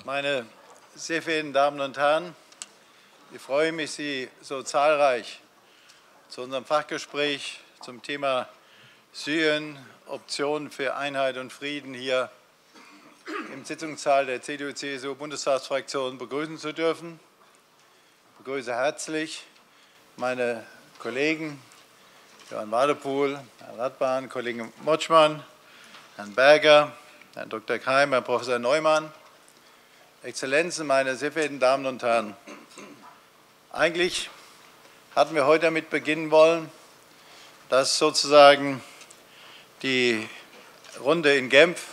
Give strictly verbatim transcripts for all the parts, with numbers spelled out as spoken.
Meine sehr verehrten Damen und Herren, ich freue mich, Sie so zahlreich zu unserem Fachgespräch zum Thema Syrien, Optionen für Einheit und Frieden hier im Sitzungssaal der C D U C S U-Bundestagsfraktion begrüßen zu dürfen. Ich begrüße herzlich meine Kollegen Johann Wadepool, Herrn Radbahn, Kollegen Motschmann, Herrn Berger, Herrn Doktor Keim, Herrn Professor Neumann, Exzellenzen, meine sehr verehrten Damen und Herren. Eigentlich hatten wir heute damit beginnen wollen, dass sozusagen die Runde in Genf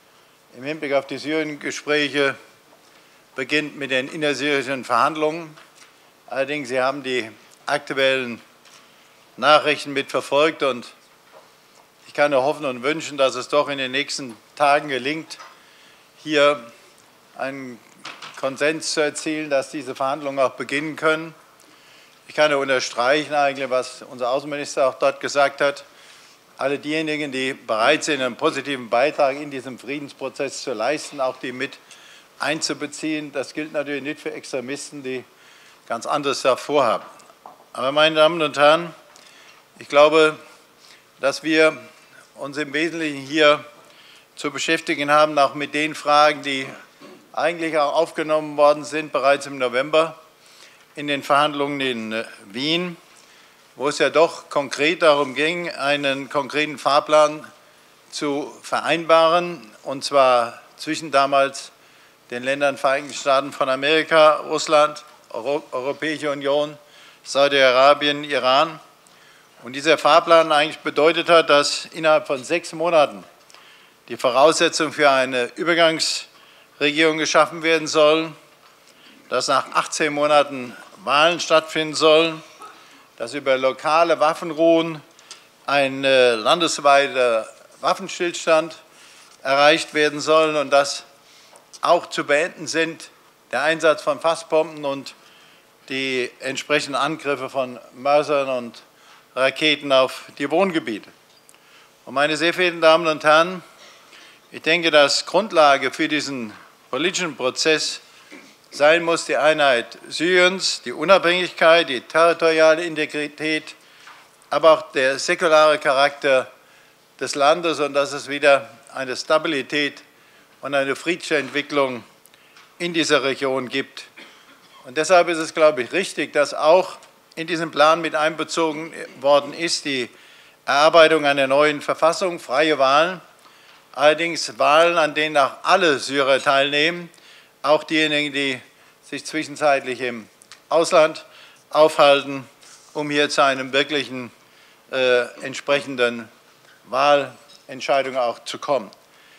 im Hinblick auf die Syrien-Gespräche beginnt mit den innersyrischen Verhandlungen. Allerdings, Sie haben die aktuellen Nachrichten mitverfolgt und ich kann nur hoffen und wünschen, dass es doch in den nächsten Tagen gelingt, hier einen Konsens zu erzielen, dass diese Verhandlungen auch beginnen können. Ich kann nur unterstreichen, eigentlich, was unser Außenminister auch dort gesagt hat. Alle diejenigen, die bereit sind, einen positiven Beitrag in diesem Friedensprozess zu leisten, auch die mit einzubeziehen. Das gilt natürlich nicht für Extremisten, die ganz anderes davor haben. Aber, meine Damen und Herren, ich glaube, dass wir uns im Wesentlichen hier zu beschäftigen haben, auch mit den Fragen, die eigentlich auch aufgenommen worden sind, bereits im November in den Verhandlungen in Wien, wo es ja doch konkret darum ging, einen konkreten Fahrplan zu vereinbaren, und zwar zwischen damals den Ländern Vereinigten Staaten von Amerika, Russland, Euro Europäische Union, Saudi-Arabien, Iran. Und dieser Fahrplan eigentlich bedeutet hat, dass innerhalb von sechs Monaten die Voraussetzungen für eine Übergangsregierung geschaffen werden sollen, dass nach achtzehn Monaten Wahlen stattfinden sollen, dass über lokale Waffenruhen ein landesweiter Waffenstillstand erreicht werden soll und dass auch zu beenden sind der Einsatz von Fassbomben und die entsprechenden Angriffe von Mörsern und Raketen auf die Wohngebiete. Und meine sehr verehrten Damen und Herren, ich denke, dass Grundlage für diesen politischen Prozess sein muss die Einheit Syriens, die Unabhängigkeit, die territoriale Integrität, aber auch der säkulare Charakter des Landes und dass es wieder eine Stabilität und eine friedliche Entwicklung in dieser Region gibt. Und deshalb ist es, glaube ich, richtig, dass auch in diesen Plan mit einbezogen worden ist die Erarbeitung einer neuen Verfassung, freie Wahlen, allerdings Wahlen, an denen auch alle Syrer teilnehmen, auch diejenigen, die sich zwischenzeitlich im Ausland aufhalten, um hier zu einem wirklichen äh, entsprechenden Wahlentscheidung auch zu kommen.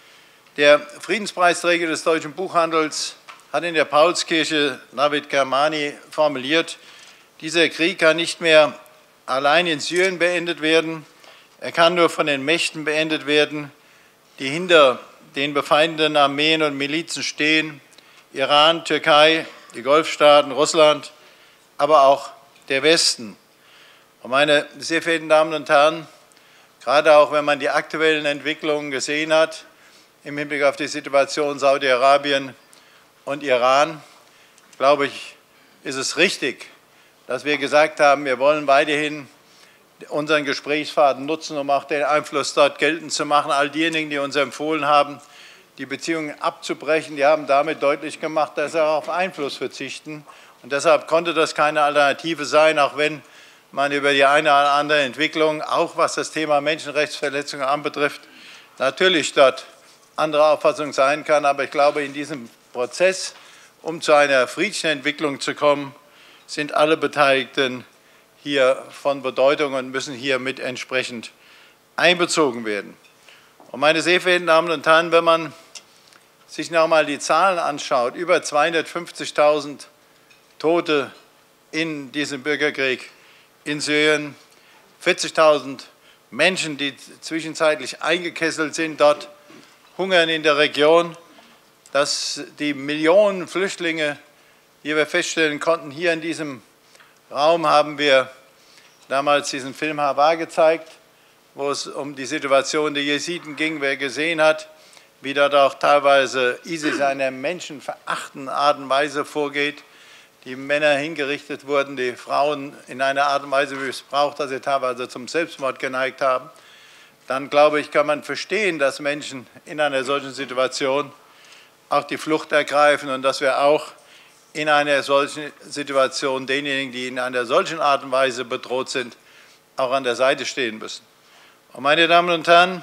Der Friedenspreisträger des deutschen Buchhandels hat in der Paulskirche, Navid Kermani, formuliert: Dieser Krieg kann nicht mehr allein in Syrien beendet werden, er kann nur von den Mächten beendet werden, die hinter den befeindeten Armeen und Milizen stehen: Iran, Türkei, die Golfstaaten, Russland, aber auch der Westen. Und meine sehr verehrten Damen und Herren, gerade auch wenn man die aktuellen Entwicklungen gesehen hat, im Hinblick auf die Situation Saudi-Arabien und Iran, glaube ich, ist es richtig, dass wir gesagt haben, wir wollen weiterhin unseren Gesprächsfaden nutzen, um auch den Einfluss dort geltend zu machen. All diejenigen, die uns empfohlen haben, die Beziehungen abzubrechen, die haben damit deutlich gemacht, dass sie auch auf Einfluss verzichten. Und deshalb konnte das keine Alternative sein, auch wenn man über die eine oder andere Entwicklung, auch was das Thema Menschenrechtsverletzungen anbetrifft, natürlich dort anderer Auffassung sein kann. Aber ich glaube, in diesem Prozess, um zu einer friedlichen Entwicklung zu kommen, sind alle Beteiligten hier von Bedeutung und müssen hier mit entsprechend einbezogen werden. Und meine sehr verehrten Damen und Herren, wenn man sich noch einmal die Zahlen anschaut, über zweihundertfünfzigtausend Tote in diesem Bürgerkrieg in Syrien, vierzigtausend Menschen, die zwischenzeitlich eingekesselt sind, dort hungern in der Region, dass die Millionen Flüchtlinge, die wir feststellen konnten, hier in diesem Raum haben wir damals diesen Film Havar gezeigt, wo es um die Situation der Jesiden ging. Wer gesehen hat, wie dort auch teilweise ISIS in einer menschenverachtenden Art und Weise vorgeht, die Männer hingerichtet wurden, die Frauen in einer Art und Weise missbraucht, dass sie teilweise zum Selbstmord geneigt haben, dann glaube ich, kann man verstehen, dass Menschen in einer solchen Situation auch die Flucht ergreifen und dass wir auch in einer solchen Situation denjenigen, die in einer solchen Art und Weise bedroht sind, auch an der Seite stehen müssen. Und meine Damen und Herren,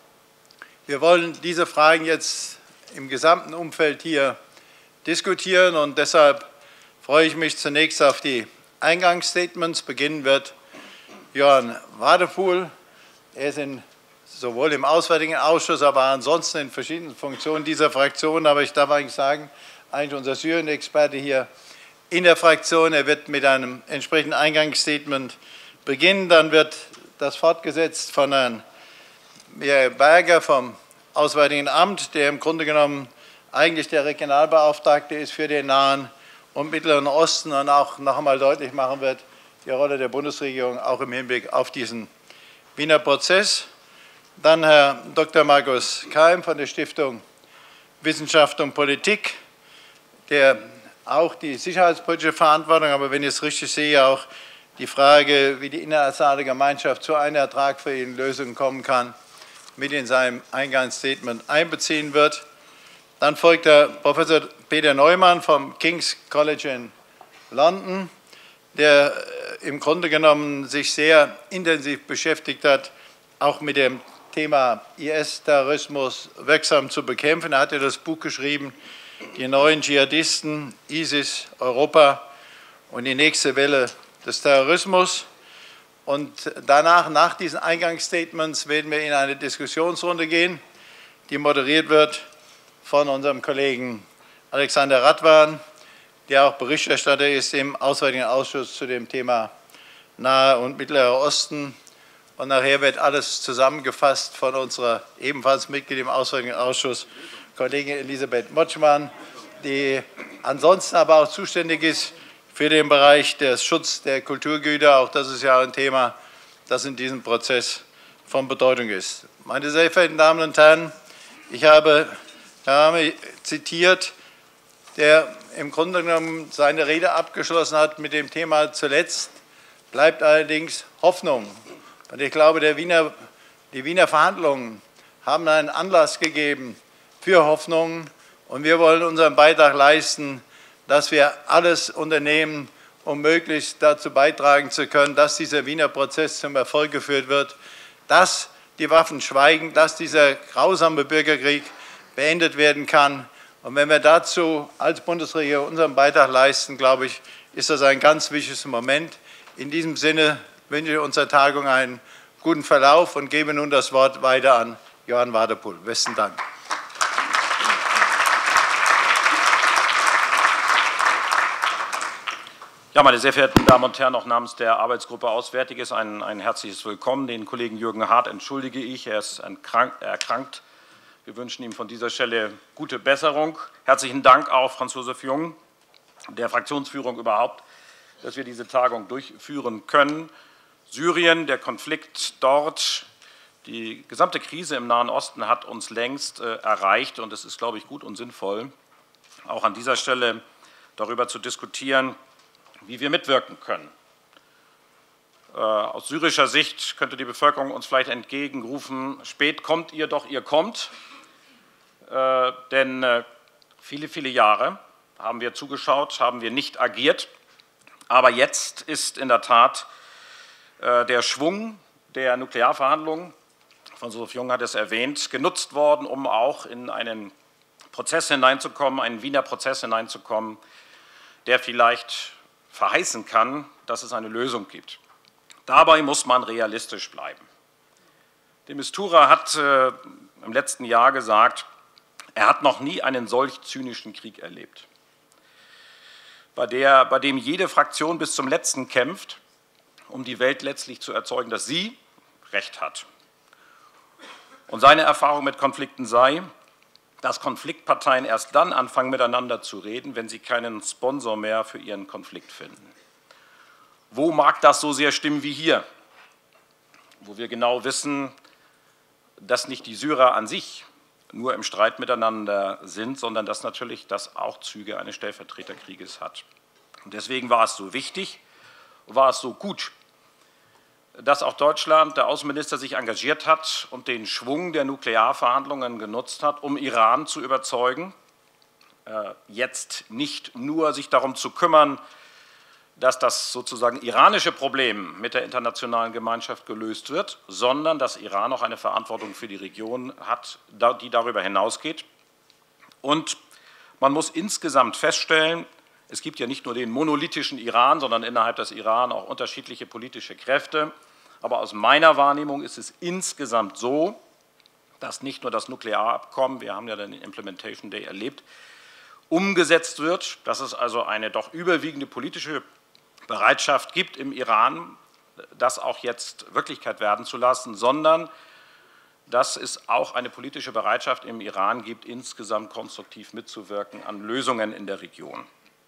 wir wollen diese Fragen jetzt im gesamten Umfeld hier diskutieren und deshalb freue ich mich zunächst auf die Eingangsstatements. Beginnen wird Johann Wadepoel. Er ist in, sowohl im Auswärtigen Ausschuss, aber ansonsten in verschiedenen Funktionen dieser Fraktion. Aber ich darf eigentlich sagen, eigentlich unser Syrien-Experte hier in der Fraktion. Er wird mit einem entsprechenden Eingangsstatement beginnen. Dann wird das fortgesetzt von Herrn Michael Berger vom Auswärtigen Amt, der im Grunde genommen eigentlich der Regionalbeauftragte ist für den Nahen und Mittleren Osten und auch noch einmal deutlich machen wird, die Rolle der Bundesregierung auch im Hinblick auf diesen Wiener Prozess. Dann Herr Doktor Markus Keim von der Stiftung Wissenschaft und Politik, der auch die sicherheitspolitische Verantwortung, aber wenn ich es richtig sehe, auch die Frage, wie die internationale Gemeinschaft zu einer tragfähigen Lösung kommen kann, mit in seinem Eingangsstatement einbeziehen wird. Dann folgt der Professor Peter Neumann vom King's College in London, der im Grunde genommen sich sehr intensiv beschäftigt hat, auch mit dem Thema I S-Terrorismus wirksam zu bekämpfen. Er hat ja das Buch geschrieben, Die neuen Dschihadisten, ISIS, Europa und die nächste Welle des Terrorismus. Und danach, nach diesen Eingangsstatements, werden wir in eine Diskussionsrunde gehen, die moderiert wird von unserem Kollegen Alexander Radwan, der auch Berichterstatter ist im Auswärtigen Ausschuss zu dem Thema Nahe und Mittlerer Osten. Und nachher wird alles zusammengefasst von unserer ebenfalls Mitglied im Auswärtigen Ausschuss, Kollegin Elisabeth Motschmann, die ansonsten aber auch zuständig ist für den Bereich des Schutz der Kulturgüter. Auch das ist ja ein Thema, das in diesem Prozess von Bedeutung ist. Meine sehr verehrten Damen und Herren, ich habe Herr Rami zitiert, der im Grunde genommen seine Rede abgeschlossen hat mit dem Thema zuletzt bleibt allerdings Hoffnung. Und ich glaube, der Wiener, die Wiener Verhandlungen haben einen Anlass gegeben für Hoffnung. Und wir wollen unseren Beitrag leisten, dass wir alles unternehmen, um möglichst dazu beitragen zu können, dass dieser Wiener Prozess zum Erfolg geführt wird, dass die Waffen schweigen, dass dieser grausame Bürgerkrieg beendet werden kann. Und wenn wir dazu als Bundesregierung unseren Beitrag leisten, glaube ich, ist das ein ganz wichtiges Moment. In diesem Sinne wünsche ich unserer Tagung einen guten Verlauf und gebe nun das Wort weiter an Johann Wadepoel. Besten Dank. Ja, meine sehr verehrten Damen und Herren, auch namens der Arbeitsgruppe Auswärtiges ein, ein herzliches Willkommen. Den Kollegen Jürgen Hart entschuldige ich, er ist erkrankt. Wir wünschen ihm von dieser Stelle gute Besserung. Herzlichen Dank auch Franz-Josef Jung, der Fraktionsführung überhaupt, dass wir diese Tagung durchführen können. Syrien, der Konflikt dort, die gesamte Krise im Nahen Osten hat uns längst äh, erreicht. Und es ist, glaube ich, gut und sinnvoll, auch an dieser Stelle darüber zu diskutieren, wie wir mitwirken können. Äh, aus syrischer Sicht könnte die Bevölkerung uns vielleicht entgegenrufen, spät kommt ihr, doch ihr kommt. Äh, denn äh, viele, viele Jahre haben wir zugeschaut, haben wir nicht agiert. Aber jetzt ist in der Tat äh, der Schwung der Nuklearverhandlungen, Franz-Josef Jung hat es erwähnt, genutzt worden, um auch in einen Prozess hineinzukommen, einen Wiener Prozess hineinzukommen, der vielleicht verheißen kann, dass es eine Lösung gibt. Dabei muss man realistisch bleiben. De Mistura hat äh, im letzten Jahr gesagt, er hat noch nie einen solch zynischen Krieg erlebt, bei, der, bei dem jede Fraktion bis zum Letzten kämpft, um die Welt letztlich zu erzeugen, dass sie Recht hat. Und seine Erfahrung mit Konflikten sei, dass Konfliktparteien erst dann anfangen, miteinander zu reden, wenn sie keinen Sponsor mehr für ihren Konflikt finden. Wo mag das so sehr stimmen wie hier, wo wir genau wissen, dass nicht die Syrer an sich nur im Streit miteinander sind, sondern dass natürlich das auch Züge eines Stellvertreterkrieges hat. Und deswegen war es so wichtig, war es so gut, dass auch Deutschland, der Außenminister, sich engagiert hat und den Schwung der Nuklearverhandlungen genutzt hat, um Iran zu überzeugen, jetzt nicht nur sich darum zu kümmern, dass das sozusagen iranische Problem mit der internationalen Gemeinschaft gelöst wird, sondern dass Iran auch eine Verantwortung für die Region hat, die darüber hinausgeht. Und man muss insgesamt feststellen, es gibt ja nicht nur den monolithischen Iran, sondern innerhalb des Iran auch unterschiedliche politische Kräfte. Aber aus meiner Wahrnehmung ist es insgesamt so, dass nicht nur das Nuklearabkommen, wir haben ja den Implementation Day erlebt, umgesetzt wird, dass es also eine doch überwiegende politische Bereitschaft gibt im Iran, das auch jetzt Wirklichkeit werden zu lassen, sondern dass es auch eine politische Bereitschaft im Iran gibt, insgesamt konstruktiv mitzuwirken an Lösungen in der Region.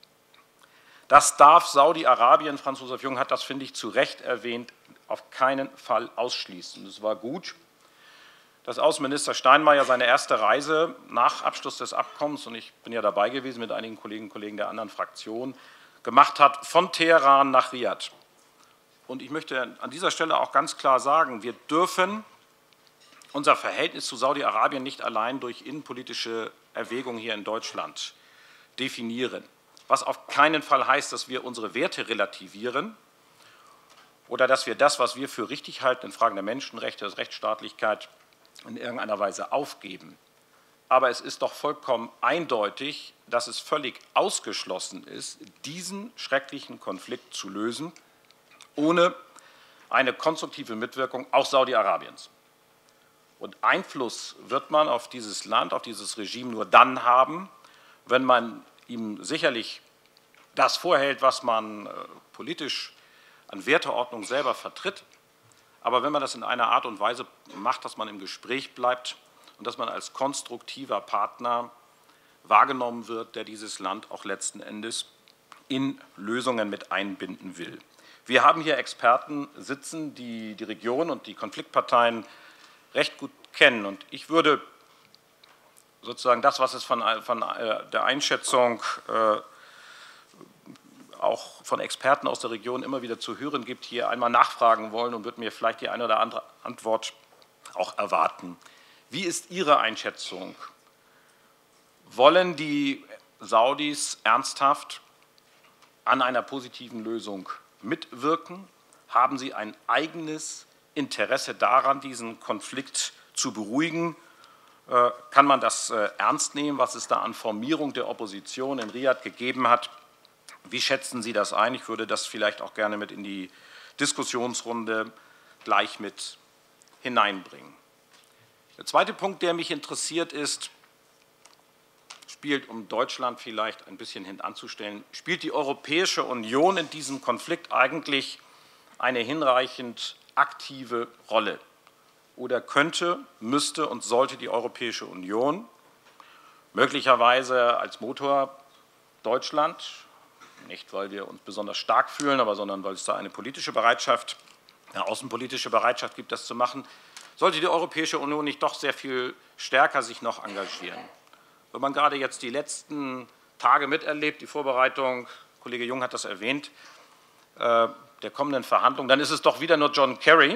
Das darf Saudi-Arabien, Franz Josef Jung hat das, finde ich, zu Recht erwähnt, auf keinen Fall ausschließen. Es war gut, dass Außenminister Steinmeier seine erste Reise nach Abschluss des Abkommens, und ich bin ja dabei gewesen mit einigen Kolleginnen und Kollegen der anderen Fraktionen, gemacht hat von Teheran nach Riad. Und ich möchte an dieser Stelle auch ganz klar sagen, wir dürfen unser Verhältnis zu Saudi-Arabien nicht allein durch innenpolitische Erwägungen hier in Deutschland definieren. Was auf keinen Fall heißt, dass wir unsere Werte relativieren oder dass wir das, was wir für richtig halten in Fragen der Menschenrechte, der Rechtsstaatlichkeit, in irgendeiner Weise aufgeben. Aber es ist doch vollkommen eindeutig, dass es völlig ausgeschlossen ist, diesen schrecklichen Konflikt zu lösen, ohne eine konstruktive Mitwirkung auch Saudi-Arabiens. Und Einfluss wird man auf dieses Land, auf dieses Regime nur dann haben, wenn man ihm sicherlich das vorhält, was man politisch an Werteordnung selber vertritt. Aber wenn man das in einer Art und Weise macht, dass man im Gespräch bleibt und dass man als konstruktiver Partner wahrgenommen wird, der dieses Land auch letzten Endes in Lösungen mit einbinden will. Wir haben hier Experten sitzen, die die Region und die Konfliktparteien recht gut kennen. Und ich würde sozusagen das, was es von, von der Einschätzung äh, auch von Experten aus der Region immer wieder zu hören gibt, hier einmal nachfragen wollen und würde mir vielleicht die eine oder andere Antwort auch erwarten. Wie ist Ihre Einschätzung? Wollen die Saudis ernsthaft an einer positiven Lösung mitwirken? Haben sie ein eigenes Interesse daran, diesen Konflikt zu beruhigen? Äh, kann man das äh, ernst nehmen, was es da an Formierung der Opposition in Riad gegeben hat? Wie schätzen Sie das ein? Ich würde das vielleicht auch gerne mit in die Diskussionsrunde gleich mit hineinbringen. Der zweite Punkt, der mich interessiert, ist, spielt, um Deutschland vielleicht ein bisschen hintanzustellen, spielt die Europäische Union in diesem Konflikt eigentlich eine hinreichend aktive Rolle? Oder könnte, müsste und sollte die Europäische Union möglicherweise als Motor Deutschland, nicht weil wir uns besonders stark fühlen, aber sondern weil es da eine politische Bereitschaft, eine außenpolitische Bereitschaft gibt, das zu machen, sollte die Europäische Union nicht doch sehr viel stärker sich noch engagieren? Wenn man gerade jetzt die letzten Tage miterlebt, die Vorbereitung, Kollege Jung hat das erwähnt, äh, der kommenden Verhandlungen, dann ist es doch wieder nur John Kerry,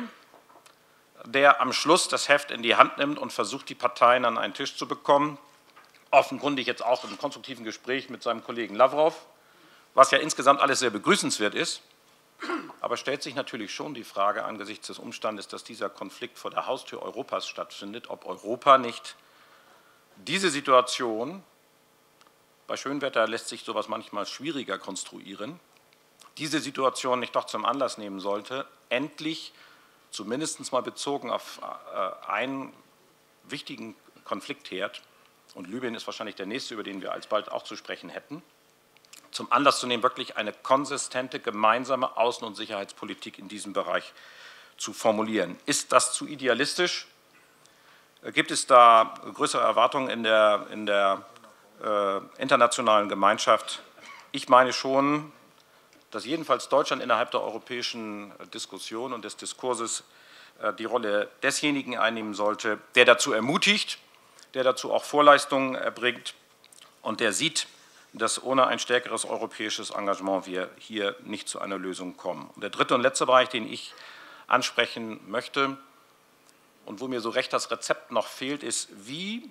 der am Schluss das Heft in die Hand nimmt und versucht, die Parteien an einen Tisch zu bekommen, offenkundig jetzt auch im konstruktiven Gespräch mit seinem Kollegen Lavrov, was ja insgesamt alles sehr begrüßenswert ist. Aber stellt sich natürlich schon die Frage angesichts des Umstandes, dass dieser Konflikt vor der Haustür Europas stattfindet, ob Europa nicht diese Situation, bei Schönwetter lässt sich sowas manchmal schwieriger konstruieren, diese Situation nicht doch zum Anlass nehmen sollte, endlich zumindest mal bezogen auf einen wichtigen Konfliktherd, und Libyen ist wahrscheinlich der nächste, über den wir alsbald auch zu sprechen hätten, zum Anlass zu nehmen, wirklich eine konsistente gemeinsame Außen- und Sicherheitspolitik in diesem Bereich zu formulieren. Ist das zu idealistisch? Gibt es da größere Erwartungen in der, in der äh, internationalen Gemeinschaft? Ich meine schon, dass jedenfalls Deutschland innerhalb der europäischen Diskussion und des Diskurses äh, die Rolle desjenigen einnehmen sollte, der dazu ermutigt, der dazu auch Vorleistungen erbringt und der sieht, dass ohne ein stärkeres europäisches Engagement wir hier nicht zu einer Lösung kommen. Und der dritte und letzte Bereich, den ich ansprechen möchte und wo mir so recht das Rezept noch fehlt, ist, wie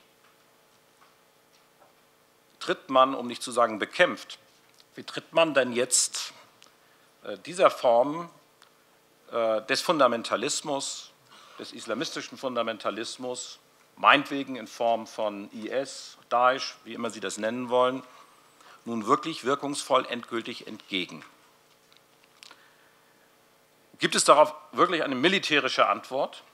tritt man, um nicht zu sagen bekämpft, wie tritt man denn jetzt äh, dieser Form äh, des Fundamentalismus, des islamistischen Fundamentalismus, meinetwegen in Form von I S, Daesh, wie immer Sie das nennen wollen, nun wirklich wirkungsvoll endgültig entgegen? Gibt es darauf wirklich eine militärische Antwort?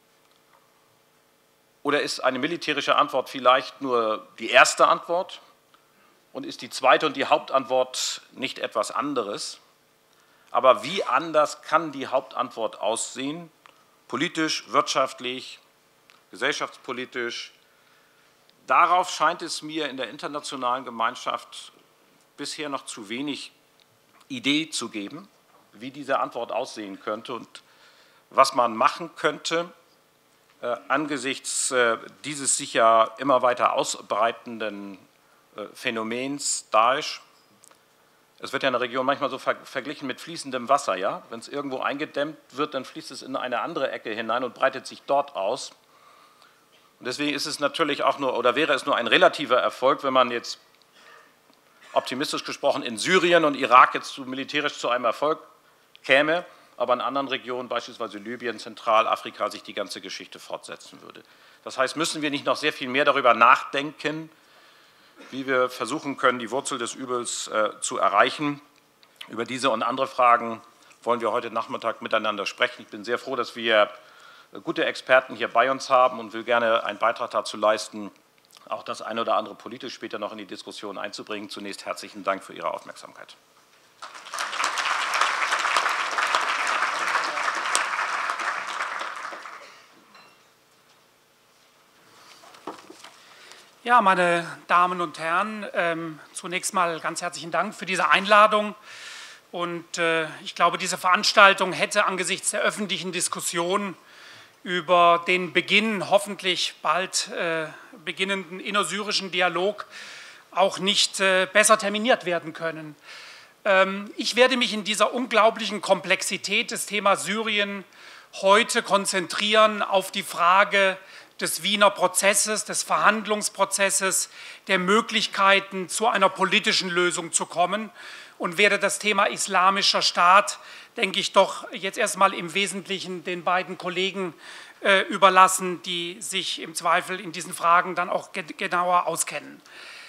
Oder ist eine militärische Antwort vielleicht nur die erste Antwort und ist die zweite und die Hauptantwort nicht etwas anderes? Aber wie anders kann die Hauptantwort aussehen? Politisch, wirtschaftlich, gesellschaftspolitisch. Darauf scheint es mir in der internationalen Gemeinschaft bisher noch zu wenig Idee zu geben, wie diese Antwort aussehen könnte und was man machen könnte äh, angesichts äh, dieses sich ja immer weiter ausbreitenden äh, Phänomens Daesh. Es wird ja in der Region manchmal so ver verglichen mit fließendem Wasser. Ja? Wenn es irgendwo eingedämmt wird, dann fließt es in eine andere Ecke hinein und breitet sich dort aus. Und deswegen ist es natürlich auch nur, oder wäre es nur ein relativer Erfolg, wenn man jetzt optimistisch gesprochen in Syrien und Irak jetzt zu, militärisch zu einem Erfolg käme, aber in anderen Regionen, beispielsweise Libyen, Zentralafrika, sich die ganze Geschichte fortsetzen würde. Das heißt, müssen wir nicht noch sehr viel mehr darüber nachdenken, wie wir versuchen können, die Wurzel des Übels äh, zu erreichen. Über diese und andere Fragen wollen wir heute Nachmittag miteinander sprechen. Ich bin sehr froh, dass wir gute Experten hier bei uns haben und will gerne einen Beitrag dazu leisten, auch das eine oder andere politisch später noch in die Diskussion einzubringen. Zunächst herzlichen Dank für Ihre Aufmerksamkeit. Ja, meine Damen und Herren, ähm, zunächst mal ganz herzlichen Dank für diese Einladung. Und äh, ich glaube, diese Veranstaltung hätte angesichts der öffentlichen Diskussion über den Beginn, hoffentlich bald äh, beginnenden innersyrischen Dialog auch nicht äh, besser terminiert werden können. Ähm, ich werde mich in dieser unglaublichen Komplexität des Themas Syrien heute konzentrieren auf die Frage des Wiener Prozesses, des Verhandlungsprozesses, der Möglichkeiten, zu einer politischen Lösung zu kommen und werde das Thema Islamischer Staat, denke ich, doch jetzt erstmal im Wesentlichen den beiden Kollegen äh, überlassen, die sich im Zweifel in diesen Fragen dann auch ge genauer auskennen.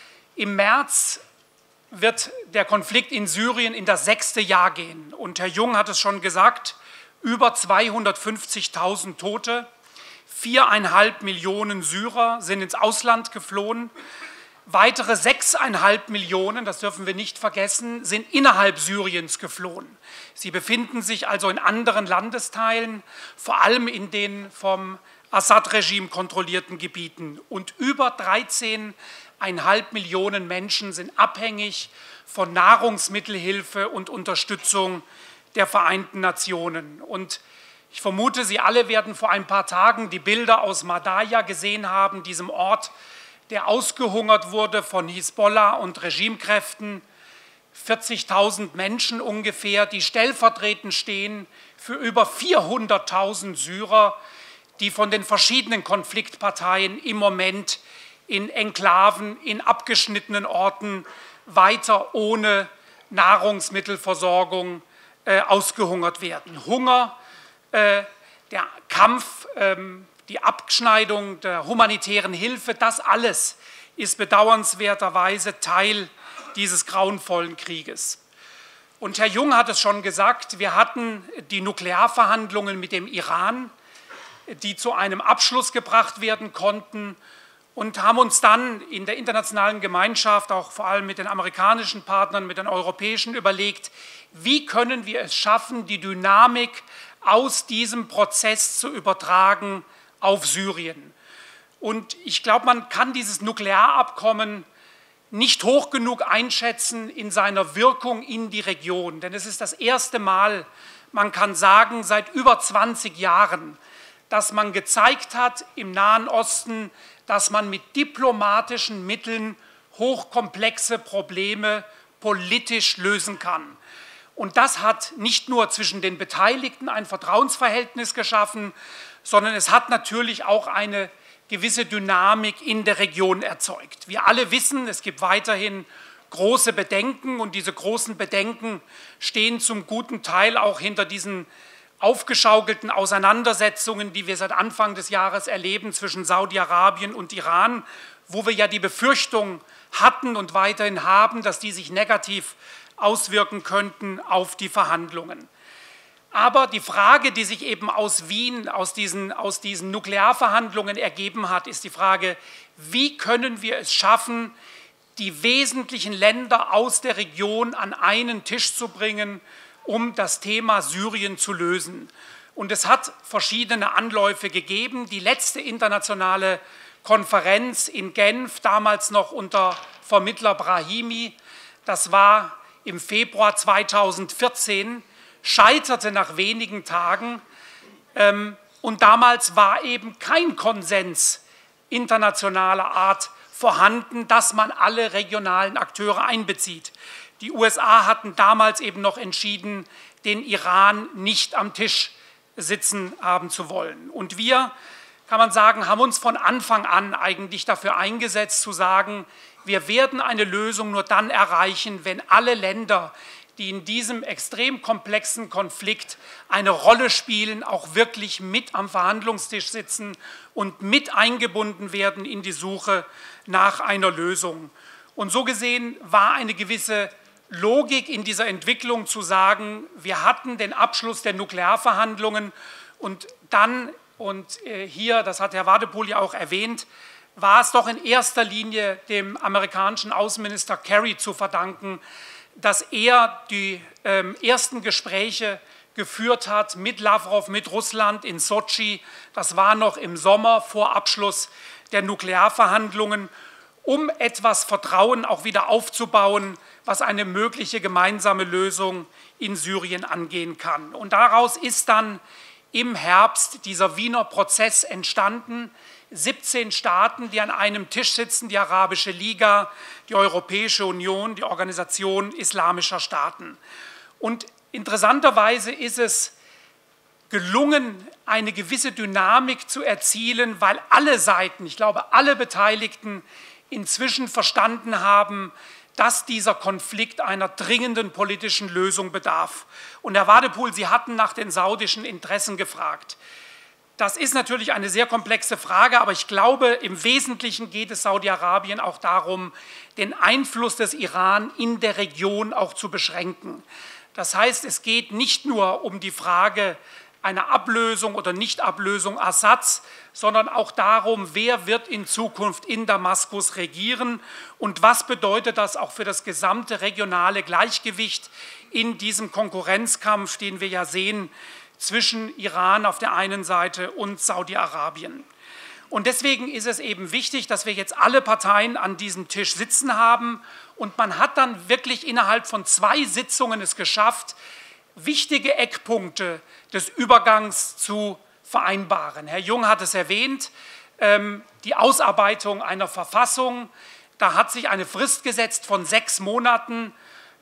Im März wird der Konflikt in Syrien in das sechste Jahr gehen. Und Herr Jung hat es schon gesagt, über zweihundertfünfzigtausend Tote, viereinhalb Millionen Syrer sind ins Ausland geflohen. Weitere sechseinhalb Millionen, das dürfen wir nicht vergessen, sind innerhalb Syriens geflohen. Sie befinden sich also in anderen Landesteilen, vor allem in den vom Assad-Regime kontrollierten Gebieten. Und über dreizehneinhalb Millionen Menschen sind abhängig von Nahrungsmittelhilfe und Unterstützung der Vereinten Nationen. Und ich vermute, Sie alle werden vor ein paar Tagen die Bilder aus Madaya gesehen haben, diesem Ort, der ausgehungert wurde von Hisbollah und Regimekräften. vierzigtausend Menschen ungefähr, die stellvertretend stehen für über vierhunderttausend Syrer, die von den verschiedenen Konfliktparteien im Moment in Enklaven, in abgeschnittenen Orten weiter ohne Nahrungsmittelversorgung äh, ausgehungert werden. Hunger, äh, der Kampf, ähm, die Abschneidung der humanitären Hilfe, das alles ist bedauernswerterweise Teil dieses grauenvollen Krieges. Und Herr Jung hat es schon gesagt, wir hatten die Nuklearverhandlungen mit dem Iran, die zu einem Abschluss gebracht werden konnten und haben uns dann in der internationalen Gemeinschaft, auch vor allem mit den amerikanischen Partnern, mit den europäischen, überlegt, wie können wir es schaffen, die Dynamik aus diesem Prozess zu übertragen auf Syrien. Und ich glaube, man kann dieses Nuklearabkommen nicht hoch genug einschätzen in seiner Wirkung in die Region. Denn es ist das erste Mal, man kann sagen, seit über zwanzig Jahren, dass man gezeigt hat im Nahen Osten, dass man mit diplomatischen Mitteln hochkomplexe Probleme politisch lösen kann. Und das hat nicht nur zwischen den Beteiligten ein Vertrauensverhältnis geschaffen, sondern es hat natürlich auch eine gewisse Dynamik in der Region erzeugt. Wir alle wissen, es gibt weiterhin große Bedenken und diese großen Bedenken stehen zum guten Teil auch hinter diesen aufgeschaukelten Auseinandersetzungen, die wir seit Anfang des Jahres erleben zwischen Saudi-Arabien und Iran, wo wir ja die Befürchtung hatten und weiterhin haben, dass die sich negativ auswirken könnten auf die Verhandlungen. Aber die Frage, die sich eben aus Wien, aus diesen, aus diesen Nuklearverhandlungen ergeben hat, ist die Frage, wie können wir es schaffen, die wesentlichen Länder aus der Region an einen Tisch zu bringen, um das Thema Syrien zu lösen. Und es hat verschiedene Anläufe gegeben. Die letzte internationale Konferenz in Genf, damals noch unter Vermittler Brahimi, das war im Februar zweitausendvierzehn, scheiterte nach wenigen Tagen. Und damals war eben kein Konsens internationaler Art vorhanden, dass man alle regionalen Akteure einbezieht. Die U S A hatten damals eben noch entschieden, den Iran nicht am Tisch sitzen haben zu wollen. Und wir, kann man sagen, haben uns von Anfang an eigentlich dafür eingesetzt, zu sagen, wir werden eine Lösung nur dann erreichen, wenn alle Länder, die in diesem extrem komplexen Konflikt eine Rolle spielen, auch wirklich mit am Verhandlungstisch sitzen und mit eingebunden werden in die Suche nach einer Lösung. Und so gesehen war eine gewisse Logik in dieser Entwicklung zu sagen, wir hatten den Abschluss der Nuklearverhandlungen und dann, und hier, das hat Herr Wadepohl ja auch erwähnt, war es doch in erster Linie dem amerikanischen Außenminister Kerry zu verdanken, dass er die ähm, ersten Gespräche geführt hat mit Lavrov, mit Russland in Sotschi. Das war noch im Sommer vor Abschluss der Nuklearverhandlungen, um etwas Vertrauen auch wieder aufzubauen, was eine mögliche gemeinsame Lösung in Syrien angehen kann. Und daraus ist dann im Herbst dieser Wiener Prozess entstanden. siebzehn Staaten, die an einem Tisch sitzen, die Arabische Liga, die Europäische Union, die Organisation Islamischer Staaten. Und interessanterweise ist es gelungen, eine gewisse Dynamik zu erzielen, weil alle Seiten, ich glaube alle Beteiligten, inzwischen verstanden haben, dass dieser Konflikt einer dringenden politischen Lösung bedarf. Und Herr Wadepohl, Sie hatten nach den saudischen Interessen gefragt. Das ist natürlich eine sehr komplexe Frage, aber ich glaube, im Wesentlichen geht es Saudi-Arabien auch darum, den Einfluss des Iran in der Region auch zu beschränken. Das heißt, es geht nicht nur um die Frage einer Ablösung oder Nichtablösung Assads, sondern auch darum, wer wird in Zukunft in Damaskus regieren und was bedeutet das auch für das gesamte regionale Gleichgewicht in diesem Konkurrenzkampf, den wir ja sehen, zwischen Iran auf der einen Seite und Saudi-Arabien. Und deswegen ist es eben wichtig, dass wir jetzt alle Parteien an diesem Tisch sitzen haben. Und man hat dann wirklich innerhalb von zwei Sitzungen es geschafft, wichtige Eckpunkte des Übergangs zu vereinbaren. Herr Jung hat es erwähnt, die Ausarbeitung einer Verfassung. Da hat sich eine Frist gesetzt von sechs Monaten,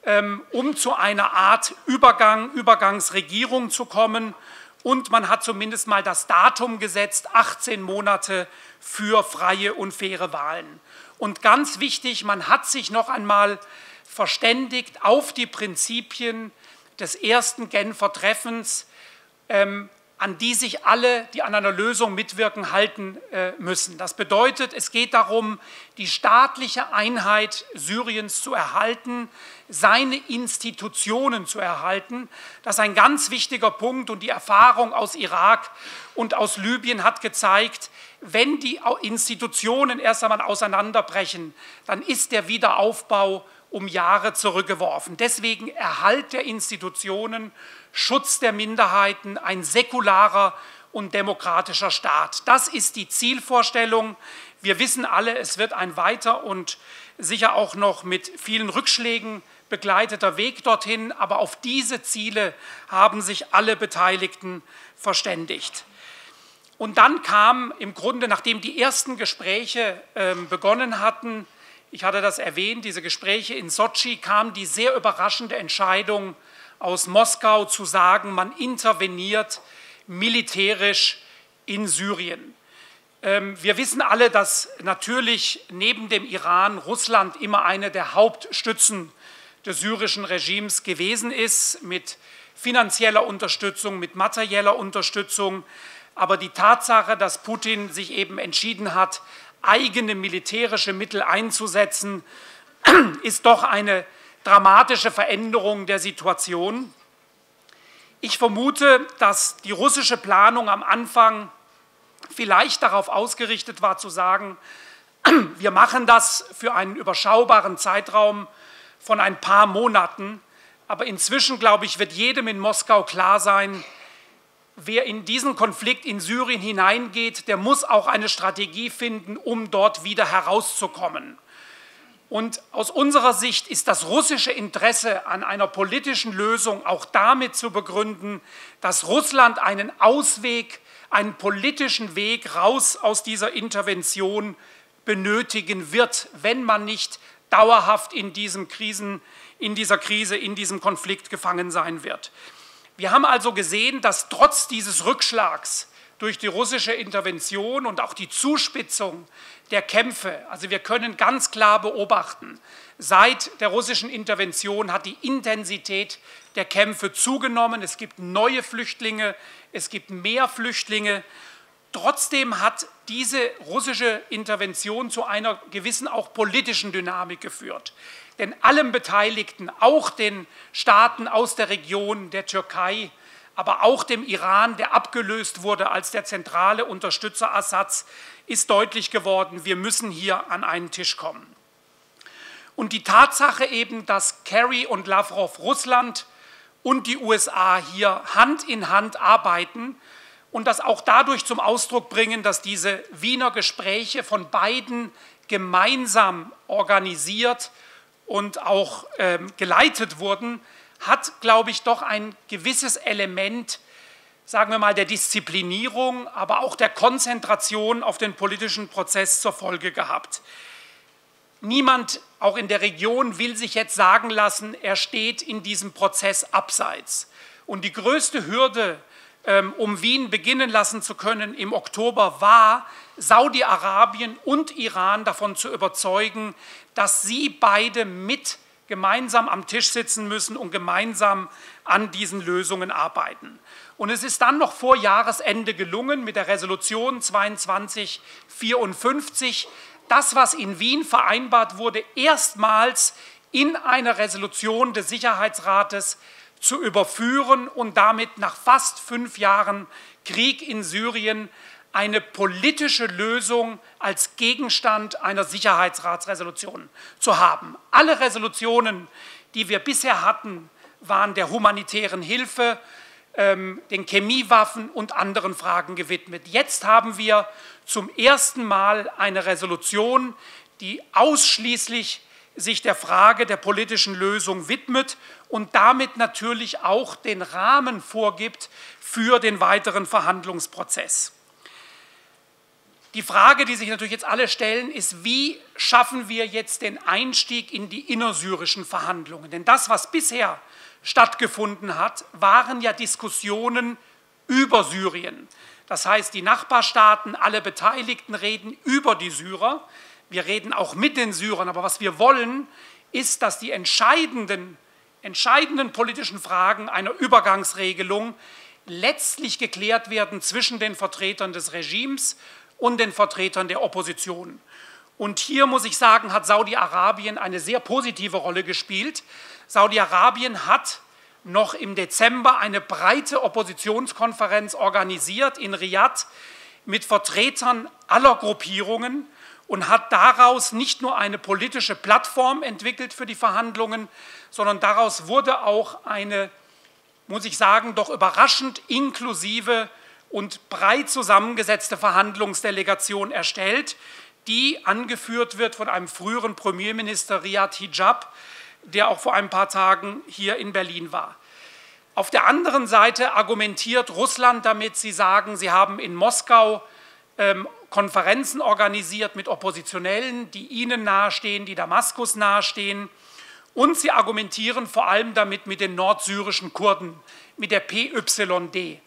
um zu einer Art Übergang, Übergangsregierung zu kommen. Und man hat zumindest mal das Datum gesetzt, achtzehn Monate für freie und faire Wahlen. Und ganz wichtig, man hat sich noch einmal verständigt auf die Prinzipien des ersten Genfer Treffens, ähm, an die sich alle, die an einer Lösung mitwirken, halten äh, müssen. Das bedeutet, es geht darum, die staatliche Einheit Syriens zu erhalten, seine Institutionen zu erhalten. Das ist ein ganz wichtiger Punkt und die Erfahrung aus Irak und aus Libyen hat gezeigt, wenn die Institutionen erst einmal auseinanderbrechen, dann ist der Wiederaufbau um Jahre zurückgeworfen. Deswegen Erhalt der Institutionen, Schutz der Minderheiten, ein säkularer und demokratischer Staat. Das ist die Zielvorstellung. Wir wissen alle, es wird ein weiter und sicher auch noch mit vielen Rückschlägen begleiteter Weg dorthin, aber auf diese Ziele haben sich alle Beteiligten verständigt. Und dann kam im Grunde, nachdem die ersten Gespräche äh, begonnen hatten, ich hatte das erwähnt, diese Gespräche in Sotschi, kam die sehr überraschende Entscheidung aus Moskau zu sagen, man interveniert militärisch in Syrien. Ähm, wir wissen alle, dass natürlich neben dem Iran Russland immer eine der Hauptstützen des syrischen Regimes gewesen ist, mit finanzieller Unterstützung, mit materieller Unterstützung. Aber die Tatsache, dass Putin sich eben entschieden hat, eigene militärische Mittel einzusetzen, ist doch eine dramatische Veränderung der Situation. Ich vermute, dass die russische Planung am Anfang vielleicht darauf ausgerichtet war, zu sagen, wir machen das für einen überschaubaren Zeitraum von ein paar Monaten. Aber inzwischen, glaube ich, wird jedem in Moskau klar sein, wer in diesen Konflikt in Syrien hineingeht, der muss auch eine Strategie finden, um dort wieder herauszukommen. Und aus unserer Sicht ist das russische Interesse an einer politischen Lösung auch damit zu begründen, dass Russland einen Ausweg, einen politischen Weg raus aus dieser Intervention benötigen wird, wenn man nicht dauerhaft in diesem Krisen, in dieser Krise, in diesem Konflikt gefangen sein wird. Wir haben also gesehen, dass trotz dieses Rückschlags durch die russische Intervention und auch die Zuspitzung der Kämpfe, also wir können ganz klar beobachten, seit der russischen Intervention hat die Intensität der Kämpfe zugenommen. Es gibt neue Flüchtlinge, es gibt mehr Flüchtlinge. Trotzdem hat diese russische Intervention zu einer gewissen auch politischen Dynamik geführt. Denn allen Beteiligten, auch den Staaten aus der Region, der Türkei, aber auch dem Iran, der abgelöst wurde als der zentrale Unterstützer Assads, ist deutlich geworden, wir müssen hier an einen Tisch kommen. Und die Tatsache eben, dass Kerry und Lavrov Russland und die U S A hier Hand in Hand arbeiten und das auch dadurch zum Ausdruck bringen, dass diese Wiener Gespräche von beiden gemeinsam organisiert und auch ähm, geleitet wurden, hat, glaube ich, doch ein gewisses Element, sagen wir mal, der Disziplinierung, aber auch der Konzentration auf den politischen Prozess zur Folge gehabt. Niemand, auch in der Region, will sich jetzt sagen lassen, er steht in diesem Prozess abseits. Und die größte Hürde, ähm, um Wien beginnen lassen zu können im Oktober, war, Saudi-Arabien und Iran davon zu überzeugen, dass sie beide mit gemeinsam am Tisch sitzen müssen und gemeinsam an diesen Lösungen arbeiten. Und es ist dann noch vor Jahresende gelungen mit der Resolution zweiundzwanzig vierundfünfzig, das, was in Wien vereinbart wurde, erstmals in eine Resolution des Sicherheitsrates zu überführen und damit nach fast fünf Jahren Krieg in Syrien eine politische Lösung als Gegenstand einer Sicherheitsratsresolution zu haben. Alle Resolutionen, die wir bisher hatten, waren der humanitären Hilfe, ähm, den Chemiewaffen und anderen Fragen gewidmet. Jetzt haben wir zum ersten Mal eine Resolution, die ausschließlich sich der Frage der politischen Lösung widmet und damit natürlich auch den Rahmen vorgibt für den weiteren Verhandlungsprozess. Die Frage, die sich natürlich jetzt alle stellen, ist, wie schaffen wir jetzt den Einstieg in die innersyrischen Verhandlungen? Denn das, was bisher stattgefunden hat, waren ja Diskussionen über Syrien. Das heißt, die Nachbarstaaten, alle Beteiligten reden über die Syrer. Wir reden auch mit den Syrern, aber was wir wollen, ist, dass die entscheidenden, entscheidenden politischen Fragen einer Übergangsregelung letztlich geklärt werden zwischen den Vertretern des Regimes und den Vertretern der Opposition. Und hier, muss ich sagen, hat Saudi-Arabien eine sehr positive Rolle gespielt. Saudi-Arabien hat noch im Dezember eine breite Oppositionskonferenz organisiert in Riyadh mit Vertretern aller Gruppierungen und hat daraus nicht nur eine politische Plattform entwickelt für die Verhandlungen, sondern daraus wurde auch eine, muss ich sagen, doch überraschend inklusive und breit zusammengesetzte Verhandlungsdelegation erstellt, die angeführt wird von einem früheren Premierminister Riyad Hijab, der auch vor ein paar Tagen hier in Berlin war. Auf der anderen Seite argumentiert Russland damit, sie sagen, sie haben in Moskau ähm, Konferenzen organisiert mit Oppositionellen, die ihnen nahestehen, die Damaskus nahestehen. Und sie argumentieren vor allem damit mit den nordsyrischen Kurden, mit der P Y D.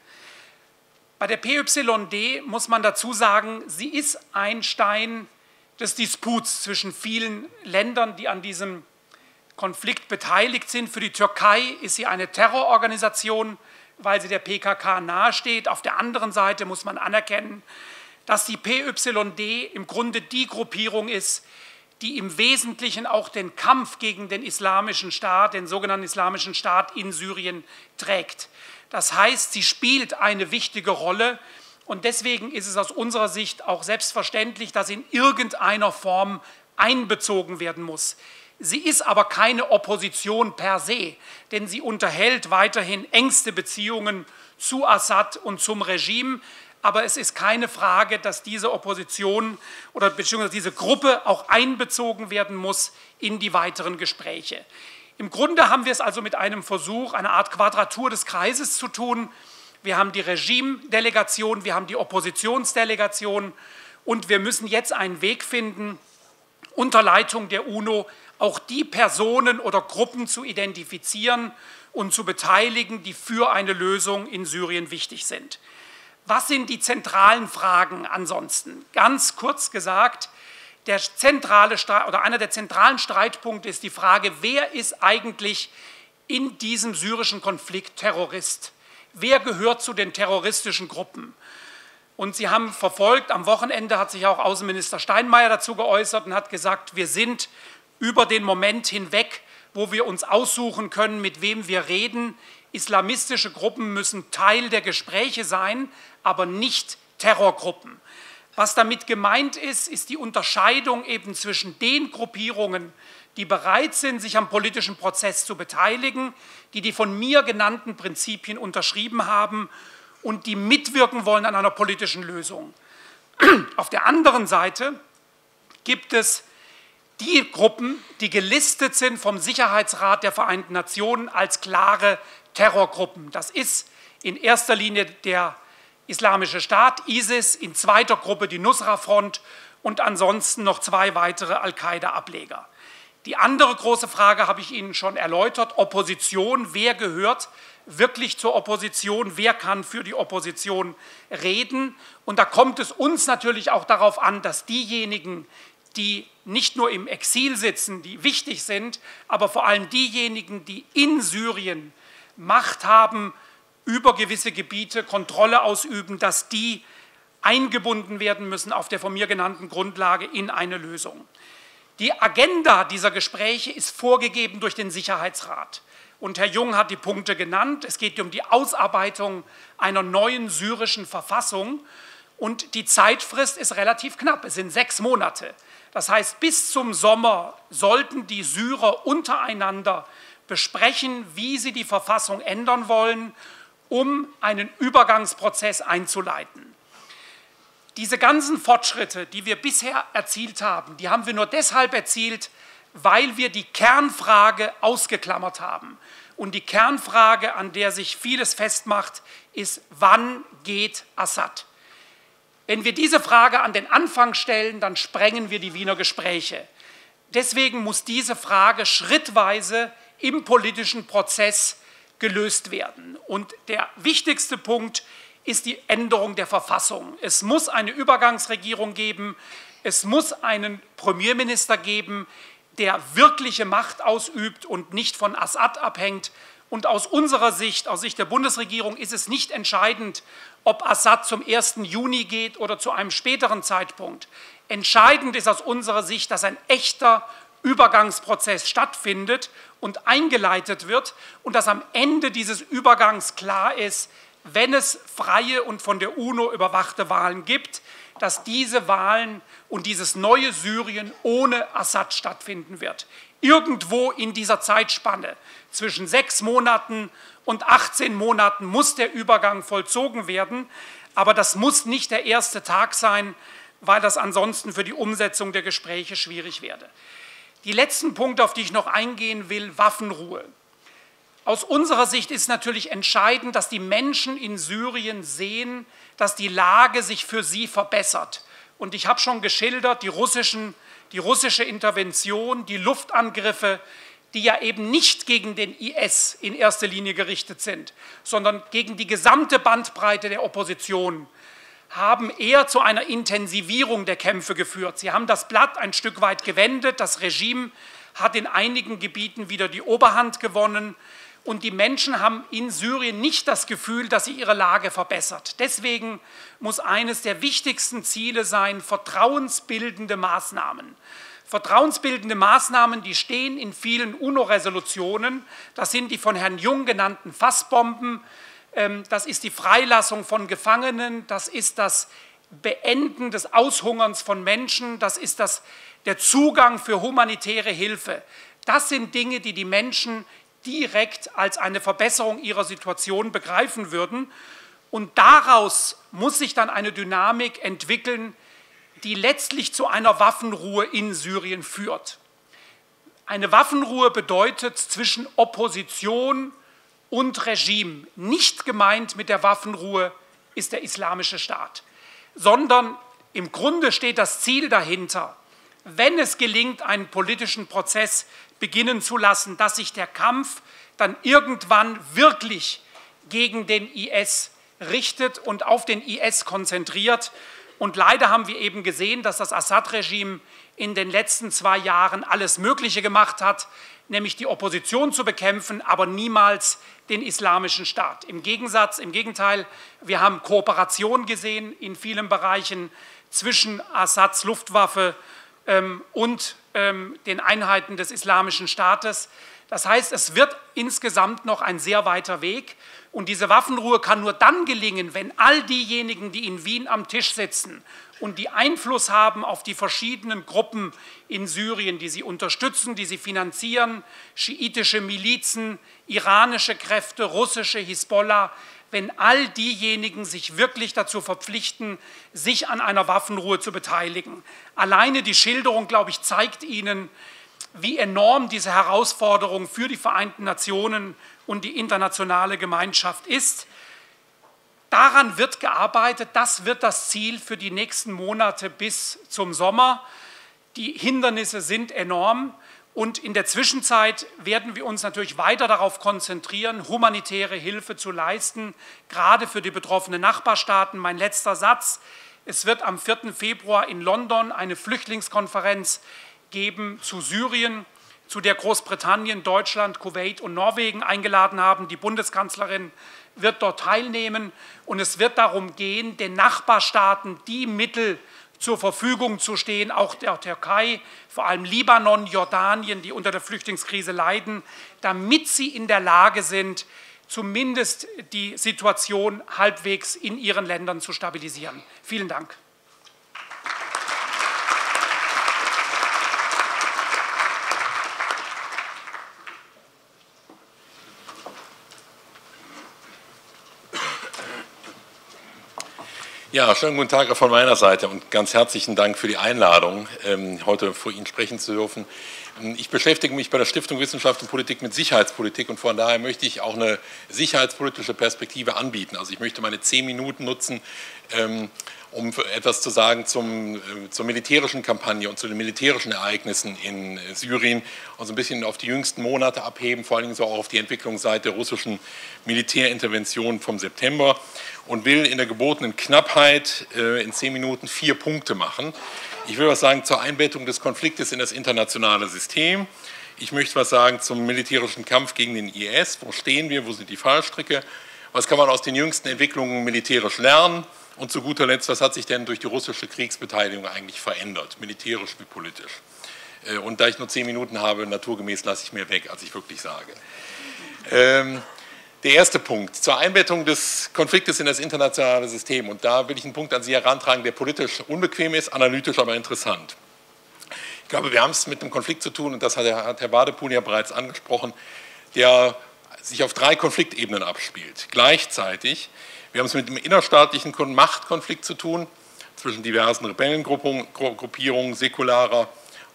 Bei der P Y D muss man dazu sagen, sie ist ein Stein des Disputs zwischen vielen Ländern, die an diesem Konflikt beteiligt sind. Für die Türkei ist sie eine Terrororganisation, weil sie der P K K nahesteht. Auf der anderen Seite muss man anerkennen, dass die P Y D im Grunde die Gruppierung ist, die im Wesentlichen auch den Kampf gegen den islamischen Staat, den sogenannten islamischen Staat in Syrien trägt. Das heißt, sie spielt eine wichtige Rolle und deswegen ist es aus unserer Sicht auch selbstverständlich, dass sie in irgendeiner Form einbezogen werden muss. Sie ist aber keine Opposition per se, denn sie unterhält weiterhin engste Beziehungen zu Assad und zum Regime. Aber es ist keine Frage, dass diese Opposition oder beziehungsweise diese Gruppe auch einbezogen werden muss in die weiteren Gespräche. Im Grunde haben wir es also mit einem Versuch, eine Art Quadratur des Kreises zu tun. Wir haben die Regime-Delegation, wir haben die Oppositionsdelegation und wir müssen jetzt einen Weg finden, unter Leitung der UNO auch die Personen oder Gruppen zu identifizieren und zu beteiligen, die für eine Lösung in Syrien wichtig sind. Was sind die zentralen Fragen ansonsten? Ganz kurz gesagt, der zentrale oder einer der zentralen Streitpunkte ist die Frage, wer ist eigentlich in diesem syrischen Konflikt Terrorist? Wer gehört zu den terroristischen Gruppen? Und Sie haben verfolgt, am Wochenende hat sich auch Außenminister Steinmeier dazu geäußert und hat gesagt, wir sind über den Moment hinweg, wo wir uns aussuchen können, mit wem wir reden. Islamistische Gruppen müssen Teil der Gespräche sein, aber nicht Terrorgruppen. Was damit gemeint ist, ist die Unterscheidung eben zwischen den Gruppierungen, die bereit sind, sich am politischen Prozess zu beteiligen, die die von mir genannten Prinzipien unterschrieben haben und die mitwirken wollen an einer politischen Lösung. Auf der anderen Seite gibt es die Gruppen, die gelistet sind vom Sicherheitsrat der Vereinten Nationen als klare Terrorgruppen. Das ist in erster Linie der Islamische Staat, ISIS, in zweiter Gruppe die Nusra-Front und ansonsten noch zwei weitere Al-Qaida-Ableger. Die andere große Frage habe ich Ihnen schon erläutert, Opposition, wer gehört wirklich zur Opposition, wer kann für die Opposition reden? Und da kommt es uns natürlich auch darauf an, dass diejenigen, die nicht nur im Exil sitzen, die wichtig sind, aber vor allem diejenigen, die in Syrien Macht haben, über gewisse Gebiete Kontrolle ausüben, dass die eingebunden werden müssen auf der von mir genannten Grundlage in eine Lösung. Die Agenda dieser Gespräche ist vorgegeben durch den Sicherheitsrat. Und Herr Jung hat die Punkte genannt. Es geht um die Ausarbeitung einer neuen syrischen Verfassung. Und die Zeitfrist ist relativ knapp. Es sind sechs Monate. Das heißt, bis zum Sommer sollten die Syrer untereinander besprechen, wie sie die Verfassung ändern wollen, um einen Übergangsprozess einzuleiten. Diese ganzen Fortschritte, die wir bisher erzielt haben, die haben wir nur deshalb erzielt, weil wir die Kernfrage ausgeklammert haben. Und die Kernfrage, an der sich vieles festmacht, ist, wann geht Assad? Wenn wir diese Frage an den Anfang stellen, dann sprengen wir die Wiener Gespräche. Deswegen muss diese Frage schrittweise im politischen Prozess gelöst werden. Und der wichtigste Punkt ist die Änderung der Verfassung. Es muss eine Übergangsregierung geben, es muss einen Premierminister geben, der wirkliche Macht ausübt und nicht von Assad abhängt. Und aus unserer Sicht, aus Sicht der Bundesregierung, ist es nicht entscheidend, ob Assad zum ersten Juni geht oder zu einem späteren Zeitpunkt. Entscheidend ist aus unserer Sicht, dass ein echter Übergangsprozess stattfindet und eingeleitet wird und dass am Ende dieses Übergangs klar ist, wenn es freie und von der UNO überwachte Wahlen gibt, dass diese Wahlen und dieses neue Syrien ohne Assad stattfinden wird. Irgendwo in dieser Zeitspanne zwischen sechs Monaten und achtzehn Monaten muss der Übergang vollzogen werden, aber das muss nicht der erste Tag sein, weil das ansonsten für die Umsetzung der Gespräche schwierig werde. Die letzten Punkte, auf die ich noch eingehen will, Waffenruhe. Aus unserer Sicht ist natürlich entscheidend, dass die Menschen in Syrien sehen, dass die Lage sich für sie verbessert. Und ich habe schon geschildert, die, russischen, die russische Intervention, die Luftangriffe, die ja eben nicht gegen den I S in erster Linie gerichtet sind, sondern gegen die gesamte Bandbreite der Opposition, haben eher zu einer Intensivierung der Kämpfe geführt. Sie haben das Blatt ein Stück weit gewendet, das Regime hat in einigen Gebieten wieder die Oberhand gewonnen und die Menschen haben in Syrien nicht das Gefühl, dass sie ihre Lage verbessert. Deswegen muss eines der wichtigsten Ziele sein, vertrauensbildende Maßnahmen. Vertrauensbildende Maßnahmen, die stehen in vielen UNO-Resolutionen, das sind die von Herrn Jung genannten Fassbomben, das ist die Freilassung von Gefangenen, das ist das Beenden des Aushungerns von Menschen, das ist das, der Zugang für humanitäre Hilfe. Das sind Dinge, die die Menschen direkt als eine Verbesserung ihrer Situation begreifen würden. Und daraus muss sich dann eine Dynamik entwickeln, die letztlich zu einer Waffenruhe in Syrien führt. Eine Waffenruhe bedeutet zwischen Opposition und Regime. Nicht gemeint mit der Waffenruhe ist der Islamische Staat, sondern im Grunde steht das Ziel dahinter, wenn es gelingt, einen politischen Prozess beginnen zu lassen, dass sich der Kampf dann irgendwann wirklich gegen den I S richtet und auf den I S konzentriert. Und leider haben wir eben gesehen, dass das Assad-Regime in den letzten zwei Jahren alles Mögliche gemacht hat, nämlich die Opposition zu bekämpfen, aber niemals den Islamischen Staat. Im Gegensatz, im Gegenteil, wir haben Kooperation gesehen in vielen Bereichen zwischen Assads Luftwaffe ähm, und ähm, den Einheiten des Islamischen Staates. Das heißt, es wird insgesamt noch ein sehr weiter Weg. Und diese Waffenruhe kann nur dann gelingen, wenn all diejenigen, die in Wien am Tisch sitzen und die Einfluss haben auf die verschiedenen Gruppen in Syrien, die sie unterstützen, die sie finanzieren, schiitische Milizen, iranische Kräfte, russische Hisbollah, wenn all diejenigen sich wirklich dazu verpflichten, sich an einer Waffenruhe zu beteiligen. Alleine die Schilderung, glaube ich, zeigt Ihnen, wie enorm diese Herausforderung für die Vereinten Nationen und die internationale Gemeinschaft ist. Daran wird gearbeitet, das wird das Ziel für die nächsten Monate bis zum Sommer. Die Hindernisse sind enorm und in der Zwischenzeit werden wir uns natürlich weiter darauf konzentrieren, humanitäre Hilfe zu leisten, gerade für die betroffenen Nachbarstaaten. Mein letzter Satz: Es wird am vierten Februar in London eine Flüchtlingskonferenz geben zu Syrien, zu der Großbritannien, Deutschland, Kuwait und Norwegen eingeladen haben. Die Bundeskanzlerin wird dort teilnehmen und es wird darum gehen, den Nachbarstaaten die Mittel zur Verfügung zu stehen, auch der Türkei, vor allem Libanon, Jordanien, die unter der Flüchtlingskrise leiden, damit sie in der Lage sind, zumindest die Situation halbwegs in ihren Ländern zu stabilisieren. Vielen Dank. Ja, schönen guten Tag auch von meiner Seite und ganz herzlichen Dank für die Einladung, heute vor Ihnen sprechen zu dürfen. Ich beschäftige mich bei der Stiftung Wissenschaft und Politik mit Sicherheitspolitik und von daher möchte ich auch eine sicherheitspolitische Perspektive anbieten. Also ich möchte meine zehn Minuten nutzen, um etwas zu sagen zum, zur militärischen Kampagne und zu den militärischen Ereignissen in Syrien und so ein bisschen auf die jüngsten Monate abheben, vor allen Dingen so auch auf die Entwicklung seit der russischen Militärintervention vom September und will in der gebotenen Knappheit äh, in zehn Minuten vier Punkte machen. Ich will was sagen zur Einbettung des Konfliktes in das internationale System. Ich möchte was sagen zum militärischen Kampf gegen den I S. Wo stehen wir? Wo sind die Fallstricke? Was kann man aus den jüngsten Entwicklungen militärisch lernen? Und zu guter Letzt, was hat sich denn durch die russische Kriegsbeteiligung eigentlich verändert, militärisch wie politisch? Und da ich nur zehn Minuten habe, naturgemäß lasse ich mehr weg, als ich wirklich sage. Ähm, der erste Punkt, zur Einbettung des Konfliktes in das internationale System. Und da will ich einen Punkt an Sie herantragen, der politisch unbequem ist, analytisch aber interessant. Ich glaube, wir haben es mit einem Konflikt zu tun, und das hat Herr Wadepool ja bereits angesprochen, der sich auf drei Konfliktebenen abspielt. Gleichzeitig, wir haben es mit einem innerstaatlichen Machtkonflikt zu tun, zwischen diversen Rebellengruppierungen, säkularer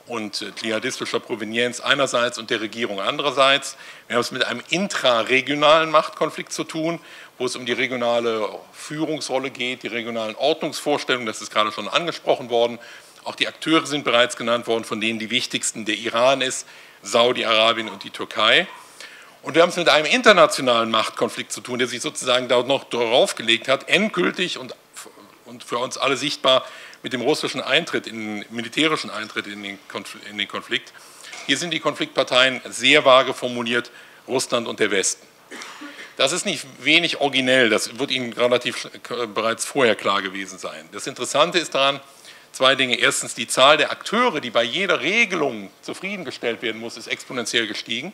und dschihadistischer Provenienz einerseits und der Regierung andererseits. Wir haben es mit einem intraregionalen Machtkonflikt zu tun, wo es um die regionale Führungsrolle geht, die regionalen Ordnungsvorstellungen, das ist gerade schon angesprochen worden. Auch die Akteure sind bereits genannt worden, von denen die wichtigsten der Iran ist, Saudi-Arabien und die Türkei. Und wir haben es mit einem internationalen Machtkonflikt zu tun, der sich sozusagen da noch draufgelegt hat, endgültig und, und für uns alle sichtbar mit dem russischen Eintritt, in, militärischen Eintritt in den, in den Konflikt. Hier sind die Konfliktparteien sehr vage formuliert, Russland und der Westen. Das ist nicht wenig originell, das wird Ihnen relativ bereits vorher klar gewesen sein. Das Interessante ist daran, zwei Dinge. Erstens, die Zahl der Akteure, die bei jeder Regelung zufriedengestellt werden muss, ist exponentiell gestiegen.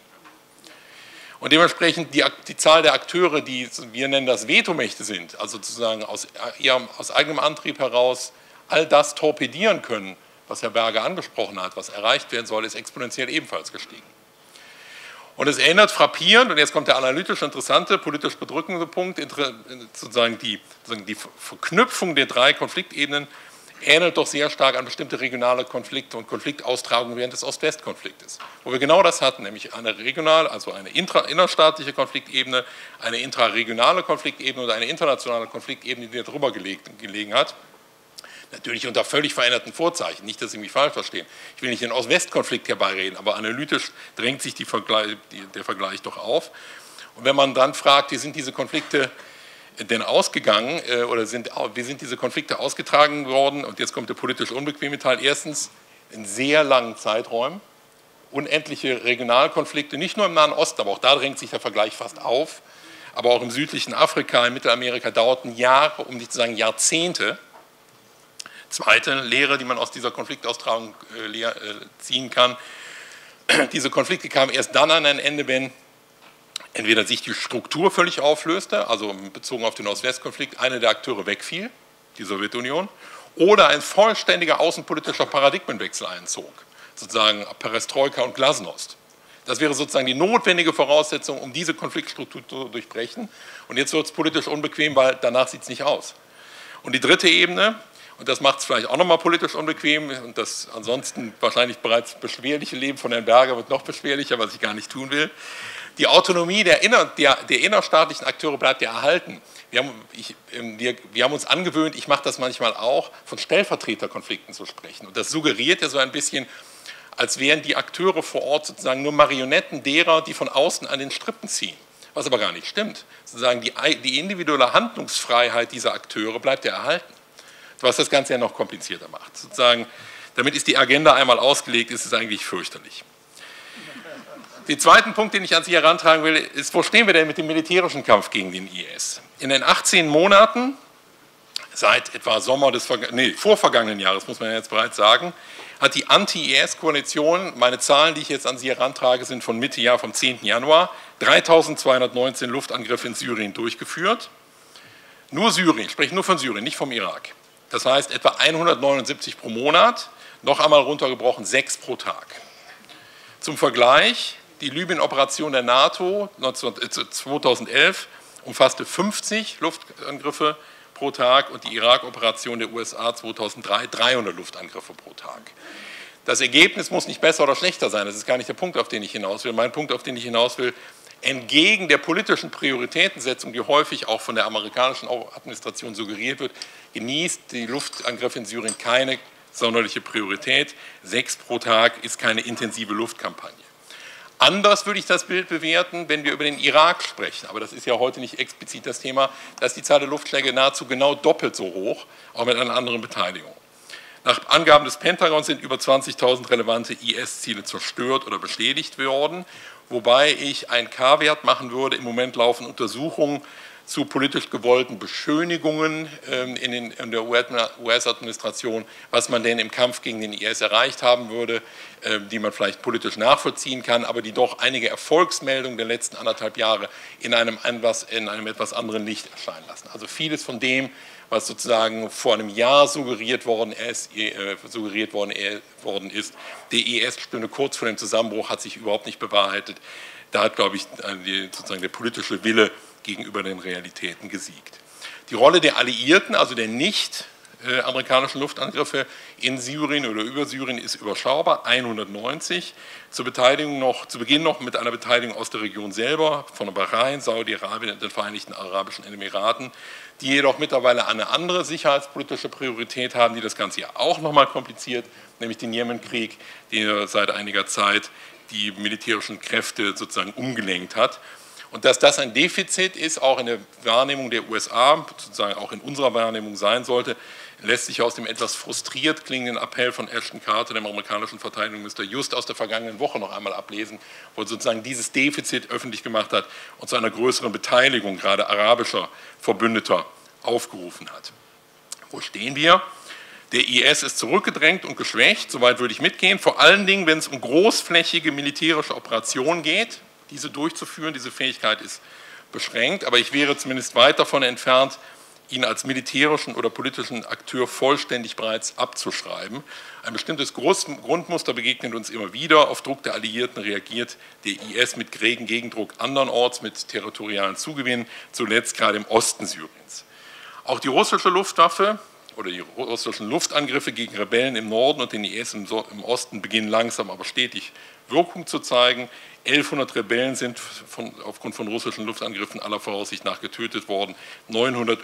Und dementsprechend die, die Zahl der Akteure, die, wir nennen das Vetomächte sind, also sozusagen aus, ihrem, aus eigenem Antrieb heraus all das torpedieren können, was Herr Berger angesprochen hat, was erreicht werden soll, ist exponentiell ebenfalls gestiegen. Und es erinnert frappierend, und jetzt kommt der analytisch interessante, politisch bedrückende Punkt, sozusagen die, sozusagen die Verknüpfung der drei Konfliktebenen ähnelt doch sehr stark an bestimmte regionale Konflikte und Konfliktaustragungen während des Ost-West-Konfliktes, wo wir genau das hatten, nämlich eine regional, also eine intra, innerstaatliche Konfliktebene, eine intraregionale Konfliktebene und eine internationale Konfliktebene, die darüber gelegt, gelegen hat. Natürlich unter völlig veränderten Vorzeichen, nicht, dass Sie mich falsch verstehen. Ich will nicht den Ost-West-Konflikt herbeireden, aber analytisch drängt sich die Vergleich, die, der Vergleich doch auf. Und wenn man dann fragt, wie sind diese Konflikte denn ausgegangen äh, oder sind, wie sind diese Konflikte ausgetragen worden, und jetzt kommt der politisch unbequeme Teil, erstens in sehr langen Zeiträumen, unendliche Regionalkonflikte, nicht nur im Nahen Osten, aber auch da drängt sich der Vergleich fast auf, aber auch im südlichen Afrika, in Mittelamerika dauerten Jahre, um nicht zu sagen Jahrzehnte. Zweite Lehre, die man aus dieser Konfliktaustragung äh, äh, ziehen kann, diese Konflikte kamen erst dann an ein Ende, wenn entweder sich die Struktur völlig auflöste, also bezogen auf den Ost-West-Konflikt, einer der Akteure wegfiel, die Sowjetunion, oder ein vollständiger außenpolitischer Paradigmenwechsel einzog, sozusagen Perestroika und Glasnost. Das wäre sozusagen die notwendige Voraussetzung, um diese Konfliktstruktur zu durchbrechen. Und jetzt wird es politisch unbequem, weil danach sieht es nicht aus. Und die dritte Ebene, und das macht es vielleicht auch nochmal politisch unbequem, und das ansonsten wahrscheinlich bereits beschwerliche Leben von Herrn Berger wird noch beschwerlicher, was ich gar nicht tun will. Die Autonomie der, inner, der, der innerstaatlichen Akteure bleibt ja erhalten. Wir haben, ich, wir, wir haben uns angewöhnt, ich mache das manchmal auch, von Stellvertreterkonflikten zu sprechen. Und das suggeriert ja so ein bisschen, als wären die Akteure vor Ort sozusagen nur Marionetten derer, die von außen an den Strippen ziehen. Was aber gar nicht stimmt. Sozusagen die, die individuelle Handlungsfreiheit dieser Akteure bleibt ja erhalten. Was das Ganze ja noch komplizierter macht. Sozusagen, damit ist die Agenda einmal ausgelegt, ist es eigentlich fürchterlich. Den zweiten Punkt, den ich an Sie herantragen will, ist, wo stehen wir denn mit dem militärischen Kampf gegen den I S? In den achtzehn Monaten, seit etwa Sommer des nee, vorvergangenen Jahres, muss man jetzt bereits sagen, hat die Anti-I S-Koalition, meine Zahlen, die ich jetzt an Sie herantrage, sind von Mitte Jahr, vom zehnten Januar, dreitausendzweihundertneunzehn Luftangriffe in Syrien durchgeführt. Nur Syrien, ich spreche nur von Syrien, nicht vom Irak. Das heißt etwa hundertneunundsiebzig pro Monat, noch einmal runtergebrochen, sechs pro Tag. Zum Vergleich, die Libyen-Operation der NATO zweitausendelf umfasste fünfzig Luftangriffe pro Tag und die Irak-Operation der U S A zweitausenddrei dreihundert Luftangriffe pro Tag. Das Ergebnis muss nicht besser oder schlechter sein, das ist gar nicht der Punkt, auf den ich hinaus will. Mein Punkt, auf den ich hinaus will, entgegen der politischen Prioritätensetzung, die häufig auch von der amerikanischen Administration suggeriert wird, genießt die Luftangriffe in Syrien keine sonderliche Priorität. Sechs pro Tag ist keine intensive Luftkampagne. Anders würde ich das Bild bewerten, wenn wir über den Irak sprechen, aber das ist ja heute nicht explizit das Thema, da ist die Zahl der Luftschläge nahezu genau doppelt so hoch, auch mit einer anderen Beteiligung. Nach Angaben des Pentagons sind über zwanzigtausend relevante I S-Ziele zerstört oder beschädigt worden, wobei ich einen K-Wert machen würde. Im Moment laufen Untersuchungen zu politisch gewollten Beschönigungen in, den, in der U S-Administration, was man denn im Kampf gegen den I S erreicht haben würde, die man vielleicht politisch nachvollziehen kann, aber die doch einige Erfolgsmeldungen der letzten anderthalb Jahre in einem, in einem etwas anderen Licht erscheinen lassen. Also vieles von dem, was sozusagen vor einem Jahr suggeriert worden ist, äh, suggeriert worden, äh, worden ist, der I S stünde kurz vor dem Zusammenbruch, hat sich überhaupt nicht bewahrheitet. Da hat, glaube ich, die, sozusagen der politische Wille gegenüber den Realitäten gesiegt. Die Rolle der Alliierten, also der nicht äh, amerikanischen Luftangriffe in Syrien oder über Syrien ist überschaubar, hundertneunzig. Zur Beteiligung noch, zu Beginn noch mit einer Beteiligung aus der Region selber, von Bahrain, Saudi-Arabien und den Vereinigten Arabischen Emiraten, die jedoch mittlerweile eine andere sicherheitspolitische Priorität haben, die das Ganze ja auch nochmal kompliziert, nämlich den Jemenkrieg, der seit einiger Zeit die militärischen Kräfte sozusagen umgelenkt hat. Und dass das ein Defizit ist, auch in der Wahrnehmung der U S A, sozusagen auch in unserer Wahrnehmung sein sollte, lässt sich aus dem etwas frustriert klingenden Appell von Ashton Carter, dem amerikanischen Verteidigungsminister, just aus der vergangenen Woche noch einmal ablesen, wo er sozusagen dieses Defizit öffentlich gemacht hat und zu einer größeren Beteiligung gerade arabischer Verbündeter aufgerufen hat. Wo stehen wir? Der I S ist zurückgedrängt und geschwächt, soweit würde ich mitgehen, vor allen Dingen, wenn es um großflächige militärische Operationen geht, diese durchzuführen. Diese Fähigkeit ist beschränkt, aber ich wäre zumindest weit davon entfernt, ihn als militärischen oder politischen Akteur vollständig bereits abzuschreiben. Ein bestimmtes Grundmuster begegnet uns immer wieder. Auf Druck der Alliierten reagiert der I S mit regen Gegendruck andernorts, mit territorialen Zugewinnen, zuletzt gerade im Osten Syriens. Auch die russische Luftwaffe oder die russischen Luftangriffe gegen Rebellen im Norden und den I S im Osten beginnen langsam, aber stetig Wirkung zu zeigen. elfhundert Rebellen sind von, aufgrund von russischen Luftangriffen aller Voraussicht nach getötet worden, neunhundert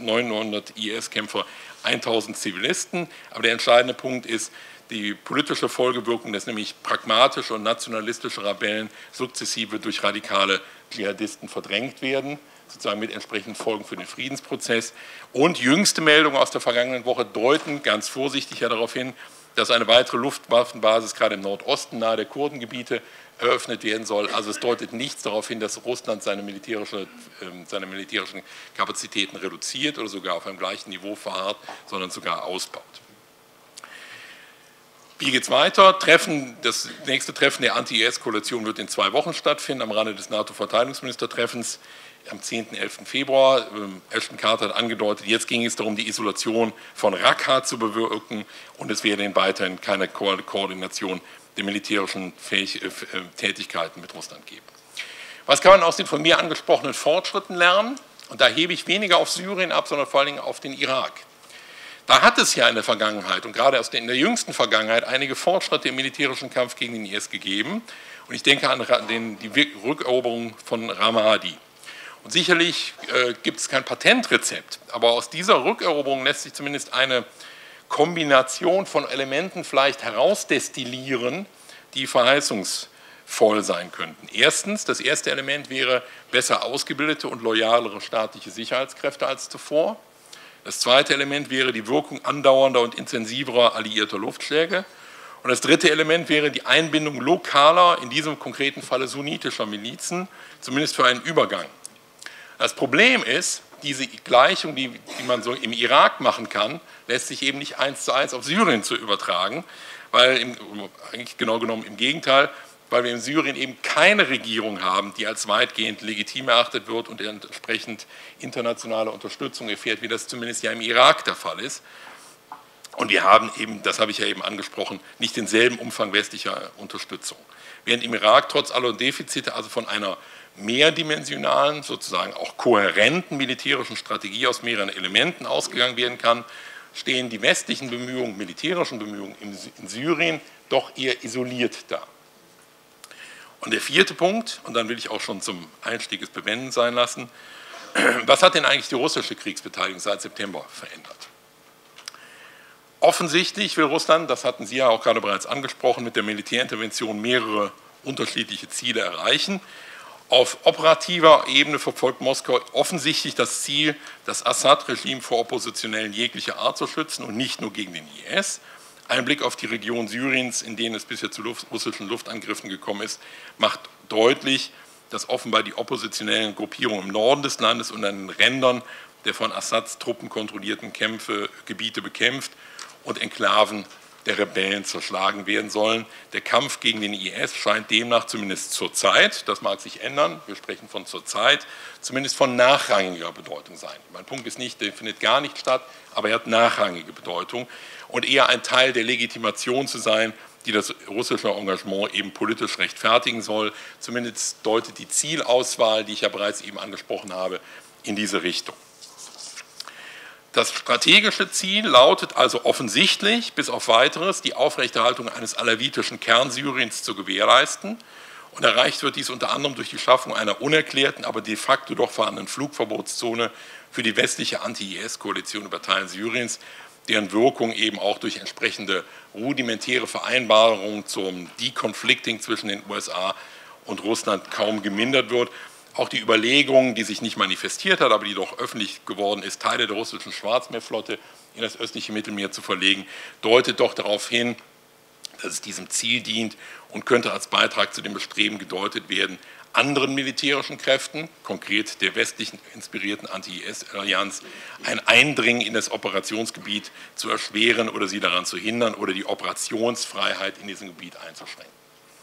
I S-Kämpfer, tausend Zivilisten. Aber der entscheidende Punkt ist die politische Folgewirkung, dass nämlich pragmatische und nationalistische Rebellen sukzessive durch radikale Dschihadisten verdrängt werden, sozusagen mit entsprechenden Folgen für den Friedensprozess. Und jüngste Meldungen aus der vergangenen Woche deuten ganz vorsichtig ja darauf hin, dass eine weitere Luftwaffenbasis gerade im Nordosten nahe der Kurdengebiete eröffnet werden soll. Also es deutet nichts darauf hin, dass Russland seine, militärische, seine militärischen Kapazitäten reduziert oder sogar auf einem gleichen Niveau verharrt, sondern sogar ausbaut. Wie geht es weiter? Treffen, das nächste Treffen der Anti-I S-Koalition wird in zwei Wochen stattfinden, am Rande des NATO-Verteidigungsministertreffens am zehnten elften Februar. Ashton Carter hat angedeutet, jetzt ging es darum, die Isolation von Raqqa zu bewirken und es werde weiterhin keine Ko Koordination der militärischen Fähig äh, Tätigkeiten mit Russland geben. Was kann man aus den von mir angesprochenen Fortschritten lernen? Und da hebe ich weniger auf Syrien ab, sondern vor allen Dingen auf den Irak. Da hat es ja in der Vergangenheit und gerade in der jüngsten Vergangenheit einige Fortschritte im militärischen Kampf gegen den I S gegeben. Und ich denke an den, die Rückeroberung von Ramadi. Und sicherlich äh, gibt es kein Patentrezept, aber aus dieser Rückeroberung lässt sich zumindest eine Kombination von Elementen vielleicht herausdestillieren, die verheißungsvoll sein könnten. Erstens, das erste Element wäre besser ausgebildete und loyalere staatliche Sicherheitskräfte als zuvor. Das zweite Element wäre die Wirkung andauernder und intensiverer alliierter Luftschläge. Und das dritte Element wäre die Einbindung lokaler, in diesem konkreten Falle sunnitischer Milizen, zumindest für einen Übergang. Das Problem ist, diese Gleichung, die, die man so im Irak machen kann, lässt sich eben nicht eins zu eins auf Syrien zu übertragen, weil im, eigentlich genau genommen im Gegenteil, weil wir in Syrien eben keine Regierung haben, die als weitgehend legitim erachtet wird und entsprechend internationale Unterstützung erfährt, wie das zumindest ja im Irak der Fall ist. Und wir haben eben, das habe ich ja eben angesprochen, nicht denselben Umfang westlicher Unterstützung. Während im Irak trotz aller Defizite also von einer mehrdimensionalen, sozusagen auch kohärenten militärischen Strategie aus mehreren Elementen ausgegangen werden kann, stehen die westlichen Bemühungen, militärischen Bemühungen in Syrien doch eher isoliert da. Und der vierte Punkt, und dann will ich auch schon zum Einstieg es bewenden sein lassen, was hat denn eigentlich die russische Kriegsbeteiligung seit September verändert? Offensichtlich will Russland, das hatten Sie ja auch gerade bereits angesprochen, mit der Militärintervention mehrere unterschiedliche Ziele erreichen. Auf operativer Ebene verfolgt Moskau offensichtlich das Ziel, das Assad-Regime vor Oppositionellen jeglicher Art zu schützen und nicht nur gegen den I S. Ein Blick auf die Region Syriens, in denen es bisher zu Luft, russischen Luftangriffen gekommen ist, macht deutlich, dass offenbar die oppositionellen Gruppierungen im Norden des Landes und an den Rändern der von Assads Truppen kontrollierten Kämpfe, Gebiete bekämpft und Enklaven der Rebellen zerschlagen werden sollen. Der Kampf gegen den I S scheint demnach zumindest zurzeit, das mag sich ändern, wir sprechen von zurzeit, zumindest von nachrangiger Bedeutung sein. Mein Punkt ist nicht, der findet gar nicht statt, aber er hat nachrangige Bedeutung und eher ein Teil der Legitimation zu sein, die das russische Engagement eben politisch rechtfertigen soll. Zumindest deutet die Zielauswahl, die ich ja bereits eben angesprochen habe, in diese Richtung. Das strategische Ziel lautet also offensichtlich, bis auf Weiteres, die Aufrechterhaltung eines alawitischen Kernsyriens zu gewährleisten. Und erreicht wird dies unter anderem durch die Schaffung einer unerklärten, aber de facto doch vorhandenen Flugverbotszone für die westliche Anti-I S-Koalition über Teilen Syriens, deren Wirkung eben auch durch entsprechende rudimentäre Vereinbarungen zum Deconflicting zwischen den U S A und Russland kaum gemindert wird. Auch die Überlegung, die sich nicht manifestiert hat, aber die doch öffentlich geworden ist, Teile der russischen Schwarzmeerflotte in das östliche Mittelmeer zu verlegen, deutet doch darauf hin, dass es diesem Ziel dient und könnte als Beitrag zu dem Bestreben gedeutet werden, anderen militärischen Kräften, konkret der westlichen inspirierten Anti-I S-Allianz, ein Eindringen in das Operationsgebiet zu erschweren oder sie daran zu hindern oder die Operationsfreiheit in diesem Gebiet einzuschränken.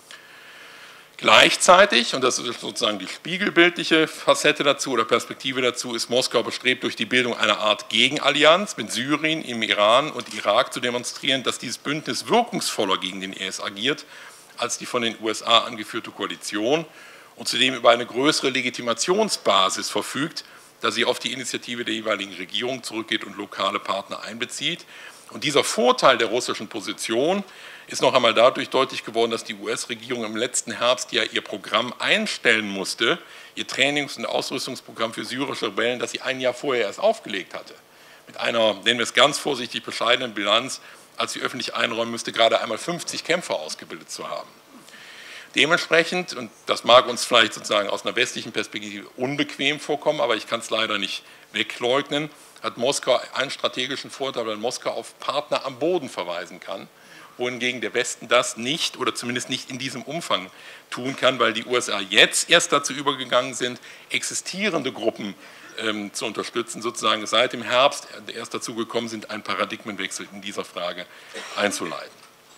Gleichzeitig, und das ist sozusagen die spiegelbildliche Facette dazu oder Perspektive dazu, ist Moskau bestrebt, durch die Bildung einer Art Gegenallianz mit Syrien, im Iran und Irak zu demonstrieren, dass dieses Bündnis wirkungsvoller gegen den I S agiert als die von den U S A angeführte Koalition und zudem über eine größere Legitimationsbasis verfügt, da sie auf die Initiative der jeweiligen Regierung zurückgeht und lokale Partner einbezieht. Und dieser Vorteil der russischen Position ist noch einmal dadurch deutlich geworden, dass die U S-Regierung im letzten Herbst ja ihr Programm einstellen musste, ihr Trainings- und Ausrüstungsprogramm für syrische Rebellen, das sie ein Jahr vorher erst aufgelegt hatte. Mit einer, nennen wir es ganz vorsichtig, bescheidenen Bilanz, als sie öffentlich einräumen müsste, gerade einmal fünfzig Kämpfer ausgebildet zu haben. Dementsprechend, und das mag uns vielleicht sozusagen aus einer westlichen Perspektive unbequem vorkommen, aber ich kann es leider nicht wegleugnen, hat Moskau einen strategischen Vorteil, weil Moskau auf Partner am Boden verweisen kann, wohingegen der Westen das nicht oder zumindest nicht in diesem Umfang tun kann, weil die U S A jetzt erst dazu übergegangen sind, existierende Gruppen ähm, zu unterstützen, sozusagen seit dem Herbst erst dazu gekommen sind, einen Paradigmenwechsel in dieser Frage einzuleiten.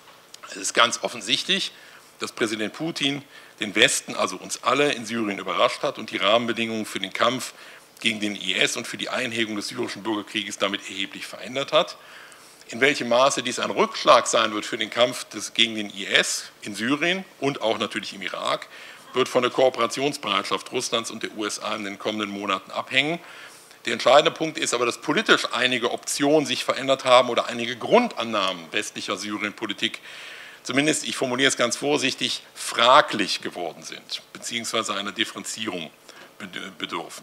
Es ist ganz offensichtlich, dass Präsident Putin den Westen, also uns alle in Syrien überrascht hat und die Rahmenbedingungen für den Kampf gegen den I S und für die Einhegung des syrischen Bürgerkrieges damit erheblich verändert hat. In welchem Maße dies ein Rückschlag sein wird für den Kampf des, gegen den I S in Syrien und auch natürlich im Irak, wird von der Kooperationsbereitschaft Russlands und der U S A in den kommenden Monaten abhängen. Der entscheidende Punkt ist aber, dass politisch einige Optionen sich verändert haben oder einige Grundannahmen westlicher Syrienpolitik, zumindest, ich formuliere es ganz vorsichtig, fraglich geworden sind, beziehungsweise einer Differenzierung bedürfen.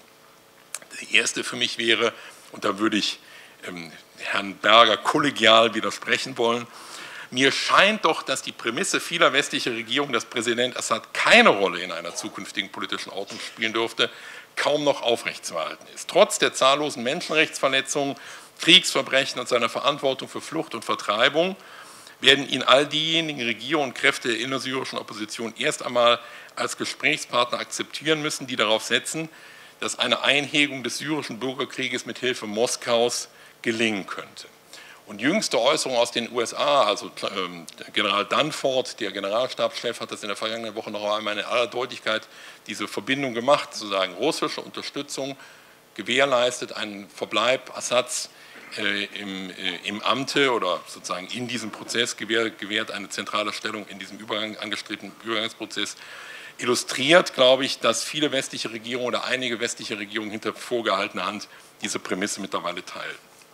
Der erste für mich wäre, und da würde ich ähm, Herrn Berger kollegial widersprechen wollen, mir scheint doch, dass die Prämisse vieler westlicher Regierungen, dass Präsident Assad keine Rolle in einer zukünftigen politischen Ordnung spielen dürfte, kaum noch aufrechtzuerhalten ist. Trotz der zahllosen Menschenrechtsverletzungen, Kriegsverbrechen und seiner Verantwortung für Flucht und Vertreibung werden ihn all diejenigen Regierungen und Kräfte der innersyrischen Opposition erst einmal als Gesprächspartner akzeptieren müssen, die darauf setzen, dass eine Einhegung des syrischen Bürgerkrieges mit Hilfe Moskaus gelingen könnte. Und jüngste Äußerungen aus den U S A, also ähm, General Dunford, der Generalstabschef, hat das in der vergangenen Woche noch einmal in aller Deutlichkeit diese Verbindung gemacht, sozusagen russische Unterstützung gewährleistet einen Verbleib Assads äh, im, äh, im Amte oder sozusagen in diesem Prozess gewährt, gewährt eine zentrale Stellung in diesem Übergang, angestrebten Übergangsprozess. Illustriert, glaube ich, dass viele westliche Regierungen oder einige westliche Regierungen hinter vorgehaltener Hand diese Prämisse mittlerweile teilen.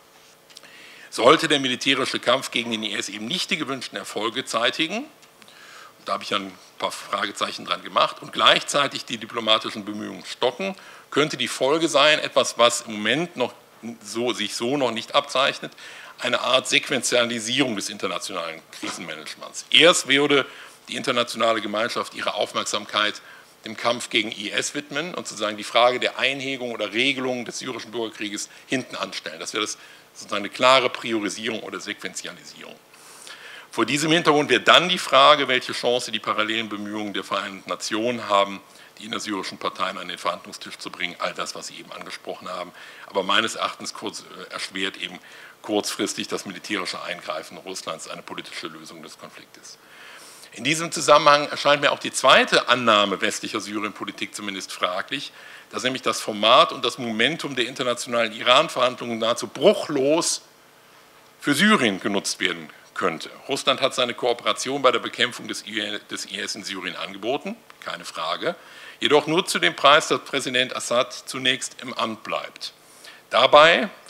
Sollte der militärische Kampf gegen den I S eben nicht die gewünschten Erfolge zeitigen, da habe ich ja ein paar Fragezeichen dran gemacht, und gleichzeitig die diplomatischen Bemühungen stocken, könnte die Folge sein, etwas, was im Moment noch so, sich so noch nicht abzeichnet, eine Art Sequenzialisierung des internationalen Krisenmanagements. Erst würde die internationale Gemeinschaft ihre Aufmerksamkeit dem Kampf gegen I S widmen und sozusagen die Frage der Einhegung oder Regelung des syrischen Bürgerkrieges hinten anstellen. Das wäre das sozusagen eine klare Priorisierung oder Sequenzialisierung. Vor diesem Hintergrund wäre dann die Frage, welche Chance die parallelen Bemühungen der Vereinten Nationen haben, die innersyrischen Parteien an den Verhandlungstisch zu bringen, all das, was Sie eben angesprochen haben. Aber meines Erachtens kurz, äh, erschwert eben kurzfristig das militärische Eingreifen Russlands eine politische Lösung des Konfliktes. In diesem Zusammenhang erscheint mir auch die zweite Annahme westlicher Syrienpolitik zumindest fraglich, dass nämlich das Format und das Momentum der internationalen Iran-Verhandlungen nahezu bruchlos für Syrien genutzt werden könnte. Russland hat seine Kooperation bei der Bekämpfung des I S in Syrien angeboten, keine Frage, jedoch nur zu dem Preis, dass Präsident Assad zunächst im Amt bleibt. Dabei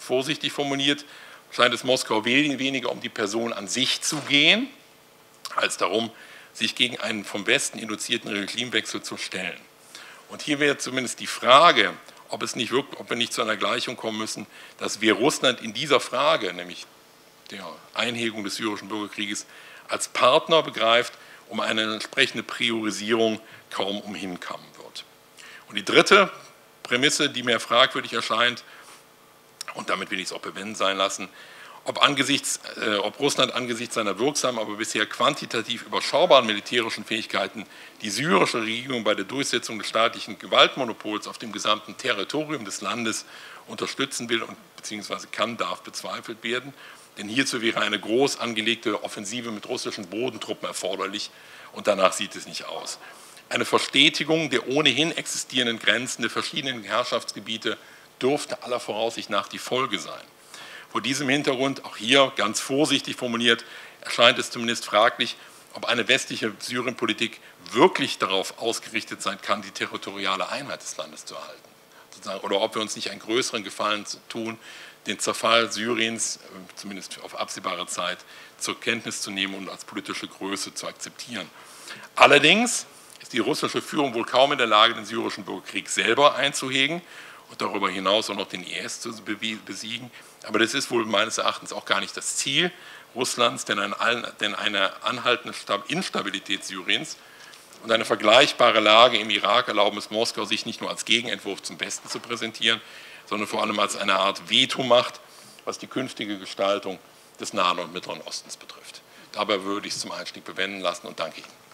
vorsichtig formuliert, scheint es Moskau weniger um die Person an sich zu gehen, als darum, sich gegen einen vom Westen induzierten Regimewechsel zu stellen. Und hier wäre zumindest die Frage, ob, es nicht wirklich, ob wir nicht zu einer Gleichung kommen müssen, dass wir Russland in dieser Frage, nämlich der Einhegung des syrischen Bürgerkrieges, als Partner begreift, um eine entsprechende Priorisierung kaum umhinkommen wird. Und die dritte Prämisse, die mir fragwürdig erscheint, und damit will ich es auch bewenden sein lassen, ob, angesichts, äh, ob Russland angesichts seiner wirksamen, aber bisher quantitativ überschaubaren militärischen Fähigkeiten die syrische Regierung bei der Durchsetzung des staatlichen Gewaltmonopols auf dem gesamten Territorium des Landes unterstützen will und beziehungsweise kann, darf bezweifelt werden. Denn hierzu wäre eine groß angelegte Offensive mit russischen Bodentruppen erforderlich und danach sieht es nicht aus. Eine Verstetigung der ohnehin existierenden Grenzen der verschiedenen Herrschaftsgebiete dürfte aller Voraussicht nach die Folge sein. Vor diesem Hintergrund, auch hier ganz vorsichtig formuliert, erscheint es zumindest fraglich, ob eine westliche Syrienpolitik wirklich darauf ausgerichtet sein kann, die territoriale Einheit des Landes zu erhalten. Oder ob wir uns nicht einen größeren Gefallen tun, den Zerfall Syriens, zumindest auf absehbare Zeit, zur Kenntnis zu nehmen und als politische Größe zu akzeptieren. Allerdings ist die russische Führung wohl kaum in der Lage, den syrischen Bürgerkrieg selber einzuhegen und darüber hinaus auch noch den I S zu besiegen. Aber das ist wohl meines Erachtens auch gar nicht das Ziel Russlands, denn eine anhaltende Instabilität Syriens und eine vergleichbare Lage im Irak erlauben es Moskau, sich nicht nur als Gegenentwurf zum Besten zu präsentieren, sondern vor allem als eine Art Vetomacht, was die künftige Gestaltung des Nahen und Mittleren Ostens betrifft. Dabei würde ich es zum Einstieg bewenden lassen und danke Ihnen.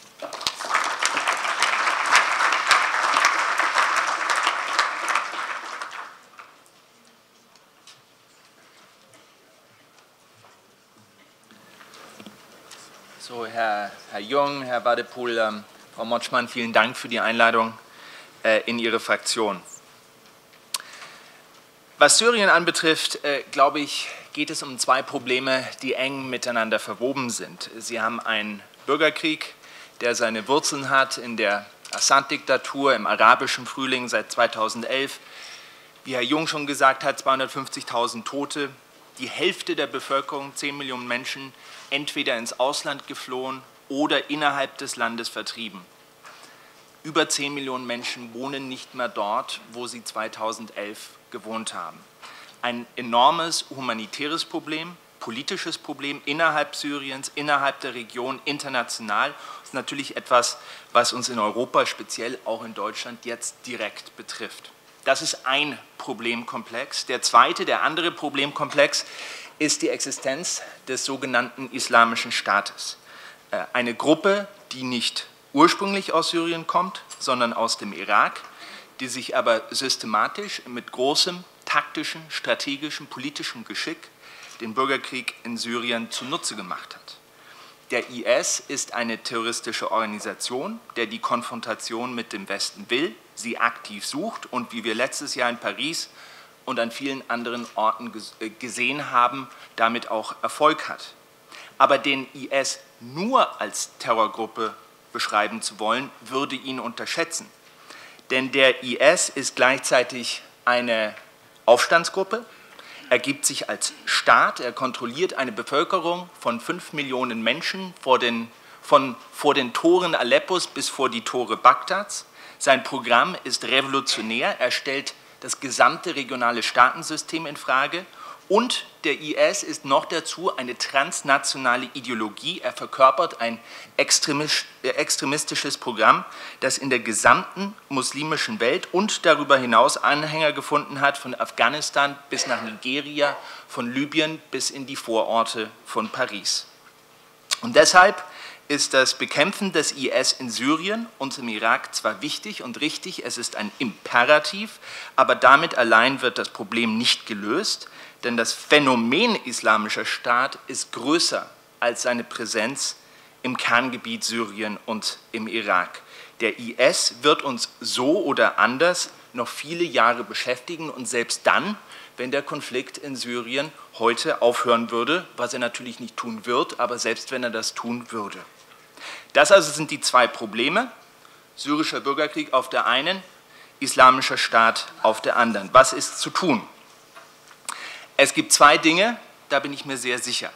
So, Herr, Herr Jung, Herr Wadepool, ähm, Frau Motschmann, vielen Dank für die Einladung äh, in Ihre Fraktion. Was Syrien anbetrifft, äh, glaube ich, geht es um zwei Probleme, die eng miteinander verwoben sind. Sie haben einen Bürgerkrieg, der seine Wurzeln hat in der Assad-Diktatur, im arabischen Frühling seit zweitausendelf. Wie Herr Jung schon gesagt hat, zweihundertfünfzigtausend Tote, die Hälfte der Bevölkerung, zehn Millionen Menschen, entweder ins Ausland geflohen oder innerhalb des Landes vertrieben. Über zehn Millionen Menschen wohnen nicht mehr dort, wo sie zweitausendelf gewohnt haben. Ein enormes humanitäres Problem, politisches Problem innerhalb Syriens, innerhalb der Region, international. Das ist natürlich etwas, was uns in Europa, speziell auch in Deutschland, jetzt direkt betrifft. Das ist ein Problemkomplex. Der zweite, der andere Problemkomplex ist die Existenz des sogenannten Islamischen Staates. Eine Gruppe, die nicht ursprünglich aus Syrien kommt, sondern aus dem Irak, die sich aber systematisch mit großem taktischen, strategischen, politischem Geschick den Bürgerkrieg in Syrien zunutze gemacht hat. Der I S ist eine terroristische Organisation, der die Konfrontation mit dem Westen will, sie aktiv sucht und wie wir letztes Jahr in Paris und an vielen anderen Orten gesehen haben, damit auch Erfolg hat. Aber den I S nur als Terrorgruppe beschreiben zu wollen, würde ihn unterschätzen. Denn der I S ist gleichzeitig eine Aufstandsgruppe, er gibt sich als Staat, er kontrolliert eine Bevölkerung von fünf Millionen Menschen vor den, von vor den Toren Aleppos bis vor die Tore Bagdads. Sein Programm ist revolutionär, er stellt das gesamte regionale Staatensystem in Frage und der I S ist noch dazu eine transnationale Ideologie. Er verkörpert ein extremistisches Programm, das in der gesamten muslimischen Welt und darüber hinaus Anhänger gefunden hat, von Afghanistan bis nach Nigeria, von Libyen bis in die Vororte von Paris. Und deshalb ist das Bekämpfen des I S in Syrien und im Irak zwar wichtig und richtig, es ist ein Imperativ, aber damit allein wird das Problem nicht gelöst, denn das Phänomen Islamischer Staat ist größer als seine Präsenz im Kerngebiet Syrien und im Irak. Der I S wird uns so oder anders noch viele Jahre beschäftigen und selbst dann, wenn der Konflikt in Syrien heute aufhören würde, was er natürlich nicht tun wird, aber selbst wenn er das tun würde. Das also sind die zwei Probleme, syrischer Bürgerkrieg auf der einen, islamischer Staat auf der anderen. Was ist zu tun? Es gibt zwei Dinge, da bin ich mir sehr sicher.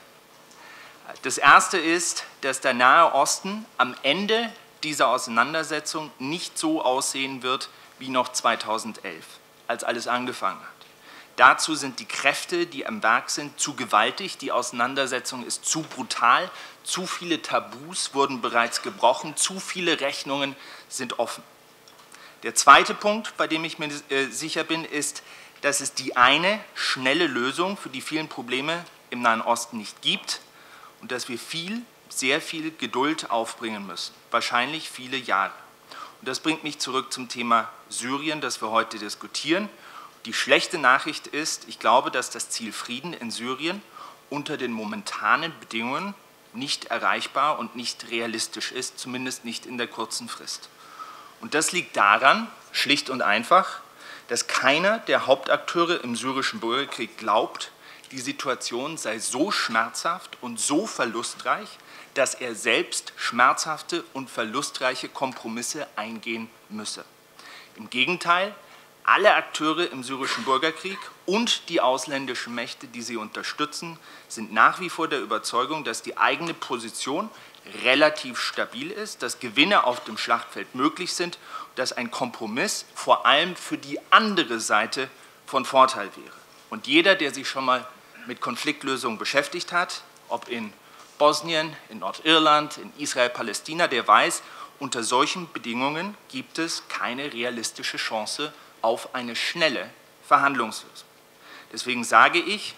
Das erste ist, dass der Nahe Osten am Ende dieser Auseinandersetzung nicht so aussehen wird wie noch zweitausendelf, als alles angefangen hat. Dazu sind die Kräfte, die am Werk sind, zu gewaltig, die Auseinandersetzung ist zu brutal, zu viele Tabus wurden bereits gebrochen, zu viele Rechnungen sind offen. Der zweite Punkt, bei dem ich mir äh, sicher bin, ist, dass es die eine schnelle Lösung für die vielen Probleme im Nahen Osten nicht gibt und dass wir viel, sehr viel Geduld aufbringen müssen, wahrscheinlich viele Jahre. Und das bringt mich zurück zum Thema Syrien, das wir heute diskutieren. Die schlechte Nachricht ist, ich glaube, dass das Ziel Frieden in Syrien unter den momentanen Bedingungen nicht erreichbar und nicht realistisch ist, zumindest nicht in der kurzen Frist. Und das liegt daran, schlicht und einfach, dass keiner der Hauptakteure im syrischen Bürgerkrieg glaubt, die Situation sei so schmerzhaft und so verlustreich, dass er selbst schmerzhafte und verlustreiche Kompromisse eingehen müsse. Im Gegenteil, alle Akteure im syrischen Bürgerkrieg und die ausländischen Mächte, die sie unterstützen, sind nach wie vor der Überzeugung, dass die eigene Position relativ stabil ist, dass Gewinne auf dem Schlachtfeld möglich sind, dass ein Kompromiss vor allem für die andere Seite von Vorteil wäre. Und jeder, der sich schon mal mit Konfliktlösungen beschäftigt hat, ob in Bosnien, in Nordirland, in Israel-Palästina, der weiß, unter solchen Bedingungen gibt es keine realistische Chance auf eine schnelle Verhandlungslösung. Deswegen sage ich,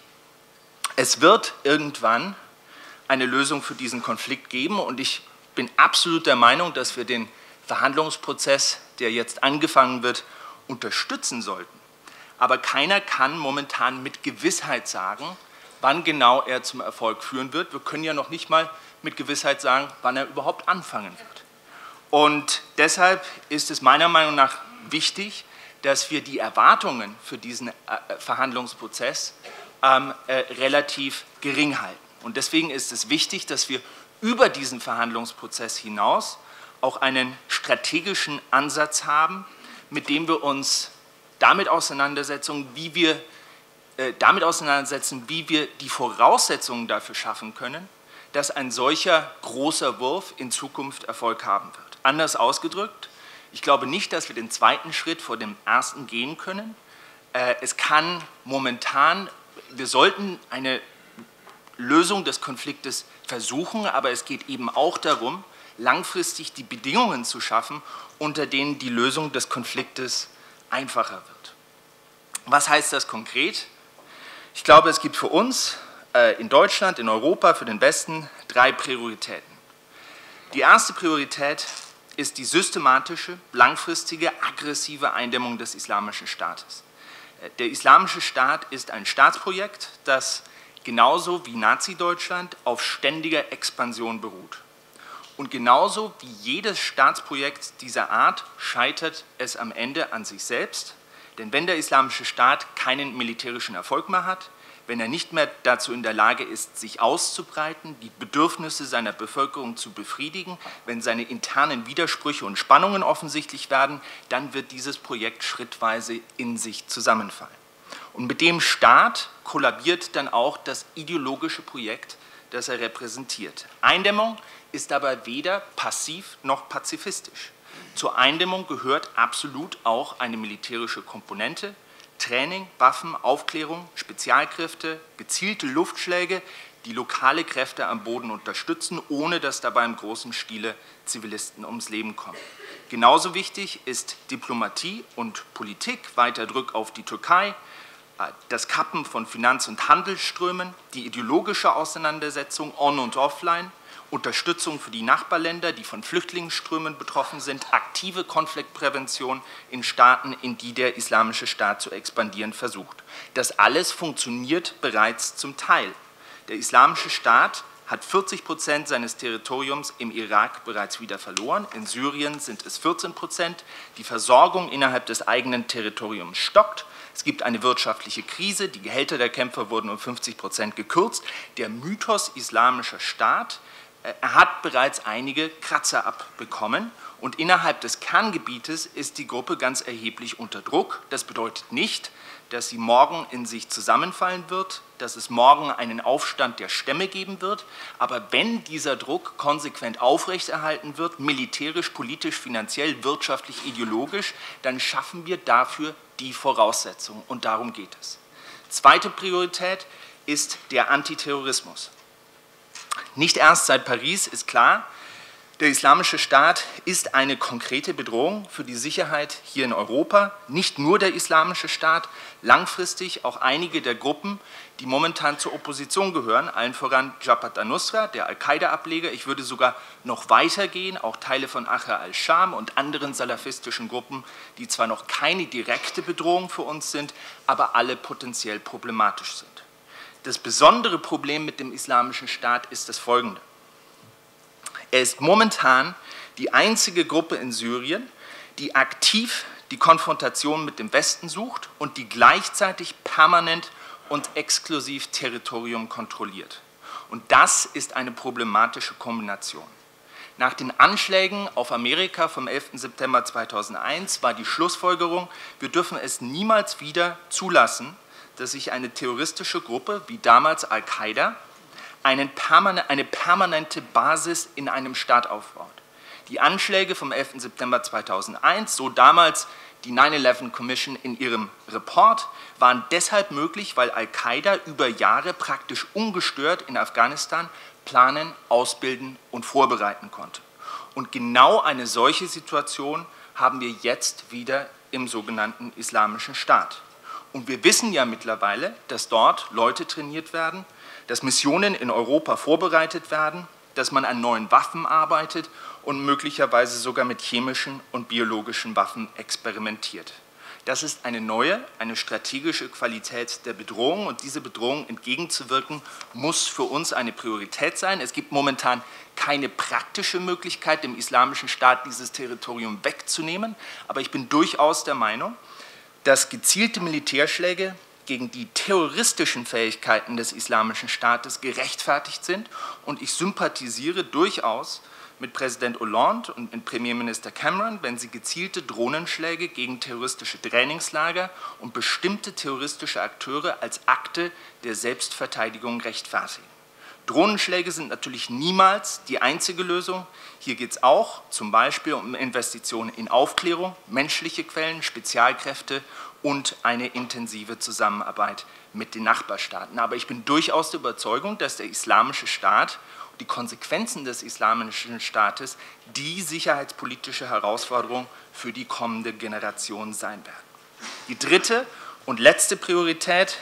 es wird irgendwann eine Lösung für diesen Konflikt geben und ich bin absolut der Meinung, dass wir den Verhandlungsprozess, der jetzt angefangen wird, unterstützen sollten. Aber keiner kann momentan mit Gewissheit sagen, wann genau er zum Erfolg führen wird. Wir können ja noch nicht mal mit Gewissheit sagen, wann er überhaupt anfangen wird. Und deshalb ist es meiner Meinung nach wichtig, dass wir die Erwartungen für diesen äh, Verhandlungsprozess ähm, äh, relativ gering halten. Und deswegen ist es wichtig, dass wir über diesen Verhandlungsprozess hinaus auch einen strategischen Ansatz haben, mit dem wir uns damit auseinandersetzen, wie wir, äh, damit auseinandersetzen, wie wir die Voraussetzungen dafür schaffen können, dass ein solcher großer Wurf in Zukunft Erfolg haben wird. Anders ausgedrückt, ich glaube nicht, dass wir den zweiten Schritt vor dem ersten gehen können. Äh, es kann momentan, wir sollten eine Lösung des Konfliktes versuchen, aber es geht eben auch darum, langfristig die Bedingungen zu schaffen, unter denen die Lösung des Konfliktes einfacher wird. Was heißt das konkret? Ich glaube, es gibt für uns äh, in Deutschland, in Europa, für den Westen drei Prioritäten. Die erste Priorität ist die systematische, langfristige, aggressive Eindämmung des Islamischen Staates. Der Islamische Staat ist ein Staatsprojekt, das genauso wie Nazi-Deutschland auf ständiger Expansion beruht. Und genauso wie jedes Staatsprojekt dieser Art scheitert es am Ende an sich selbst. Denn wenn der Islamische Staat keinen militärischen Erfolg mehr hat, wenn er nicht mehr dazu in der Lage ist, sich auszubreiten, die Bedürfnisse seiner Bevölkerung zu befriedigen, wenn seine internen Widersprüche und Spannungen offensichtlich werden, dann wird dieses Projekt schrittweise in sich zusammenfallen. Und mit dem Staat kollabiert dann auch das ideologische Projekt, das er repräsentiert. Eindämmung ist aber weder passiv noch pazifistisch. Zur Eindämmung gehört absolut auch eine militärische Komponente. Training, Waffen, Aufklärung, Spezialkräfte, gezielte Luftschläge, die lokale Kräfte am Boden unterstützen, ohne dass dabei im großen Stile Zivilisten ums Leben kommen. Genauso wichtig ist Diplomatie und Politik, weiter Druck auf die Türkei, das Kappen von Finanz- und Handelsströmen, die ideologische Auseinandersetzung on- und offline, Unterstützung für die Nachbarländer, die von Flüchtlingsströmen betroffen sind, aktive Konfliktprävention in Staaten, in die der Islamische Staat zu expandieren versucht. Das alles funktioniert bereits zum Teil. Der Islamische Staat hat vierzig Prozent seines Territoriums im Irak bereits wieder verloren. In Syrien sind es vierzehn Prozent. Die Versorgung innerhalb des eigenen Territoriums stockt. Es gibt eine wirtschaftliche Krise. Die Gehälter der Kämpfer wurden um fünfzig Prozent gekürzt. Der Mythos Islamischer Staat Er hat bereits einige Kratzer abbekommen und innerhalb des Kerngebietes ist die Gruppe ganz erheblich unter Druck. Das bedeutet nicht, dass sie morgen in sich zusammenfallen wird, dass es morgen einen Aufstand der Stämme geben wird. Aber wenn dieser Druck konsequent aufrechterhalten wird, militärisch, politisch, finanziell, wirtschaftlich, ideologisch, dann schaffen wir dafür die Voraussetzungen. Und darum geht es. Zweite Priorität ist der Antiterrorismus. Nicht erst seit Paris ist klar, der Islamische Staat ist eine konkrete Bedrohung für die Sicherheit hier in Europa. Nicht nur der Islamische Staat, langfristig auch einige der Gruppen, die momentan zur Opposition gehören, allen voran Jabhat al-Nusra, der Al-Qaida-Ableger. Ich würde sogar noch weitergehen, auch Teile von Ahrar al-Sham und anderen salafistischen Gruppen, die zwar noch keine direkte Bedrohung für uns sind, aber alle potenziell problematisch sind. Das besondere Problem mit dem Islamischen Staat ist das folgende. Er ist momentan die einzige Gruppe in Syrien, die aktiv die Konfrontation mit dem Westen sucht und die gleichzeitig permanent und exklusiv Territorium kontrolliert. Und das ist eine problematische Kombination. Nach den Anschlägen auf Amerika vom elften September zweitausendeins war die Schlussfolgerung, wir dürfen es niemals wieder zulassen, dass sich eine terroristische Gruppe wie damals Al-Qaida eine permanente Basis in einem Staat aufbaut. Die Anschläge vom elften September zweitausendeins, so damals die nine eleven Commission in ihrem Report, waren deshalb möglich, weil Al-Qaida über Jahre praktisch ungestört in Afghanistan planen, ausbilden und vorbereiten konnte. Und genau eine solche Situation haben wir jetzt wieder im sogenannten Islamischen Staat. Und wir wissen ja mittlerweile, dass dort Leute trainiert werden, dass Missionen in Europa vorbereitet werden, dass man an neuen Waffen arbeitet und möglicherweise sogar mit chemischen und biologischen Waffen experimentiert. Das ist eine neue, eine strategische Qualität der Bedrohung und diese Bedrohung entgegenzuwirken, muss für uns eine Priorität sein. Es gibt momentan keine praktische Möglichkeit, dem Islamischen Staat dieses Territorium wegzunehmen, aber ich bin durchaus der Meinung, dass gezielte Militärschläge gegen die terroristischen Fähigkeiten des Islamischen Staates gerechtfertigt sind und ich sympathisiere durchaus mit Präsident Hollande und mit Premierminister Cameron, wenn sie gezielte Drohnenschläge gegen terroristische Trainingslager und bestimmte terroristische Akteure als Akte der Selbstverteidigung rechtfertigen. Drohnenschläge sind natürlich niemals die einzige Lösung. Hier geht es auch zum Beispiel um Investitionen in Aufklärung, menschliche Quellen, Spezialkräfte und eine intensive Zusammenarbeit mit den Nachbarstaaten. Aber ich bin durchaus der Überzeugung, dass der Islamische Staat und die Konsequenzen des Islamischen Staates die sicherheitspolitische Herausforderung für die kommende Generation sein werden. Die dritte und letzte Priorität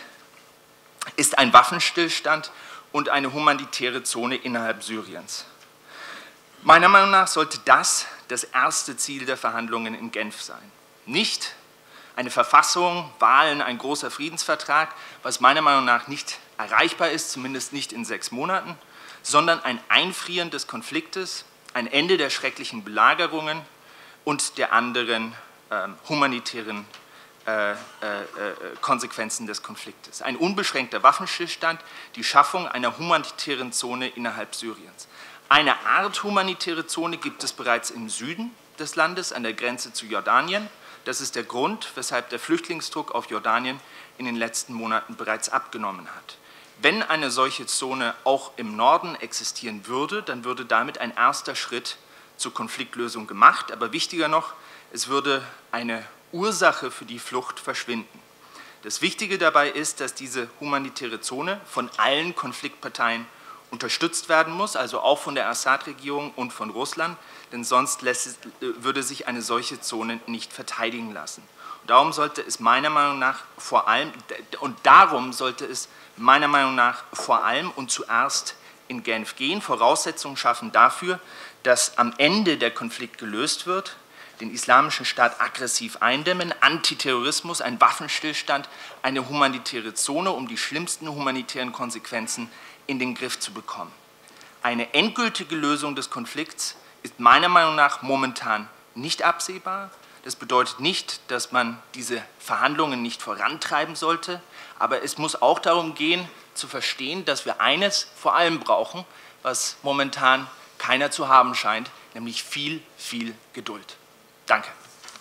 ist ein Waffenstillstand und eine humanitäre Zone innerhalb Syriens. Meiner Meinung nach sollte das das erste Ziel der Verhandlungen in Genf sein. Nicht eine Verfassung, Wahlen, ein großer Friedensvertrag, was meiner Meinung nach nicht erreichbar ist, zumindest nicht in sechs Monaten, sondern ein Einfrieren des Konfliktes, ein Ende der schrecklichen Belagerungen und der anderen äh, humanitären Äh, äh, Konsequenzen des Konfliktes. Ein unbeschränkter Waffenstillstand, die Schaffung einer humanitären Zone innerhalb Syriens. Eine Art humanitäre Zone gibt es bereits im Süden des Landes, an der Grenze zu Jordanien. Das ist der Grund, weshalb der Flüchtlingsdruck auf Jordanien in den letzten Monaten bereits abgenommen hat. Wenn eine solche Zone auch im Norden existieren würde, dann würde damit ein erster Schritt zur Konfliktlösung gemacht. Aber wichtiger noch, es würde eine Ursache für die Flucht verschwinden. Das Wichtige dabei ist, dass diese humanitäre Zone von allen Konfliktparteien unterstützt werden muss, also auch von der Assad-Regierung und von Russland, denn sonst lässt, würde sich eine solche Zone nicht verteidigen lassen. Und darum sollte es meiner Meinung nach vor allem, und darum sollte es meiner Meinung nach vor allem und zuerst in Genf gehen, Voraussetzungen schaffen dafür, dass am Ende der Konflikt gelöst wird, den Islamischen Staat aggressiv eindämmen, Antiterrorismus, ein Waffenstillstand, eine humanitäre Zone, um die schlimmsten humanitären Konsequenzen in den Griff zu bekommen. Eine endgültige Lösung des Konflikts ist meiner Meinung nach momentan nicht absehbar. Das bedeutet nicht, dass man diese Verhandlungen nicht vorantreiben sollte, aber es muss auch darum gehen, zu verstehen, dass wir eines vor allem brauchen, was momentan keiner zu haben scheint, nämlich viel, viel Geduld. Danke.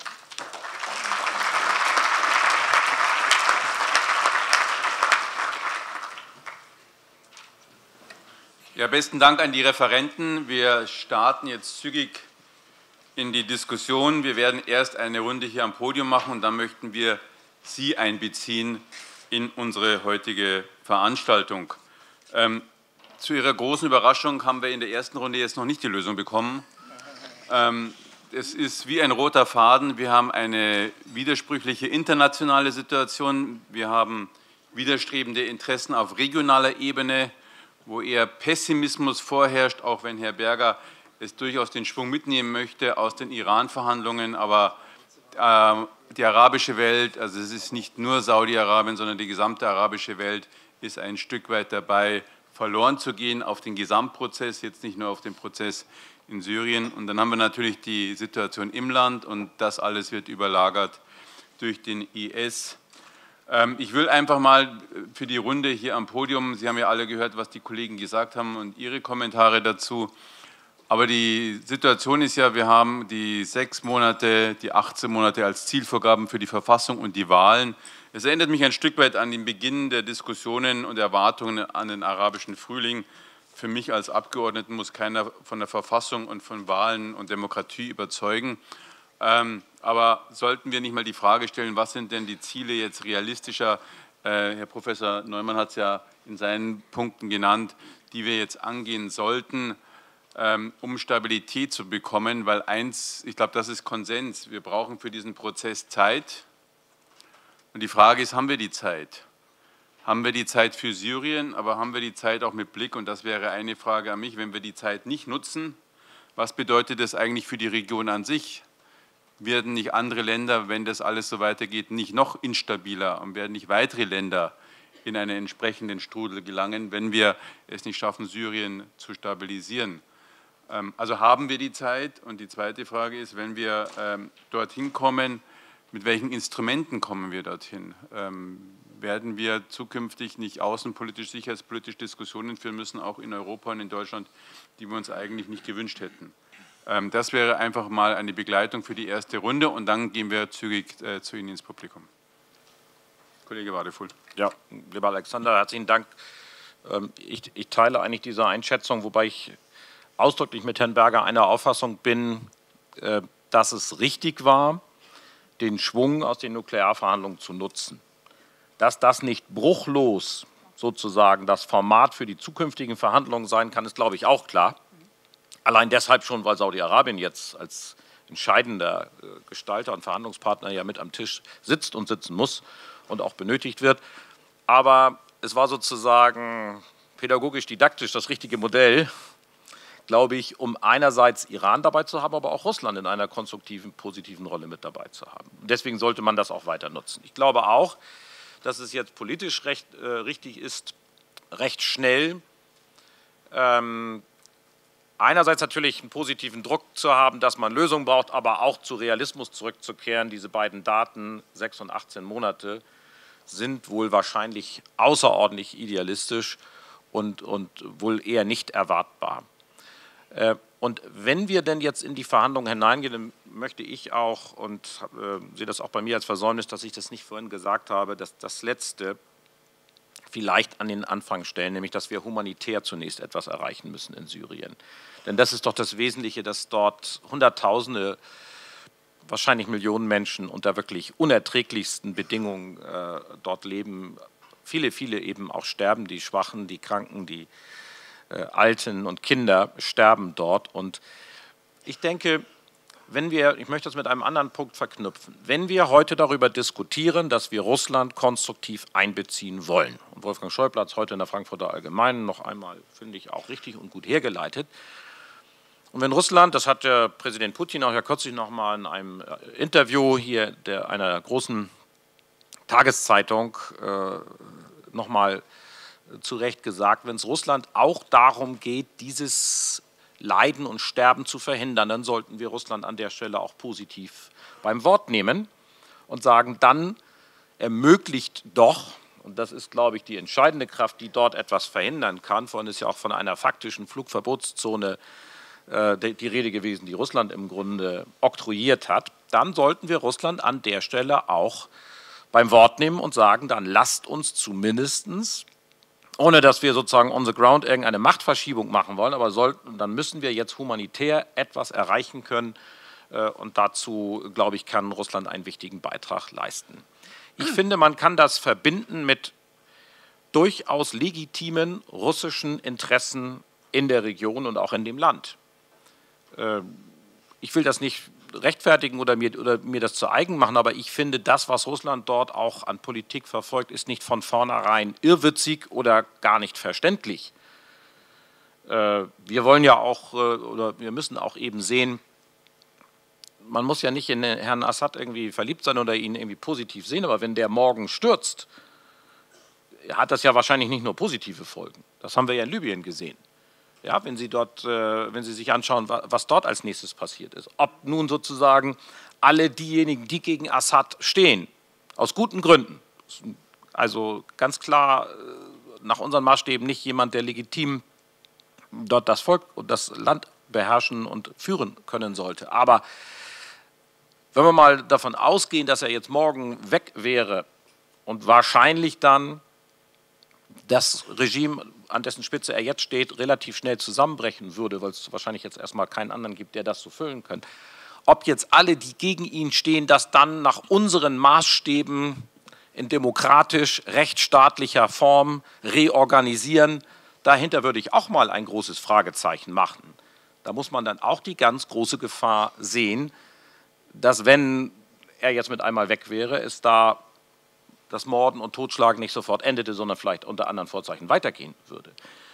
Ja, besten Dank an die Referenten. Wir starten jetzt zügig in die Diskussion. Wir werden erst eine Runde hier am Podium machen und dann möchten wir Sie einbeziehen in unsere heutige Veranstaltung. Ähm, zu Ihrer großen Überraschung haben wir in der ersten Runde jetzt noch nicht die Lösung bekommen. Ähm, es ist wie ein roter Faden. Wir haben eine widersprüchliche internationale Situation. Wir haben widerstrebende Interessen auf regionaler Ebene, wo eher Pessimismus vorherrscht, auch wenn Herr Berger es durchaus den Schwung mitnehmen möchte aus den Iran-Verhandlungen. Aber äh, die arabische Welt, also es ist nicht nur Saudi-Arabien, sondern die gesamte arabische Welt ist ein Stück weit dabei, verloren zu gehen auf den Gesamtprozess, jetzt nicht nur auf den Prozess in Syrien. Und dann haben wir natürlich die Situation im Land und das alles wird überlagert durch den I S. Ich will einfach mal für die Runde hier am Podium, Sie haben ja alle gehört, was die Kollegen gesagt haben und Ihre Kommentare dazu. Aber die Situation ist ja, wir haben die sechs Monate, die achtzehn Monate als Zielvorgaben für die Verfassung und die Wahlen. Es erinnert mich ein Stück weit an den Beginn der Diskussionen und Erwartungen an den arabischen Frühling. Für mich als Abgeordneten muss keiner von der Verfassung und von Wahlen und Demokratie überzeugen. Ähm, aber sollten wir nicht mal die Frage stellen, was sind denn die Ziele jetzt realistischer, äh, Herr Professor Neumann hat es ja in seinen Punkten genannt, die wir jetzt angehen sollten, ähm, um Stabilität zu bekommen, weil eins, ich glaube, das ist Konsens, wir brauchen für diesen Prozess Zeit und die Frage ist, haben wir die Zeit? Haben wir die Zeit für Syrien, aber haben wir die Zeit auch mit Blick, und das wäre eine Frage an mich, wenn wir die Zeit nicht nutzen, was bedeutet das eigentlich für die Region an sich? Werden nicht andere Länder, wenn das alles so weitergeht, nicht noch instabiler und werden nicht weitere Länder in einen entsprechenden Strudel gelangen, wenn wir es nicht schaffen, Syrien zu stabilisieren? Also haben wir die Zeit? Und die zweite Frage ist, wenn wir dorthin kommen, mit welchen Instrumenten kommen wir dorthin? Werden wir zukünftig nicht außenpolitisch, sicherheitspolitisch Diskussionen führen müssen, auch in Europa und in Deutschland, die wir uns eigentlich nicht gewünscht hätten? Das wäre einfach mal eine Begleitung für die erste Runde und dann gehen wir zügig äh, zu Ihnen ins Publikum. Kollege Wadefuhl. Ja, lieber Alexander, herzlichen Dank. Ich, ich teile eigentlich diese Einschätzung, wobei ich ausdrücklich mit Herrn Berger einer Auffassung bin, äh, dass es richtig war, den Schwung aus den Nuklearverhandlungen zu nutzen. Dass das nicht bruchlos sozusagen das Format für die zukünftigen Verhandlungen sein kann, ist, glaube ich, auch klar. Allein deshalb schon, weil Saudi-Arabien jetzt als entscheidender Gestalter und Verhandlungspartner ja mit am Tisch sitzt und sitzen muss und auch benötigt wird. Aber es war sozusagen pädagogisch-didaktisch das richtige Modell, glaube ich, um einerseits Iran dabei zu haben, aber auch Russland in einer konstruktiven, positiven Rolle mit dabei zu haben. Und deswegen sollte man das auch weiter nutzen. Ich glaube auch, dass es jetzt politisch recht, äh, richtig ist, recht schnell ähm, einerseits natürlich einen positiven Druck zu haben, dass man Lösungen braucht, aber auch zu Realismus zurückzukehren. Diese beiden Daten, sechs und achtzehn Monate, sind wohl wahrscheinlich außerordentlich idealistisch und, und wohl eher nicht erwartbar. Und wenn wir denn jetzt in die Verhandlungen hineingehen, dann möchte ich auch, und äh, sehe das auch bei mir als Versäumnis, dass ich das nicht vorhin gesagt habe, dass das Letzte vielleicht an den Anfang stellen, nämlich dass wir humanitär zunächst etwas erreichen müssen in Syrien. Denn das ist doch das Wesentliche, dass dort Hunderttausende, wahrscheinlich Millionen Menschen unter wirklich unerträglichsten Bedingungen äh, dort leben. Viele, viele eben auch sterben, die Schwachen, die Kranken, die äh, Alten und Kinder sterben dort. Und ich denke, wenn wir, ich möchte das mit einem anderen Punkt verknüpfen, wenn wir heute darüber diskutieren, dass wir Russland konstruktiv einbeziehen wollen, und Wolfgang Schäuble hat es heute in der Frankfurter Allgemeinen noch einmal, finde ich, auch richtig und gut hergeleitet, und wenn Russland, das hat der Präsident Putin auch ja kürzlich noch mal in einem Interview hier der, einer großen Tageszeitung äh, noch mal zu Recht gesagt, wenn es Russland auch darum geht, dieses Leiden und Sterben zu verhindern, dann sollten wir Russland an der Stelle auch positiv beim Wort nehmen und sagen, dann ermöglicht doch und das ist, glaube ich, die entscheidende Kraft, die dort etwas verhindern kann, vorhin ist ja auch von einer faktischen Flugverbotszone äh, die, die Rede gewesen, die Russland im Grunde oktroyiert hat, dann sollten wir Russland an der Stelle auch beim Wort nehmen und sagen, dann lasst uns zumindestens, ohne dass wir sozusagen on the ground irgendeine Machtverschiebung machen wollen, aber sollten, dann müssen wir jetzt humanitär etwas erreichen können. Und dazu, glaube ich, kann Russland einen wichtigen Beitrag leisten. Ich finde, man kann das verbinden mit durchaus legitimen russischen Interessen in der Region und auch in dem Land. Ich will das nicht rechtfertigen oder mir, oder mir das zu eigen machen, aber ich finde, das, was Russland dort auch an Politik verfolgt, ist nicht von vornherein irrwitzig oder gar nicht verständlich. Wir wollen ja auch, oder wir müssen auch eben sehen, man muss ja nicht in Herrn Assad irgendwie verliebt sein oder ihn irgendwie positiv sehen, aber wenn der morgen stürzt, hat das ja wahrscheinlich nicht nur positive Folgen. Das haben wir ja in Libyen gesehen. Ja, wenn Sie dort, äh, wenn Sie sich anschauen, was dort als nächstes passiert ist. Ob nun sozusagen alle diejenigen, die gegen Assad stehen, aus guten Gründen, also ganz klar äh, nach unseren Maßstäben nicht jemand, der legitim dort das Volk und das Land beherrschen und führen können sollte. Aber wenn wir mal davon ausgehen, dass er jetzt morgen weg wäre und wahrscheinlich dann das Regime, an dessen Spitze er jetzt steht, relativ schnell zusammenbrechen würde, weil es wahrscheinlich jetzt erstmal keinen anderen gibt, der das so füllen kann. Ob jetzt alle, die gegen ihn stehen, das dann nach unseren Maßstäben in demokratisch, rechtsstaatlicher Form reorganisieren, dahinter würde ich auch mal ein großes Fragezeichen machen. Da muss man dann auch die ganz große Gefahr sehen, dass, wenn er jetzt mit einmal weg wäre, es da das Morden und Totschlagen nicht sofort endete, sondern vielleicht unter anderen Vorzeichen weitergehen würde.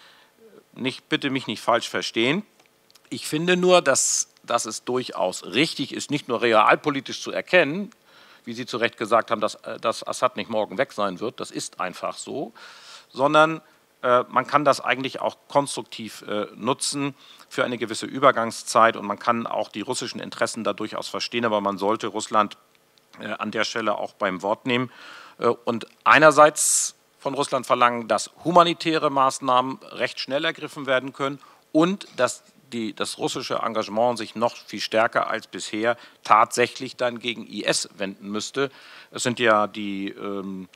Nicht, bitte mich nicht falsch verstehen. Ich finde nur, dass, dass es durchaus richtig ist, nicht nur realpolitisch zu erkennen, wie Sie zu Recht gesagt haben, dass, dass Assad nicht morgen weg sein wird, das ist einfach so, sondern äh, man kann das eigentlich auch konstruktiv äh, nutzen für eine gewisse Übergangszeit und man kann auch die russischen Interessen da durchaus verstehen, aber man sollte Russland äh, an der Stelle auch beim Wort nehmen und einerseits von Russland verlangen, dass humanitäre Maßnahmen recht schnell ergriffen werden können und dass die, das russische Engagement sich noch viel stärker als bisher tatsächlich dann gegen I S wenden müsste. Es sind ja die, ähm,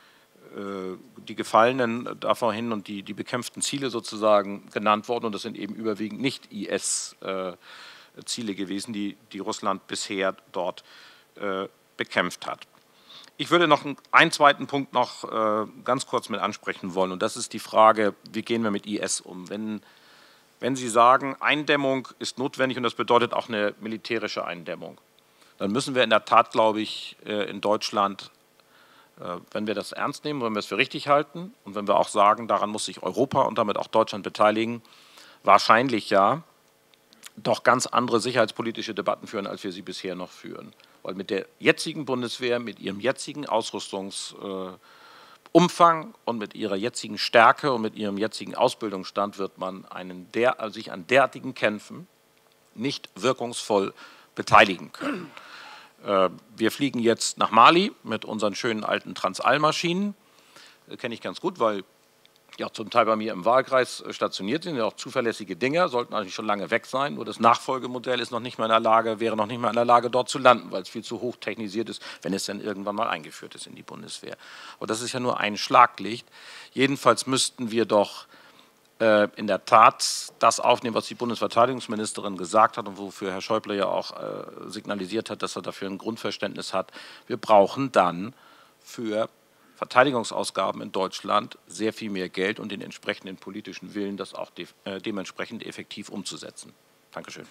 äh, die Gefallenen da vorhin und die, die bekämpften Ziele sozusagen genannt worden und das sind eben überwiegend nicht I S-Ziele äh, gewesen, die, die Russland bisher dort äh, bekämpft hat. Ich würde noch einen zweiten Punkt noch äh, ganz kurz mit ansprechen wollen und das ist die Frage, wie gehen wir mit I S um? Wenn, wenn Sie sagen, Eindämmung ist notwendig und das bedeutet auch eine militärische Eindämmung, dann müssen wir in der Tat, glaube ich, äh, in Deutschland, äh, wenn wir das ernst nehmen, wenn wir es für richtig halten und wenn wir auch sagen, daran muss sich Europa und damit auch Deutschland beteiligen, wahrscheinlich ja, doch ganz andere sicherheitspolitische Debatten führen, als wir sie bisher noch führen. Weil mit der jetzigen Bundeswehr, mit ihrem jetzigen Ausrüstungsumfang äh, und mit ihrer jetzigen Stärke und mit ihrem jetzigen Ausbildungsstand wird man einen der, also sich an derartigen Kämpfen nicht wirkungsvoll beteiligen können. Äh, wir fliegen jetzt nach Mali mit unseren schönen alten Transall-Maschinen. Äh, kenne ich ganz gut, weil ja zum Teil bei mir im Wahlkreis stationiert sind, ja auch zuverlässige Dinger, sollten eigentlich schon lange weg sein. Nur das Nachfolgemodell ist noch nicht mehr in der Lage, wäre noch nicht mehr in der Lage, dort zu landen, weil es viel zu hoch technisiert ist, wenn es dann irgendwann mal eingeführt ist in die Bundeswehr. Aber das ist ja nur ein Schlaglicht. Jedenfalls müssten wir doch äh, in der Tat das aufnehmen, was die Bundesverteidigungsministerin gesagt hat und wofür Herr Schäuble ja auch äh, signalisiert hat, dass er dafür ein Grundverständnis hat. Wir brauchen dann für Verteidigungsausgaben in Deutschland sehr viel mehr Geld und den entsprechenden politischen Willen, das auch de äh, dementsprechend effektiv umzusetzen. Dankeschön.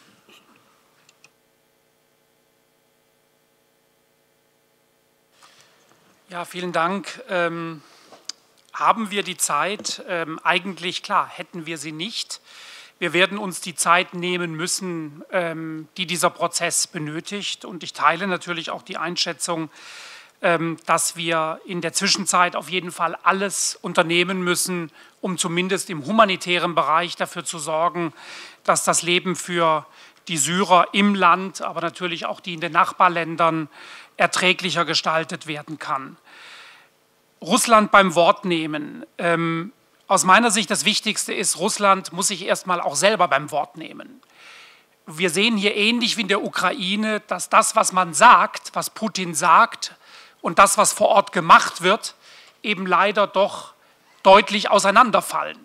Ja, vielen Dank. Ähm, haben wir die Zeit? Ähm, eigentlich, klar, hätten wir sie nicht. Wir werden uns die Zeit nehmen müssen, ähm, die dieser Prozess benötigt. Und ich teile natürlich auch die Einschätzung, dass wir in der Zwischenzeit auf jeden Fall alles unternehmen müssen, um zumindest im humanitären Bereich dafür zu sorgen, dass das Leben für die Syrer im Land, aber natürlich auch die in den Nachbarländern erträglicher gestaltet werden kann. Russland beim Wort nehmen. Ähm, aus meiner Sicht das Wichtigste ist, Russland muss sich erstmal auch selber beim Wort nehmen. Wir sehen hier ähnlich wie in der Ukraine, dass das, was man sagt, was Putin sagt und das, was vor Ort gemacht wird, eben leider doch deutlich auseinanderfallen.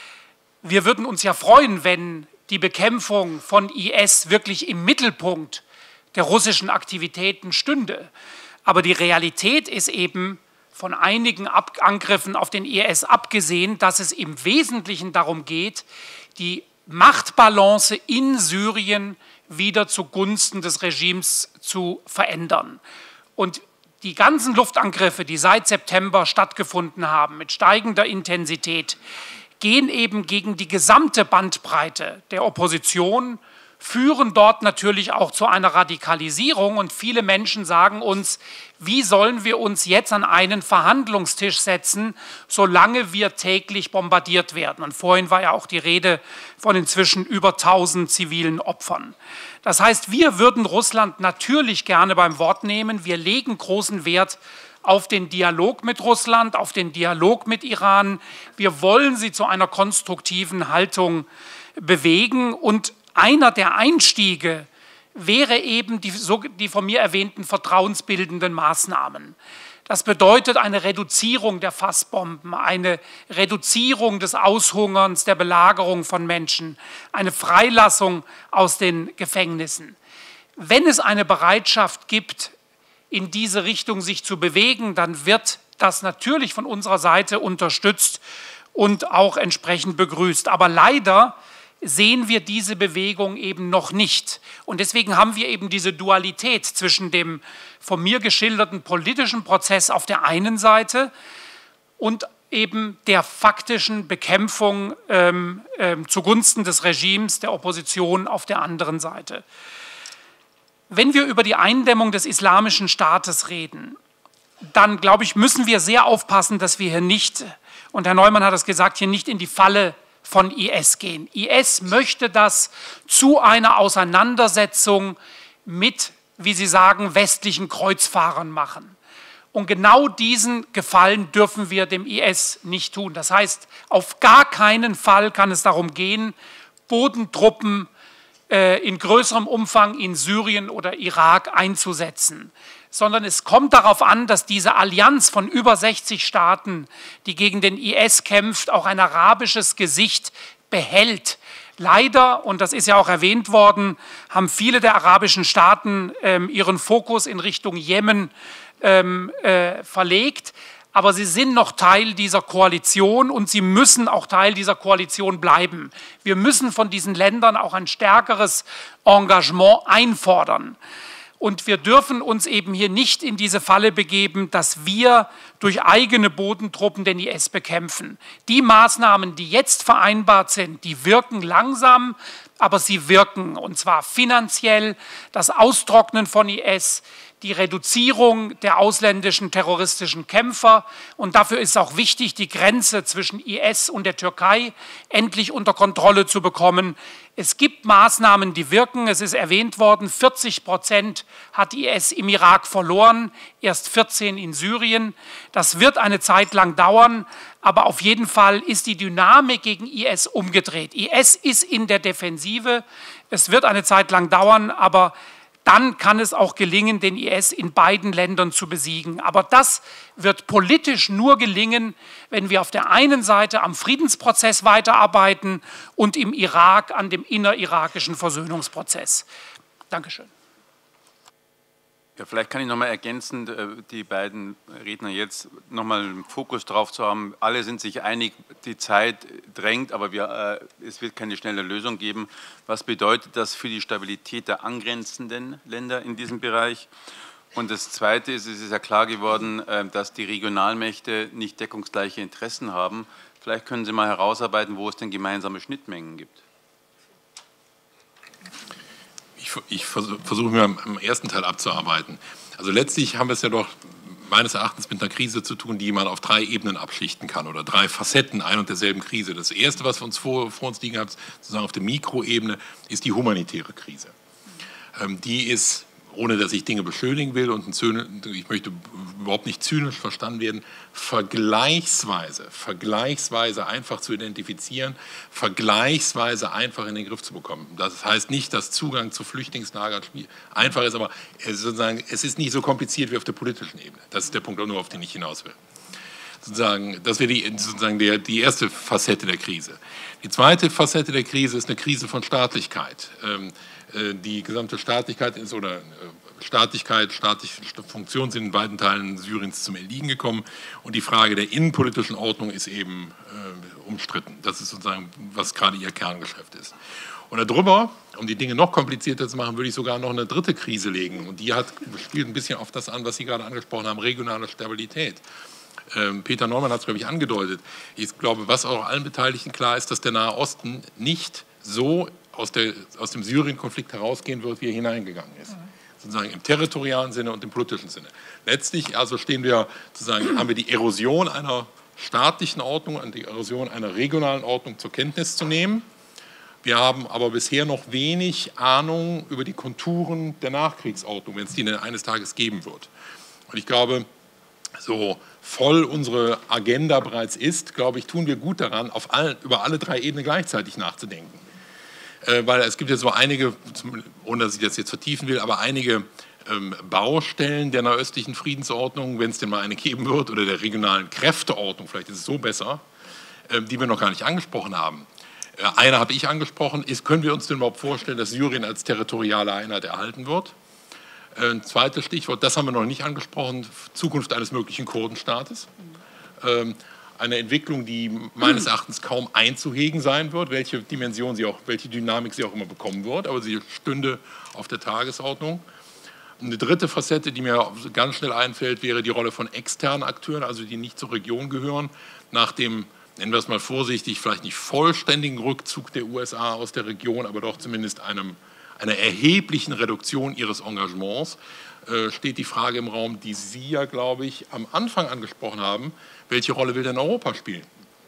Wir würden uns ja freuen, wenn die Bekämpfung von I S wirklich im Mittelpunkt der russischen Aktivitäten stünde. Aber die Realität ist eben, von einigen Angriffen auf den I S abgesehen, dass es im Wesentlichen darum geht, die Machtbalance in Syrien wieder zugunsten des Regimes zu verändern. Und die ganzen Luftangriffe, die seit September stattgefunden haben, mit steigender Intensität, gehen eben gegen die gesamte Bandbreite der Opposition, führen dort natürlich auch zu einer Radikalisierung. Und viele Menschen sagen uns, wie sollen wir uns jetzt an einen Verhandlungstisch setzen, solange wir täglich bombardiert werden. Und vorhin war ja auch die Rede von inzwischen über tausend zivilen Opfern. Das heißt, wir würden Russland natürlich gerne beim Wort nehmen. Wir legen großen Wert auf den Dialog mit Russland, auf den Dialog mit Iran. Wir wollen sie zu einer konstruktiven Haltung bewegen. Und einer der Einstiege wäre eben die, die von mir erwähnten vertrauensbildenden Maßnahmen. Das bedeutet eine Reduzierung der Fassbomben, eine Reduzierung des Aushungerns, der Belagerung von Menschen, eine Freilassung aus den Gefängnissen. Wenn es eine Bereitschaft gibt, in diese Richtung sich zu bewegen, dann wird das natürlich von unserer Seite unterstützt und auch entsprechend begrüßt. Aber leider sehen wir diese Bewegung eben noch nicht. Und deswegen haben wir eben diese Dualität zwischen dem von mir geschilderten politischen Prozess auf der einen Seite und eben der faktischen Bekämpfung ähm, ähm, zugunsten des Regimes, der Opposition auf der anderen Seite. Wenn wir über die Eindämmung des Islamischen Staates reden, dann, glaube ich, müssen wir sehr aufpassen, dass wir hier nicht, und Herr Neumann hat es gesagt, hier nicht in die Falle von I S gehen. I S möchte das zu einer Auseinandersetzung mit, wie Sie sagen, westlichen Kreuzfahrern machen. Und genau diesen Gefallen dürfen wir dem I S nicht tun. Das heißt, auf gar keinen Fall kann es darum gehen, Bodentruppen äh, in größerem Umfang in Syrien oder Irak einzusetzen, sondern es kommt darauf an, dass diese Allianz von über sechzig Staaten, die gegen den I S kämpft, auch ein arabisches Gesicht behält. Leider, und das ist ja auch erwähnt worden, haben viele der arabischen Staaten ähm, ihren Fokus in Richtung Jemen ähm, äh, verlegt, aber sie sind noch Teil dieser Koalition und sie müssen auch Teil dieser Koalition bleiben. Wir müssen von diesen Ländern auch ein stärkeres Engagement einfordern. Und wir dürfen uns eben hier nicht in diese Falle begeben, dass wir durch eigene Bodentruppen den I S bekämpfen. Die Maßnahmen, die jetzt vereinbart sind, die wirken langsam, aber sie wirken. Und zwar finanziell, das Austrocknen von I S, die Reduzierung der ausländischen terroristischen Kämpfer. Und dafür ist auch wichtig, die Grenze zwischen I S und der Türkei endlich unter Kontrolle zu bekommen. Es gibt Maßnahmen, die wirken. Es ist erwähnt worden, vierzig Prozent hat I S im Irak verloren, erst vierzehn in Syrien. Das wird eine Zeit lang dauern, aber auf jeden Fall ist die Dynamik gegen I S umgedreht. I S ist in der Defensive. Es wird eine Zeit lang dauern, aber dann kann es auch gelingen, den I S in beiden Ländern zu besiegen. Aber das wird politisch nur gelingen, wenn wir auf der einen Seite am Friedensprozess weiterarbeiten und im Irak an dem innerirakischen Versöhnungsprozess. Dankeschön. Ja, vielleicht kann ich noch mal ergänzend die beiden Redner jetzt noch mal einen Fokus drauf zu haben. Alle sind sich einig, die Zeit drängt, aber wir, äh, es wird keine schnelle Lösung geben. Was bedeutet das für die Stabilität der angrenzenden Länder in diesem Bereich? Und das Zweite ist, es ist ja klar geworden, äh, dass die Regionalmächte nicht deckungsgleiche Interessen haben. Vielleicht können Sie mal herausarbeiten, wo es denn gemeinsame Schnittmengen gibt. Ich versuche mir am ersten Teil abzuarbeiten. Also letztlich haben wir es ja doch meines Erachtens mit einer Krise zu tun, die man auf drei Ebenen abschichten kann oder drei Facetten ein und derselben Krise. Das Erste, was wir uns vor, vor uns liegen haben, sozusagen auf der Mikroebene, ist die humanitäre Krise. Ähm, die ist ohne dass ich Dinge beschönigen will und ich möchte überhaupt nicht zynisch verstanden werden, vergleichsweise, vergleichsweise einfach zu identifizieren, vergleichsweise einfach in den Griff zu bekommen. Das heißt nicht, dass Zugang zu Flüchtlingslagern einfach ist, aber es, sozusagen, es ist nicht so kompliziert wie auf der politischen Ebene. Das ist der Punkt, nur auf den ich hinaus will. Sozusagen, das wäre die, sozusagen der, die erste Facette der Krise. Die zweite Facette der Krise ist eine Krise von Staatlichkeit. Ähm, äh, die gesamte Staatlichkeit ist, oder äh, Staatlichkeit, staatliche Funktionen sind in weiten Teilen Syriens zum Erliegen gekommen und die Frage der innenpolitischen Ordnung ist eben äh, umstritten. Das ist sozusagen, was gerade ihr Kerngeschäft ist. Und darüber, um die Dinge noch komplizierter zu machen, würde ich sogar noch eine dritte Krise legen und die hat, spielt ein bisschen auf das an, was Sie gerade angesprochen haben, regionale Stabilität. Peter Neumann hat es, glaube ich, angedeutet. Ich glaube, was auch allen Beteiligten klar ist, dass der Nahe Osten nicht so aus, der, aus dem Syrien-Konflikt herausgehen wird, wie er hineingegangen ist. Mhm. Sozusagen im territorialen Sinne und im politischen Sinne. Letztlich also stehen wir, sozusagen, haben wir die Erosion einer staatlichen Ordnung und die Erosion einer regionalen Ordnung zur Kenntnis zu nehmen. Wir haben aber bisher noch wenig Ahnung über die Konturen der Nachkriegsordnung, wenn es die denn eines Tages geben wird. Und ich glaube, so voll unsere Agenda bereits ist, glaube ich, tun wir gut daran, auf allen, über alle drei Ebenen gleichzeitig nachzudenken. Äh, weil es gibt ja so einige, ohne dass ich das jetzt vertiefen will, aber einige ähm, Baustellen der nahöstlichen Friedensordnung, wenn es denn mal eine geben wird, oder der regionalen Kräfteordnung, vielleicht ist es so besser, äh, die wir noch gar nicht angesprochen haben. Äh, eine habe ich angesprochen, ist, können wir uns denn überhaupt vorstellen, dass Syrien als territoriale Einheit erhalten wird? Ein zweites Stichwort, das haben wir noch nicht angesprochen, Zukunft eines möglichen Kurdenstaates. Ähm, eine Entwicklung, die meines Erachtens kaum einzuhegen sein wird, welche Dimension sie auch, welche Dynamik sie auch immer bekommen wird, aber sie stünde auf der Tagesordnung. Eine dritte Facette, die mir ganz schnell einfällt, wäre die Rolle von externen Akteuren, also die nicht zur Region gehören, nach dem, nennen wir es mal vorsichtig, vielleicht nicht vollständigen Rückzug der U S A aus der Region, aber doch zumindest einem einer erheblichen Reduktion ihres Engagements, äh, steht die Frage im Raum, die Sie ja, glaube ich, am Anfang angesprochen haben, welche Rolle will denn Europa spielen?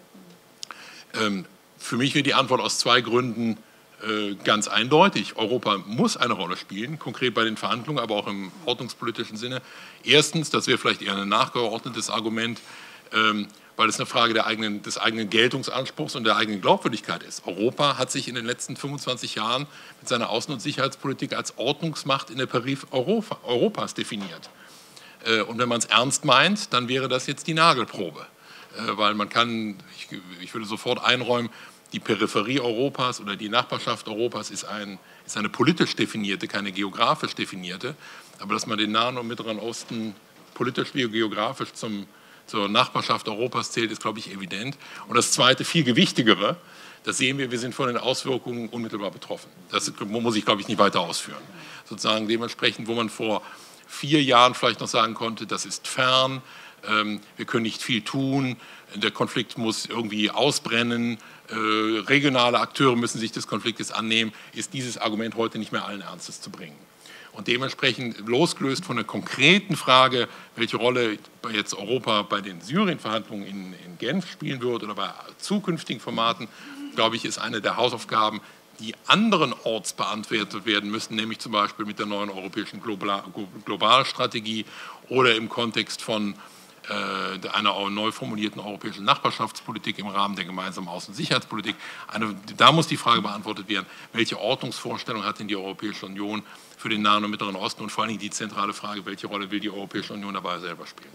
Ähm, für mich wird die Antwort aus zwei Gründen äh, ganz eindeutig. Europa muss eine Rolle spielen, konkret bei den Verhandlungen, aber auch im ordnungspolitischen Sinne. Erstens, das wäre vielleicht eher ein nachgeordnetes Argument, ähm, weil es eine Frage der eigenen, des eigenen Geltungsanspruchs und der eigenen Glaubwürdigkeit ist. Europa hat sich in den letzten fünfundzwanzig Jahren mit seiner Außen- und Sicherheitspolitik als Ordnungsmacht in der Peripherie Europa, Europas definiert. Und wenn man es ernst meint, dann wäre das jetzt die Nagelprobe. Weil man kann, ich, ich würde sofort einräumen, die Peripherie Europas oder die Nachbarschaft Europas ist, ein, ist eine politisch definierte, keine geografisch definierte. Aber dass man den Nahen und Mittleren Osten politisch wie geografisch zum zur Nachbarschaft Europas zählt, ist, glaube ich, evident. Und das Zweite, viel gewichtigere, das sehen wir, wir sind von den Auswirkungen unmittelbar betroffen. Das muss ich, glaube ich, nicht weiter ausführen. Sozusagen dementsprechend, wo man vor vier Jahren vielleicht noch sagen konnte, das ist fern, ähm, wir können nicht viel tun, der Konflikt muss irgendwie ausbrennen, äh, regionale Akteure müssen sich des Konfliktes annehmen, ist dieses Argument heute nicht mehr allen Ernstes zu bringen. Und dementsprechend losgelöst von der konkreten Frage, welche Rolle jetzt Europa bei den Syrien-Verhandlungen in, in Genf spielen wird oder bei zukünftigen Formaten, glaube ich, ist eine der Hausaufgaben, die anderenorts beantwortet werden müssen, nämlich zum Beispiel mit der neuen europäischen Globalstrategie oder im Kontext von äh, einer neu formulierten europäischen Nachbarschaftspolitik im Rahmen der gemeinsamen Außen- und Sicherheitspolitik. Eine, da muss die Frage beantwortet werden, welche Ordnungsvorstellung hat denn die Europäische Union für den Nahen und Mittleren Osten und vor allen Dingen die zentrale Frage, welche Rolle will die Europäische Union dabei selber spielen?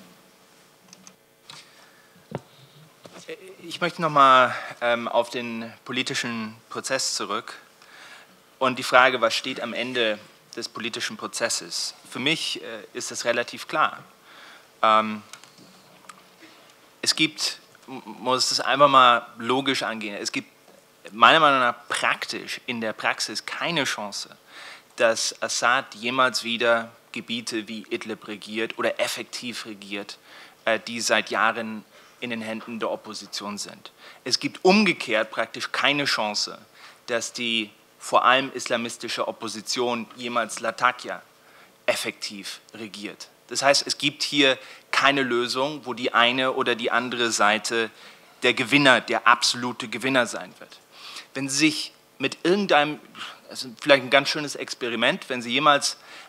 Ich möchte noch mal ähm, auf den politischen Prozess zurück und die Frage, was steht am Ende des politischen Prozesses? Für mich äh, ist es relativ klar. Ähm, es gibt, muss es einfach mal logisch angehen, es gibt meiner Meinung nach praktisch in der Praxis keine Chance, dass Assad jemals wieder Gebiete wie Idlib regiert oder effektiv regiert, äh, die seit Jahren in den Händen der Opposition sind. Es gibt umgekehrt praktisch keine Chance, dass die vor allem islamistische Opposition jemals Latakia effektiv regiert. Das heißt, es gibt hier keine Lösung, wo die eine oder die andere Seite der Gewinner, der absolute Gewinner sein wird. Wenn Sie sich mit irgendeinem, das ist vielleicht ein ganz schönes Experiment, wenn Sie jemals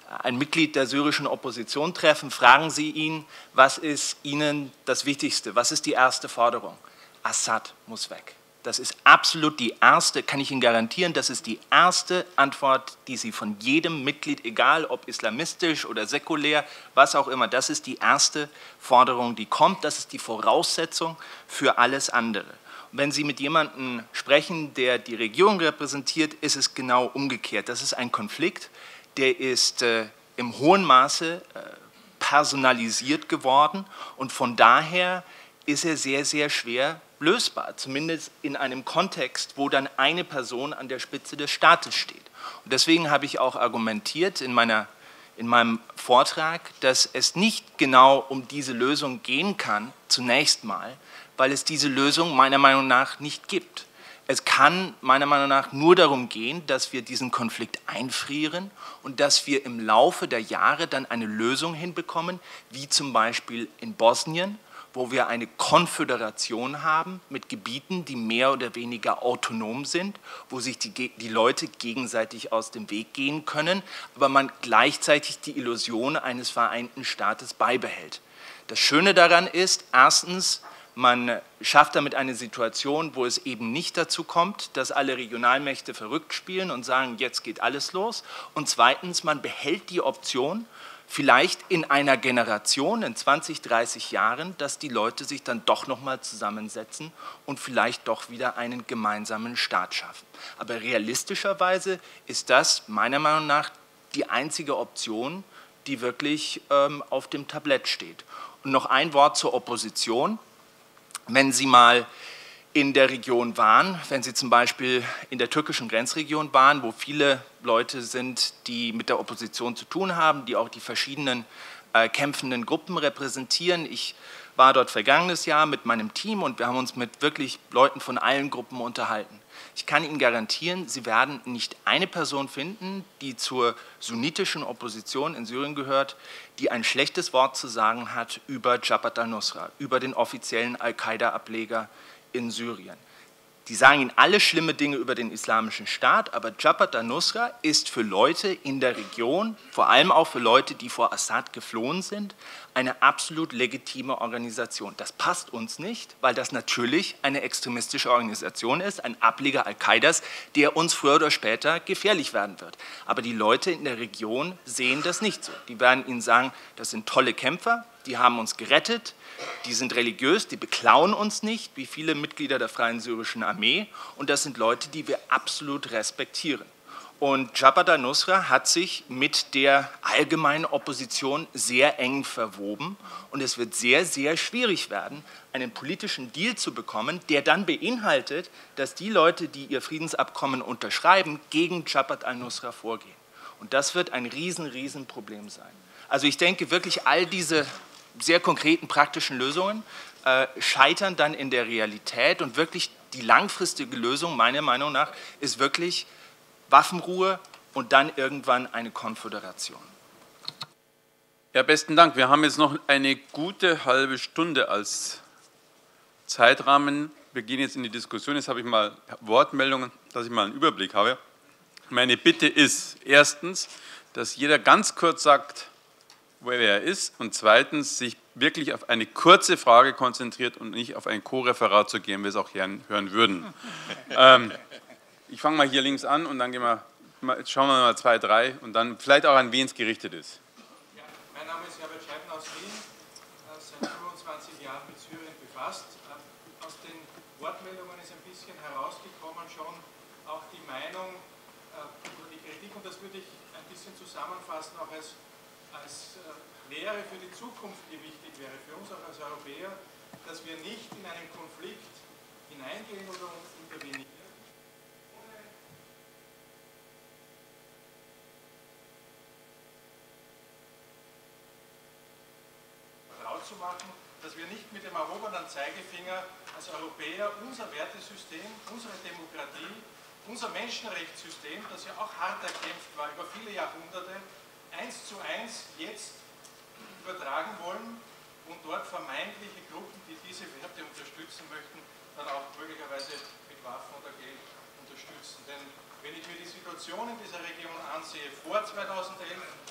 ein Mitglied der syrischen Opposition treffen, fragen Sie ihn, was ist Ihnen das Wichtigste, was ist die erste Forderung? Assad muss weg. Das ist absolut die erste, kann ich Ihnen garantieren, das ist die erste Antwort, die Sie von jedem Mitglied, egal ob islamistisch oder säkulär, was auch immer, das ist die erste Forderung, die kommt, das ist die Voraussetzung für alles andere. Und wenn Sie mit jemandem sprechen, der die Regierung repräsentiert, ist es genau umgekehrt. Das ist ein Konflikt, der ist äh, im hohen Maße äh, personalisiert geworden und von daher ist er sehr, sehr schwer lösbar, zumindest in einem Kontext, wo dann eine Person an der Spitze des Staates steht. Und deswegen habe ich auch argumentiert in, meiner, in meinem Vortrag, dass es nicht genau um diese Lösung gehen kann, zunächst mal, weil es diese Lösung meiner Meinung nach nicht gibt. Es kann meiner Meinung nach nur darum gehen, dass wir diesen Konflikt einfrieren und dass wir im Laufe der Jahre dann eine Lösung hinbekommen, wie zum Beispiel in Bosnien, wo wir eine Konföderation haben mit Gebieten, die mehr oder weniger autonom sind, wo sich die, die Leute gegenseitig aus dem Weg gehen können, aber man gleichzeitig die Illusion eines vereinten Staates beibehält. Das Schöne daran ist, erstens, man schafft damit eine Situation, wo es eben nicht dazu kommt, dass alle Regionalmächte verrückt spielen und sagen, jetzt geht alles los. Und zweitens, man behält die Option, vielleicht in einer Generation, in zwanzig, dreißig Jahren, dass die Leute sich dann doch nochmal zusammensetzen und vielleicht doch wieder einen gemeinsamen Staat schaffen. Aber realistischerweise ist das meiner Meinung nach die einzige Option, die wirklich ähm, auf dem Tablett steht. Und noch ein Wort zur Opposition. Wenn Sie mal in der Region waren, wenn Sie zum Beispiel in der türkischen Grenzregion waren, wo viele Leute sind, die mit der Opposition zu tun haben, die auch die verschiedenen äh, kämpfenden Gruppen repräsentieren. Ich war dort vergangenes Jahr mit meinem Team und wir haben uns mit wirklich Leuten von allen Gruppen unterhalten. Ich kann Ihnen garantieren, Sie werden nicht eine Person finden, die zur sunnitischen Opposition in Syrien gehört, die ein schlechtes Wort zu sagen hat über Jabhat al-Nusra, über den offiziellen Al-Qaida-Ableger in Syrien. Die sagen Ihnen alle schlimme Dinge über den Islamischen Staat, aber Jabhat al-Nusra ist für Leute in der Region, vor allem auch für Leute, die vor Assad geflohen sind, eine absolut legitime Organisation. Das passt uns nicht, weil das natürlich eine extremistische Organisation ist, ein Ableger Al-Qaidas, der uns früher oder später gefährlich werden wird. Aber die Leute in der Region sehen das nicht so. Die werden Ihnen sagen, das sind tolle Kämpfer, die haben uns gerettet, die sind religiös, die beklauen uns nicht, wie viele Mitglieder der Freien Syrischen Armee. Und das sind Leute, die wir absolut respektieren. Und Jabhat al-Nusra hat sich mit der allgemeinen Opposition sehr eng verwoben. Und es wird sehr, sehr schwierig werden, einen politischen Deal zu bekommen, der dann beinhaltet, dass die Leute, die ihr Friedensabkommen unterschreiben, gegen Jabhat al-Nusra vorgehen. Und das wird ein riesen, riesen Problem sein. Also ich denke wirklich, all diese sehr konkreten praktischen Lösungen äh, scheitern dann in der Realität und wirklich die langfristige Lösung, meiner Meinung nach, ist wirklich Waffenruhe und dann irgendwann eine Konföderation. Ja, besten Dank. Wir haben jetzt noch eine gute halbe Stunde als Zeitrahmen. Wir gehen jetzt in die Diskussion. Jetzt habe ich mal Wortmeldungen, dass ich mal einen Überblick habe. Meine Bitte ist erstens, dass jeder ganz kurz sagt, wer er ist, und zweitens sich wirklich auf eine kurze Frage konzentriert und nicht auf ein Co-Referat zu gehen, wir es auch hören, hören würden. ähm, ich fange mal hier links an und dann gehen wir, jetzt schauen wir mal zwei, drei und dann vielleicht auch an wen es gerichtet ist. Ja, mein Name ist Herbert Scheibner aus Wien, seit fünfundzwanzig Jahren mit Syrien befasst. Aus den Wortmeldungen ist ein bisschen herausgekommen schon auch die Meinung oder die Kritik, und das würde ich ein bisschen zusammenfassen, auch als als Lehre für die Zukunft, die wichtig wäre, für uns auch als Europäer, dass wir nicht in einen Konflikt hineingehen oder intervenieren, ohne vertraut zu machen, dass wir nicht mit dem erhobenen Zeigefinger als Europäer unser Wertesystem, unsere Demokratie, unser Menschenrechtssystem, das ja auch hart erkämpft war über viele Jahrhunderte, eins zu eins jetzt übertragen wollen und dort vermeintliche Gruppen, die diese Werte unterstützen möchten, dann auch möglicherweise mit Waffen oder Geld unterstützen. Denn wenn ich mir die Situation in dieser Region ansehe, vor zweitausendelf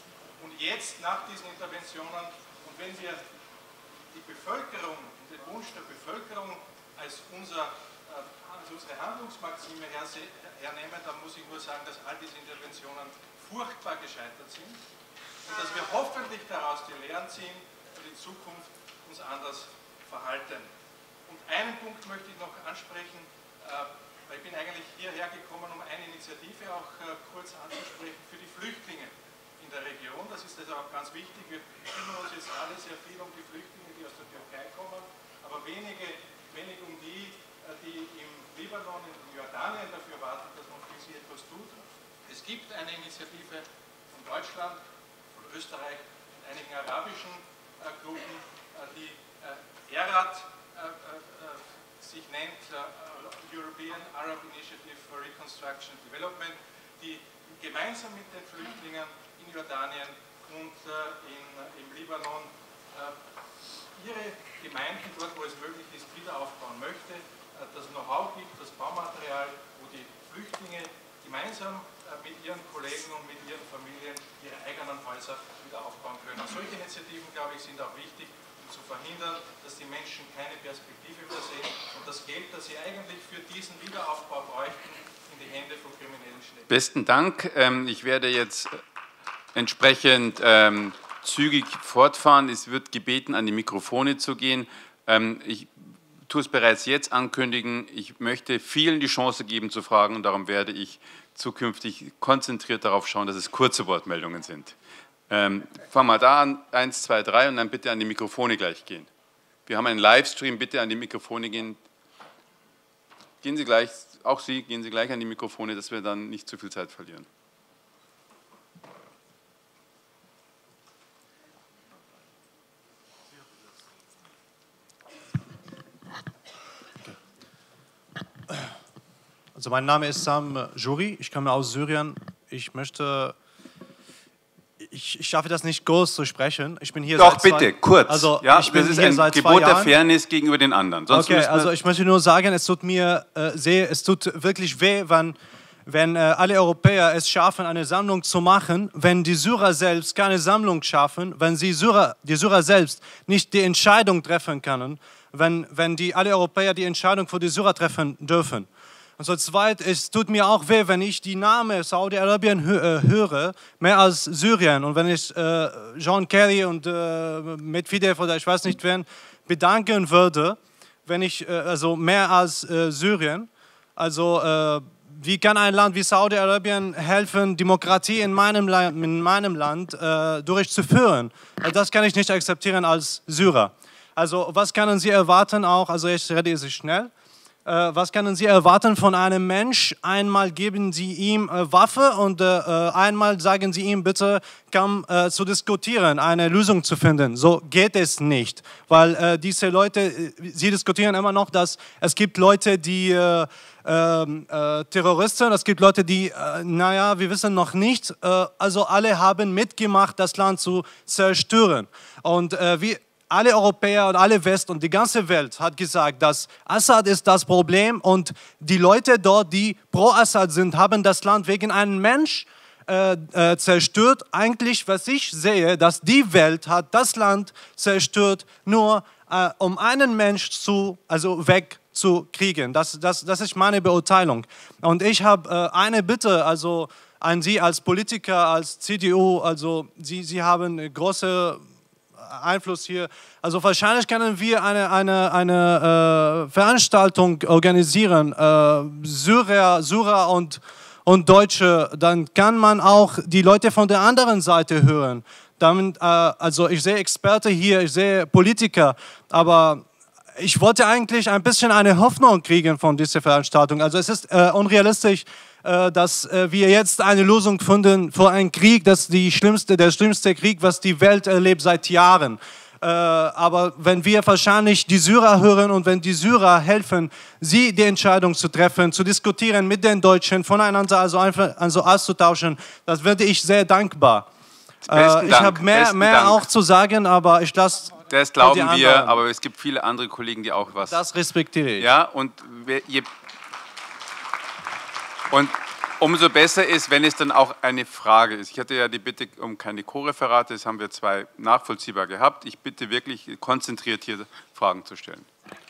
Und jetzt, nach diesen Interventionen, und wenn wir die Bevölkerung, den Wunsch der Bevölkerung als, unser, als unsere Handlungsmaxime hernehmen, dann muss ich nur sagen, dass all diese Interventionen furchtbar gescheitert sind und dass wir hoffentlich daraus die Lehren ziehen und in Zukunft uns anders verhalten. Und einen Punkt möchte ich noch ansprechen, weil ich bin eigentlich hierher gekommen, um eine Initiative auch kurz anzusprechen für die Flüchtlinge in der Region. Das ist also auch ganz wichtig. Wir kümmern uns jetzt alle sehr viel um die Flüchtlinge, die aus der Türkei kommen, aber wenige, wenig um die, die im Libanon, in Jordanien dafür warten, dass man für sie etwas tut. Es gibt eine Initiative von Deutschland, von Österreich, und einigen arabischen äh, Gruppen, äh, die äh, ERAD äh, äh, sich nennt, äh, European Arab Initiative for Reconstruction and Development, die gemeinsam mit den Flüchtlingen in Jordanien und äh, in, im Libanon äh, ihre Gemeinden, dort wo es möglich ist, wieder aufbauen möchte, äh, das Know-how gibt, das Baumaterial, wo die Flüchtlinge gemeinsam äh, mit ihren Kollegen und mit ihren Familien ihre eigenen Häuser wieder aufbauen können. Und solche Initiativen, glaube ich, sind auch wichtig, um zu verhindern, dass die Menschen keine Perspektive mehr sehen und das Geld, das sie eigentlich für diesen Wiederaufbau bräuchten, in die Hände von Kriminellen schlägt. Besten Dank. Ich werde jetzt entsprechend ähm, zügig fortfahren. Es wird gebeten, an die Mikrofone zu gehen. Ähm, ich tue es bereits jetzt ankündigen. Ich möchte vielen die Chance geben zu fragen und darum werde ich zukünftig konzentriert darauf schauen, dass es kurze Wortmeldungen sind. Ähm, fangen wir da an, eins, zwei, drei und dann bitte an die Mikrofone gleich gehen. Wir haben einen Livestream, bitte an die Mikrofone gehen. Gehen Sie gleich, auch Sie, gehen Sie gleich an die Mikrofone, dass wir dann nicht zu viel Zeit verlieren. Also mein Name ist Sam Jouri, ich komme aus Syrien. Ich möchte, ich, ich schaffe das nicht groß zu sprechen. Ich bin hier Doch, seit bitte, zwei, kurz. Also ja, ich bin das ist hier ein seit Gebot zwei Jahren. der Fairness gegenüber den anderen. Sonst okay, also ich möchte nur sagen, es tut mir äh, sehr, es tut wirklich weh, wenn, wenn äh, alle Europäer es schaffen, eine Sammlung zu machen, wenn die Syrer selbst keine Sammlung schaffen, wenn sie Syrer, die Syrer selbst nicht die Entscheidung treffen können, wenn, wenn die, alle Europäer die Entscheidung für die Syrer treffen dürfen. Und so zweit, es tut mir auch weh, wenn ich die Namen Saudi-Arabien hö äh, höre, mehr als Syrien. Und wenn ich äh, John Kerry und äh, Medvedev oder ich weiß nicht wen bedanken würde, wenn ich, äh, also mehr als äh, Syrien. Also äh, wie kann ein Land wie Saudi-Arabien helfen, Demokratie in meinem, La in meinem Land äh, durchzuführen? Das kann ich nicht akzeptieren als Syrer. Also was können Sie erwarten auch, also ich rede jetzt schnell. Was können Sie erwarten von einem Mensch? Einmal geben Sie ihm äh, Waffe und äh, einmal sagen Sie ihm, bitte komm äh, zu diskutieren, eine Lösung zu finden. So geht es nicht, weil äh, diese Leute, sie diskutieren immer noch, dass es gibt Leute, die äh, äh, Terroristen, es gibt Leute, die, äh, naja, wir wissen noch nicht, äh, also alle haben mitgemacht, das Land zu zerstören. Und äh, wie alle Europäer und alle West und die ganze Welt hat gesagt, dass Assad ist das Problem und die Leute dort, die pro Assad sind, haben das Land wegen einem Mensch äh, äh, zerstört. Eigentlich, was ich sehe, dass die Welt hat das Land zerstört, nur äh, um einen Mensch zu, also wegzukriegen. Das, das, das ist meine Beurteilung. Und ich habe äh, eine Bitte, also an Sie als Politiker, als C D U, also Sie, Sie haben eine große Einfluss hier. Also wahrscheinlich können wir eine, eine, eine äh, Veranstaltung organisieren, äh, Syrer, Syrer und, und Deutsche, dann kann man auch die Leute von der anderen Seite hören. Damit, äh, also ich sehe Experte hier, ich sehe Politiker, aber ich wollte eigentlich ein bisschen eine Hoffnung kriegen von dieser Veranstaltung. Also es ist äh, unrealistisch, dass wir jetzt eine Lösung finden für einen Krieg, das ist die schlimmste, der schlimmste Krieg, was die Welt erlebt seit Jahren. Aber wenn wir wahrscheinlich die Syrer hören und wenn die Syrer helfen, sie die Entscheidung zu treffen, zu diskutieren mit den Deutschen, voneinander also einfach also auszutauschen, das würde ich sehr dankbar. Besten ich Dank, habe mehr, mehr Dank. auch zu sagen, aber ich lasse Das glauben wir, aber es gibt viele andere Kollegen, die auch was... Das respektiere ich. Ja, und je Und umso besser ist, wenn es dann auch eine Frage ist. Ich hatte ja die Bitte um keine Co-Referate, das haben wir zwei nachvollziehbar gehabt. Ich bitte wirklich konzentriert hier Fragen zu stellen.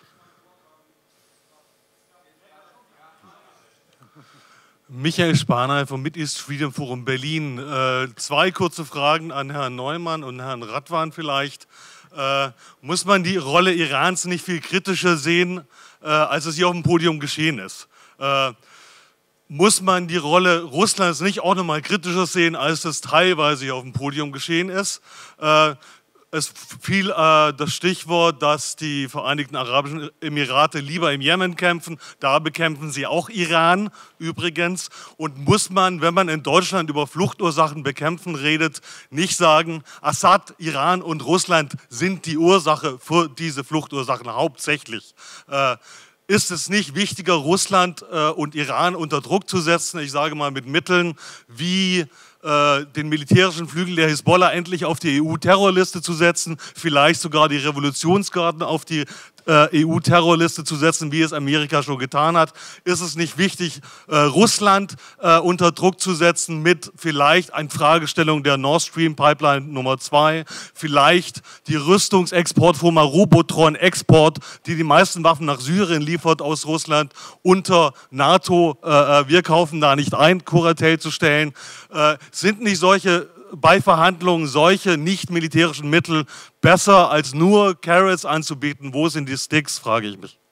Michael Spanay vom Mid-East Freedom Forum Berlin. Äh, zwei kurze Fragen an Herrn Neumann und Herrn Radwan vielleicht. Äh, muss man die Rolle Irans nicht viel kritischer sehen, äh, als es hier auf dem Podium geschehen ist? Äh, muss man die Rolle Russlands nicht auch noch mal kritischer sehen, als es teilweise hier auf dem Podium geschehen ist? Äh, Es fiel äh, das Stichwort, dass die Vereinigten Arabischen Emirate lieber im Jemen kämpfen. Da bekämpfen sie auch Iran übrigens. Und muss man, wenn man in Deutschland über Fluchtursachen bekämpfen redet, nicht sagen, Assad, Iran und Russland sind die Ursache für diese Fluchtursachen hauptsächlich. Äh, Ist es nicht wichtiger, Russland äh, und Iran unter Druck zu setzen, ich sage mal mit Mitteln wie äh, den militärischen Flügel der Hisbollah endlich auf die E U-Terrorliste zu setzen, vielleicht sogar die Revolutionsgarden auf die äh, E U-Terrorliste zu setzen, wie es Amerika schon getan hat? Ist es nicht wichtig, äh, Russland äh, unter Druck zu setzen mit vielleicht einer Fragestellung der Nord Stream Pipeline Nummer zwei, vielleicht die Rüstungsexportfirma Robotron Export, die die meisten Waffen nach Syrien liefert aus Russland, unter NATO, äh, wir kaufen da nicht ein, Kuratel zu stellen? Äh, sind nicht solche bei Verhandlungen solche nicht militärischen Mittel besser als nur Carrots anzubieten? Wo sind die Sticks, frage ich mich.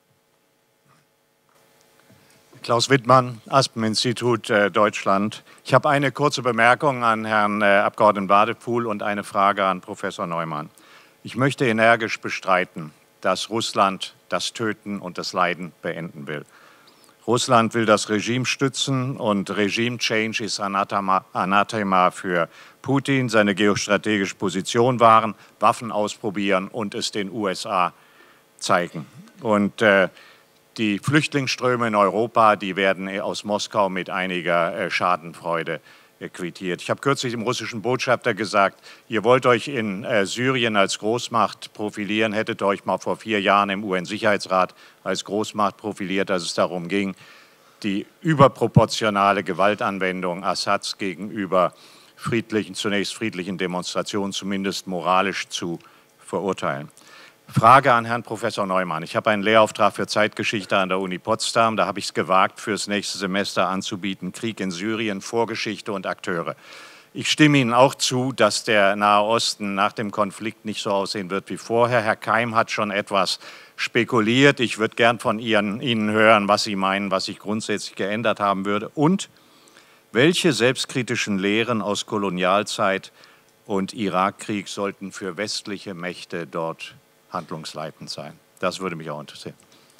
Klaus Wittmann, Aspen-Institut äh, Deutschland. Ich habe eine kurze Bemerkung an Herrn äh, Abgeordneten Wadepool und eine Frage an Professor Neumann. Ich möchte energisch bestreiten, dass Russland das Töten und das Leiden beenden will. Russland will das Regime stützen und Regime-Change ist Anathema, Anathema für Putin, seine geostrategische Position wahren, Waffen ausprobieren und es den U S A zeigen. Und äh, die Flüchtlingsströme in Europa, die werden aus Moskau mit einiger äh, Schadenfreude äh, quittiert. Ich habe kürzlich dem russischen Botschafter gesagt, ihr wollt euch in äh, Syrien als Großmacht profilieren, hättet euch mal vor vier Jahren im U N-Sicherheitsrat als Großmacht profiliert, als es darum ging, die überproportionale Gewaltanwendung Assads gegenüber friedlichen, zunächst friedlichen Demonstrationen zumindest moralisch zu verurteilen. Frage an Herrn Professor Neumann. Ich habe einen Lehrauftrag für Zeitgeschichte an der Uni Potsdam. Da habe ich es gewagt, fürs nächste Semester anzubieten, Krieg in Syrien, Vorgeschichte und Akteure. Ich stimme Ihnen auch zu, dass der Nahe Osten nach dem Konflikt nicht so aussehen wird wie vorher. Herr Keim hat schon etwas spekuliert. Ich würde gern von Ihnen, Ihnen hören, was Sie meinen, was sich grundsätzlich geändert haben würde. Und welche selbstkritischen Lehren aus Kolonialzeit und Irakkrieg sollten für westliche Mächte dort handlungsleitend sein? Das würde mich auch interessieren.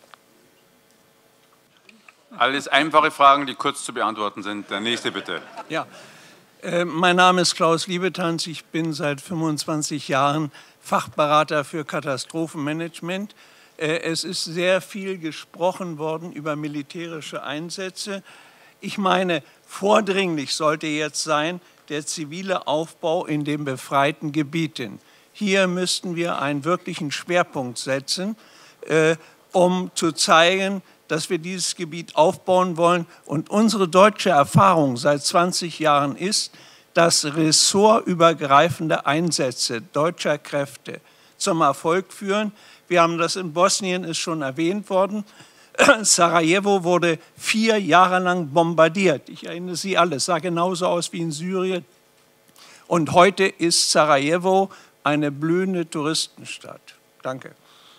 Alles einfache Fragen, die kurz zu beantworten sind. Der nächste bitte. Ja, äh, mein Name ist Klaus Liebetanz. Ich bin seit fünfundzwanzig Jahren Fachberater für Katastrophenmanagement. Äh, es ist sehr viel gesprochen worden über militärische Einsätze. Ich meine, vordringlich sollte jetzt sein der zivile Aufbau in den befreiten Gebieten. Hier müssten wir einen wirklichen Schwerpunkt setzen, äh, um zu zeigen, dass wir dieses Gebiet aufbauen wollen. Und unsere deutsche Erfahrung seit zwanzig Jahren ist, dass ressortübergreifende Einsätze deutscher Kräfte zum Erfolg führen. Wir haben das in Bosnien, ist schon erwähnt worden. Sarajevo wurde vier Jahre lang bombardiert. Ich erinnere Sie alle, es sah genauso aus wie in Syrien. Und heute ist Sarajevo eine blühende Touristenstadt. Danke.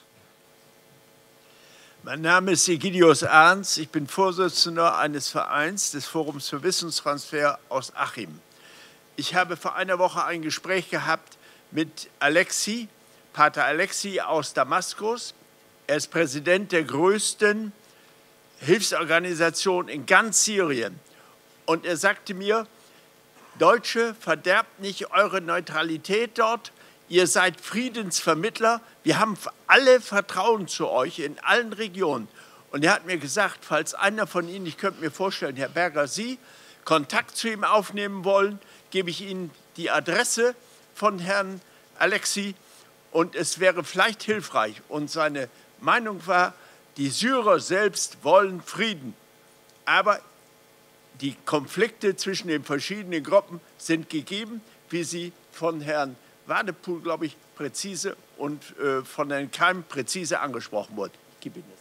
Mein Name ist Egidius Arns. Ich bin Vorsitzender eines Vereins des Forums für Wissenstransfer aus Achim. Ich habe vor einer Woche ein Gespräch gehabt mit Alexi, Pater Alexi aus Damaskus. Er ist Präsident der größten Hilfsorganisation in ganz Syrien. Und er sagte mir, Deutsche, verderbt nicht eure Neutralität dort. Ihr seid Friedensvermittler. Wir haben alle Vertrauen zu euch in allen Regionen. Und er hat mir gesagt, falls einer von Ihnen, ich könnte mir vorstellen, Herr Berger, Sie Kontakt zu ihm aufnehmen wollen, gebe ich Ihnen die Adresse von Herrn Alexi. Und es wäre vielleicht hilfreich. Und seine Meinung war, die Syrer selbst wollen Frieden. Aber die Konflikte zwischen den verschiedenen Gruppen sind gegeben, wie sie von Herrn Wadepool, glaube ich, präzise und äh, von Herrn Keim präzise angesprochen wurden. Ich gebe Ihnen das.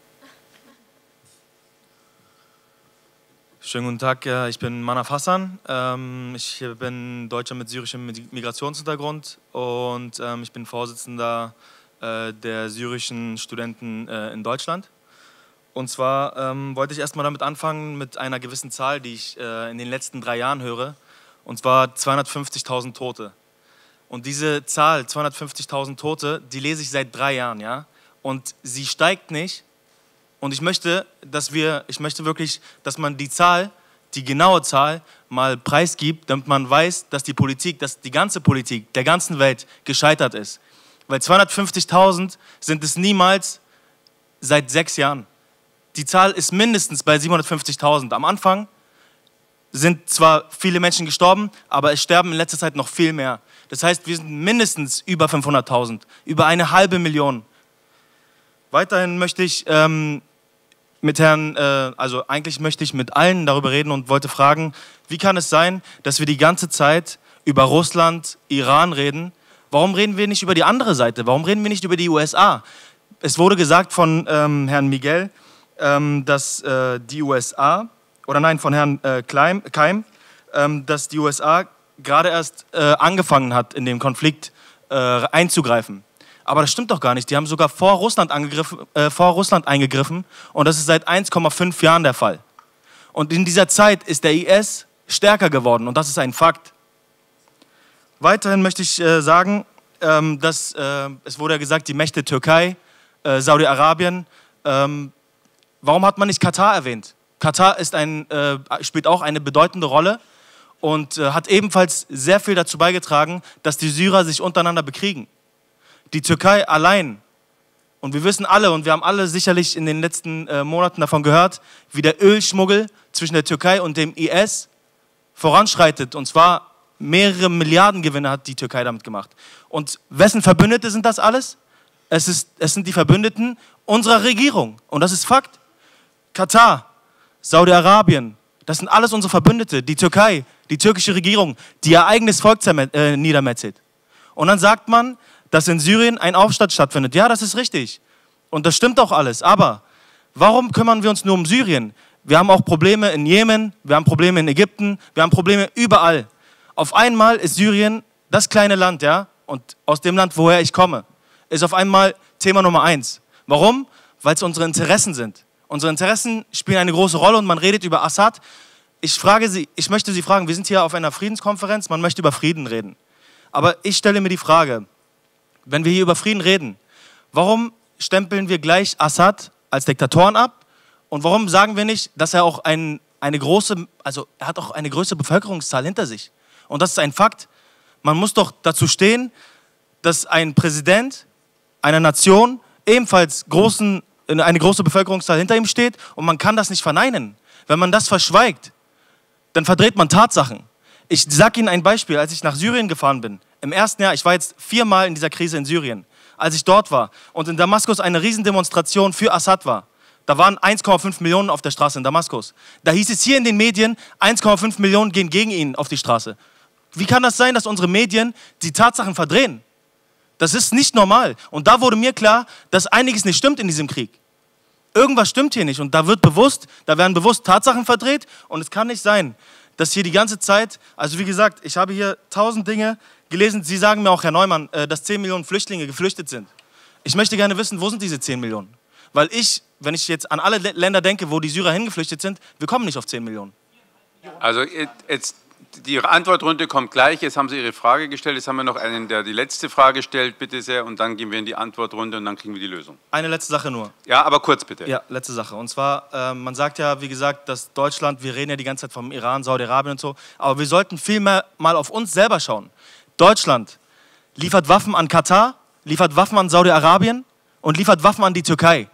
Schönen guten Tag, ich bin Manaf Hassan. Ich bin Deutscher mit syrischem Migrationshintergrund und ich bin Vorsitzender der syrischen Studenten in Deutschland. Und zwar wollte ich erstmal damit anfangen mit einer gewissen Zahl, die ich in den letzten drei Jahren höre, und zwar zweihundertfünfzigtausend Tote. Und diese Zahl, zweihundertfünfzigtausend Tote, die lese ich seit drei Jahren, ja, und sie steigt nicht. Und ich möchte, dass wir, ich möchte wirklich, dass man die Zahl, die genaue Zahl mal preisgibt, damit man weiß, dass die Politik, dass die ganze Politik der ganzen Welt gescheitert ist. Weil zweihundertfünfzigtausend sind es niemals seit sechs Jahren. Die Zahl ist mindestens bei siebenhundertfünfzigtausend. Am Anfang sind zwar viele Menschen gestorben, aber es sterben in letzter Zeit noch viel mehr. Das heißt, wir sind mindestens über fünfhunderttausend, über eine halbe Million. Weiterhin möchte ich ähm, mit Herrn, äh, also eigentlich möchte ich mit allen darüber reden und wollte fragen, wie kann es sein, dass wir die ganze Zeit über Russland, Iran reden? Warum reden wir nicht über die andere Seite? Warum reden wir nicht über die U S A? Es wurde gesagt von ähm, Herrn Miguel, ähm, dass äh, die U S A, oder nein, von Herrn äh, Kleim, Keim, ähm, dass die U S A gerade erst äh, angefangen hat, in den Konflikt äh, einzugreifen. Aber das stimmt doch gar nicht. Die haben sogar vor Russland, angegriffen, äh, vor Russland eingegriffen und das ist seit eins Komma fünf Jahren der Fall. Und in dieser Zeit ist der I S stärker geworden und das ist ein Fakt. Weiterhin möchte ich äh, sagen, ähm, dass äh, es wurde ja gesagt, die Mächte Türkei, äh, Saudi-Arabien. Ähm, warum hat man nicht Katar erwähnt? Katar ist ein, äh, spielt auch eine bedeutende Rolle und äh, hat ebenfalls sehr viel dazu beigetragen, dass die Syrer sich untereinander bekriegen. Die Türkei allein, und wir wissen alle, und wir haben alle sicherlich in den letzten äh, Monaten davon gehört, wie der Ölschmuggel zwischen der Türkei und dem I S voranschreitet. Und zwar mehrere Milliarden Gewinne hat die Türkei damit gemacht. Und wessen Verbündete sind das alles? Es, ist, es sind die Verbündeten unserer Regierung. Und das ist Fakt. Katar, Saudi-Arabien, das sind alles unsere Verbündete. Die Türkei, die türkische Regierung, die ihr eigenes Volk äh, niedermetzelt. Und dann sagt man, dass in Syrien ein Aufstand stattfindet. Ja, das ist richtig. Und das stimmt auch alles. Aber warum kümmern wir uns nur um Syrien? Wir haben auch Probleme in Jemen, wir haben Probleme in Ägypten, wir haben Probleme überall. Auf einmal ist Syrien das kleine Land, ja, und aus dem Land, woher ich komme, ist auf einmal Thema Nummer eins. Warum? Weil es unsere Interessen sind. Unsere Interessen spielen eine große Rolle und man redet über Assad. Ich frage Sie, ich möchte Sie fragen, wir sind hier auf einer Friedenskonferenz, man möchte über Frieden reden. Aber ich stelle mir die Frage, wenn wir hier über Frieden reden, warum stempeln wir gleich Assad als Diktatoren ab? Und warum sagen wir nicht, dass er auch ein, eine große, also er hat auch eine größere Bevölkerungszahl hinter sich? Und das ist ein Fakt. Man muss doch dazu stehen, dass ein Präsident einer Nation ebenfalls großen, eine große Bevölkerungszahl hinter ihm steht und man kann das nicht verneinen. Wenn man das verschweigt, dann verdreht man Tatsachen. Ich sage Ihnen ein Beispiel, als ich nach Syrien gefahren bin, im ersten Jahr, ich war jetzt viermal in dieser Krise in Syrien, als ich dort war und in Damaskus eine Riesendemonstration für Assad war, da waren eins Komma fünf Millionen auf der Straße in Damaskus. Da hieß es hier in den Medien, eins Komma fünf Millionen gehen gegen ihn auf die Straße. Wie kann das sein, dass unsere Medien die Tatsachen verdrehen? Das ist nicht normal. Und da wurde mir klar, dass einiges nicht stimmt in diesem Krieg. Irgendwas stimmt hier nicht und da wird bewusst, da werden bewusst Tatsachen verdreht und es kann nicht sein, dass hier die ganze Zeit, also wie gesagt, ich habe hier tausend Dinge gelesen, Sie sagen mir auch, Herr Neumann, dass zehn Millionen Flüchtlinge geflüchtet sind. Ich möchte gerne wissen, wo sind diese zehn Millionen? Weil ich, wenn ich jetzt an alle Länder denke, wo die Syrer hingeflüchtet sind, wir kommen nicht auf zehn Millionen. Also jetzt, die Antwortrunde kommt gleich. Jetzt haben Sie Ihre Frage gestellt. Jetzt haben wir noch einen, der die letzte Frage stellt, bitte sehr. Und dann gehen wir in die Antwortrunde und dann kriegen wir die Lösung. Eine letzte Sache nur. Ja, aber kurz bitte. Ja, letzte Sache. Und zwar, äh, man sagt ja, wie gesagt, dass Deutschland, wir reden ja die ganze Zeit vom Iran, Saudi-Arabien und so, aber wir sollten viel mehr mal auf uns selber schauen. Deutschland liefert Waffen an Katar, liefert Waffen an Saudi-Arabien und liefert Waffen an die Türkei.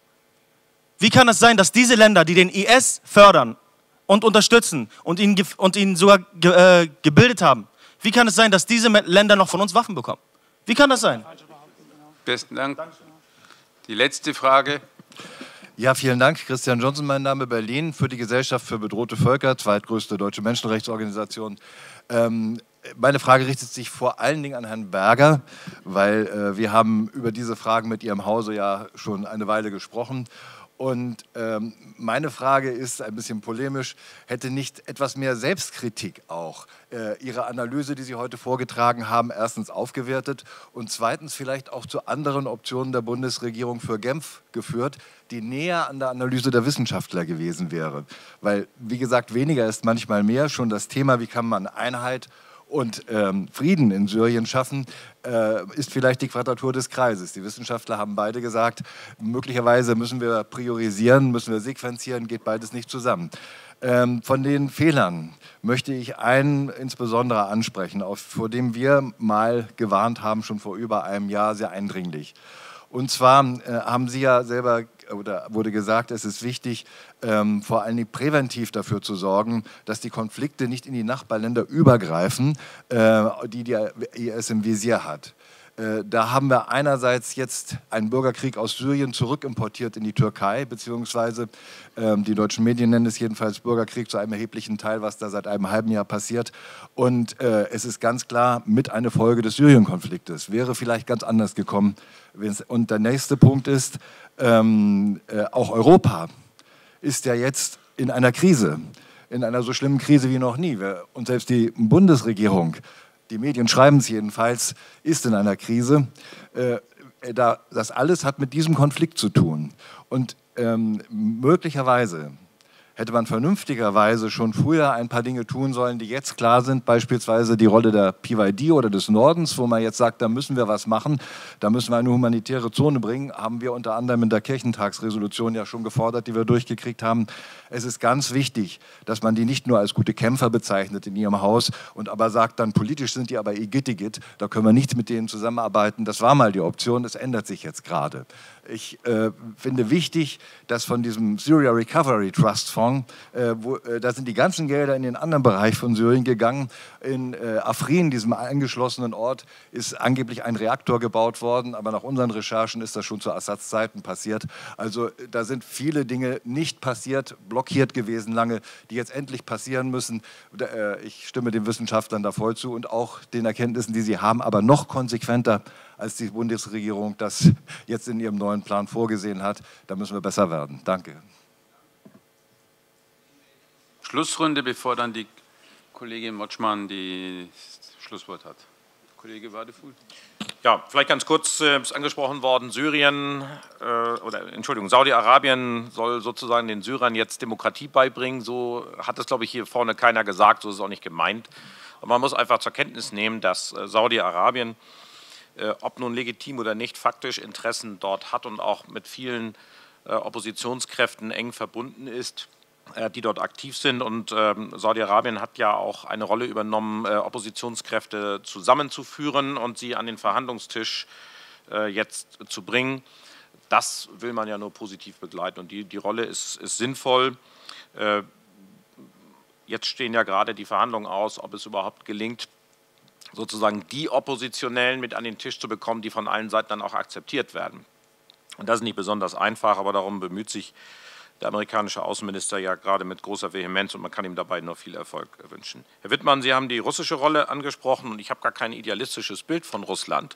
Wie kann es sein, dass diese Länder, die den I S fördern und unterstützen und ihn, und ihn sogar ge, äh, gebildet haben, wie kann es sein, dass diese Länder noch von uns Waffen bekommen? Wie kann das sein? Besten Dank. Die letzte Frage. Ja, vielen Dank. Christian Johnson, mein Name, Berlin, für die Gesellschaft für bedrohte Völker, zweitgrößte deutsche Menschenrechtsorganisation. Ähm, meine Frage richtet sich vor allen Dingen an Herrn Berger, weil äh, wir haben über diese Fragen mit Ihrem Hause ja schon eine Weile gesprochen. Und ähm, meine Frage ist ein bisschen polemisch, hätte nicht etwas mehr Selbstkritik auch äh, Ihre Analyse, die Sie heute vorgetragen haben, erstens aufgewertet und zweitens vielleicht auch zu anderen Optionen der Bundesregierung für Genf geführt, die näher an der Analyse der Wissenschaftler gewesen wäre? Weil, wie gesagt, weniger ist manchmal mehr. Schon das Thema, wie kann man Einheit und ähm, Frieden in Syrien schaffen, äh, ist vielleicht die Quadratur des Kreises. Die Wissenschaftler haben beide gesagt, möglicherweise müssen wir priorisieren, müssen wir sequenzieren, geht beides nicht zusammen. Ähm, von den Fehlern möchte ich einen insbesondere ansprechen, auf, vor dem wir mal gewarnt haben, schon vor über einem Jahr, sehr eindringlich. Und zwar äh, haben Sie ja selber, oder wurde gesagt, es ist wichtig, ähm, vor allen Dingen präventiv dafür zu sorgen, dass die Konflikte nicht in die Nachbarländer übergreifen, äh, die der I S im Visier hat. Äh, da haben wir einerseits jetzt einen Bürgerkrieg aus Syrien zurückimportiert in die Türkei, beziehungsweise ähm, die deutschen Medien nennen es jedenfalls Bürgerkrieg zu einem erheblichen Teil, was da seit einem halben Jahr passiert. Und äh, es ist ganz klar mit einer Folge des Syrien-Konfliktes. Wäre vielleicht ganz anders gekommen. Und der nächste Punkt ist, ähm, äh, auch Europa ist ja jetzt in einer Krise, in einer so schlimmen Krise wie noch nie. Wir, und selbst die Bundesregierung, die Medien schreiben es jedenfalls, ist in einer Krise. Äh, da, das alles hat mit diesem Konflikt zu tun. Und ähm, möglicherweise hätte man vernünftigerweise schon früher ein paar Dinge tun sollen, die jetzt klar sind, beispielsweise die Rolle der P Y D oder des Nordens, wo man jetzt sagt, da müssen wir was machen, da müssen wir eine humanitäre Zone bringen, haben wir unter anderem in der Kirchentagsresolution ja schon gefordert, die wir durchgekriegt haben. Es ist ganz wichtig, dass man die nicht nur als gute Kämpfer bezeichnet in ihrem Haus und aber sagt, dann politisch sind die aber Igitigit, da können wir nicht mit denen zusammenarbeiten. Das war mal die Option, das ändert sich jetzt gerade. Ich äh, finde wichtig, dass von diesem Syria Recovery Trust Fonds, äh, wo, äh, da sind die ganzen Gelder in den anderen Bereich von Syrien gegangen. In äh, Afrin, diesem eingeschlossenen Ort, ist angeblich ein Reaktor gebaut worden, aber nach unseren Recherchen ist das schon zu Assads Zeiten passiert. Also da sind viele Dinge nicht passiert, blockiert gewesen lange, die jetzt endlich passieren müssen. Äh, ich stimme den Wissenschaftlern da voll zu und auch den Erkenntnissen, die sie haben, aber noch konsequenter als die Bundesregierung das jetzt in ihrem neuen Plan vorgesehen hat. Da müssen wir besser werden. Danke. Schlussrunde, bevor dann die Kollegin Motschmann das Schlusswort hat. Kollege Wadefuhl. Ja, vielleicht ganz kurz, äh, ist angesprochen worden, Syrien, äh, oder Entschuldigung, Saudi-Arabien soll sozusagen den Syrern jetzt Demokratie beibringen. So hat es, glaube ich, hier vorne keiner gesagt, so ist es auch nicht gemeint. Und man muss einfach zur Kenntnis nehmen, dass äh, Saudi-Arabien, Äh, ob nun legitim oder nicht, faktisch Interessen dort hat und auch mit vielen äh, Oppositionskräften eng verbunden ist, äh, die dort aktiv sind. Und ähm, Saudi-Arabien hat ja auch eine Rolle übernommen, äh, Oppositionskräfte zusammenzuführen und sie an den Verhandlungstisch äh, jetzt zu bringen. Das will man ja nur positiv begleiten und die, die Rolle ist, ist sinnvoll. Äh, jetzt stehen ja gerade die Verhandlungen aus, ob es überhaupt gelingt, sozusagen die Oppositionellen mit an den Tisch zu bekommen, die von allen Seiten dann auch akzeptiert werden. Und das ist nicht besonders einfach, aber darum bemüht sich der amerikanische Außenminister ja gerade mit großer Vehemenz und man kann ihm dabei nur viel Erfolg wünschen. Herr Wittmann, Sie haben die russische Rolle angesprochen und ich habe gar kein idealistisches Bild von Russland.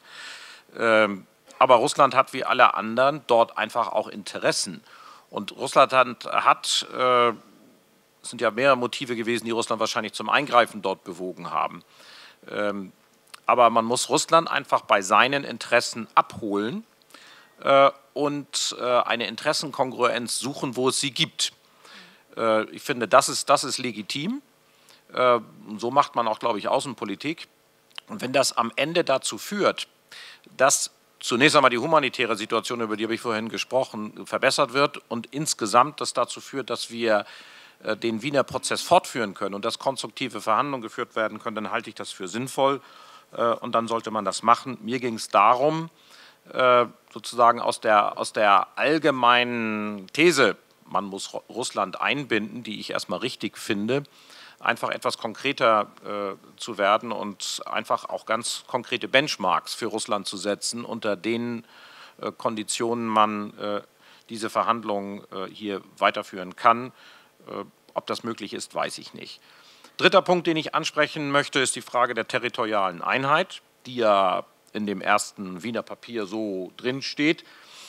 Aber Russland hat wie alle anderen dort einfach auch Interessen. Und Russland hat, hat es sind ja mehrere Motive gewesen, die Russland wahrscheinlich zum Eingreifen dort bewogen haben. Ähm, aber man muss Russland einfach bei seinen Interessen abholen äh, und äh, eine Interessenkongruenz suchen, wo es sie gibt. Äh, ich finde, das ist, das ist legitim. Äh, so macht man auch, glaube ich, Außenpolitik. Und wenn das am Ende dazu führt, dass zunächst einmal die humanitäre Situation, über die habe ich vorhin gesprochen, verbessert wird und insgesamt das dazu führt, dass wir den Wiener Prozess fortführen können und dass konstruktive Verhandlungen geführt werden können, dann halte ich das für sinnvoll und dann sollte man das machen. Mir ging es darum, sozusagen aus der, aus der allgemeinen These, man muss Russland einbinden, die ich erstmal richtig finde, einfach etwas konkreter äh, zu werden und einfach auch ganz konkrete Benchmarks für Russland zu setzen, unter denen äh, Konditionen man äh, diese Verhandlungen hier weiterführen kann. Ob das möglich ist, weiß ich nicht. Dritter Punkt, den ich ansprechen möchte, ist die Frage der territorialen Einheit, die ja in dem ersten Wiener Papier so drin steht.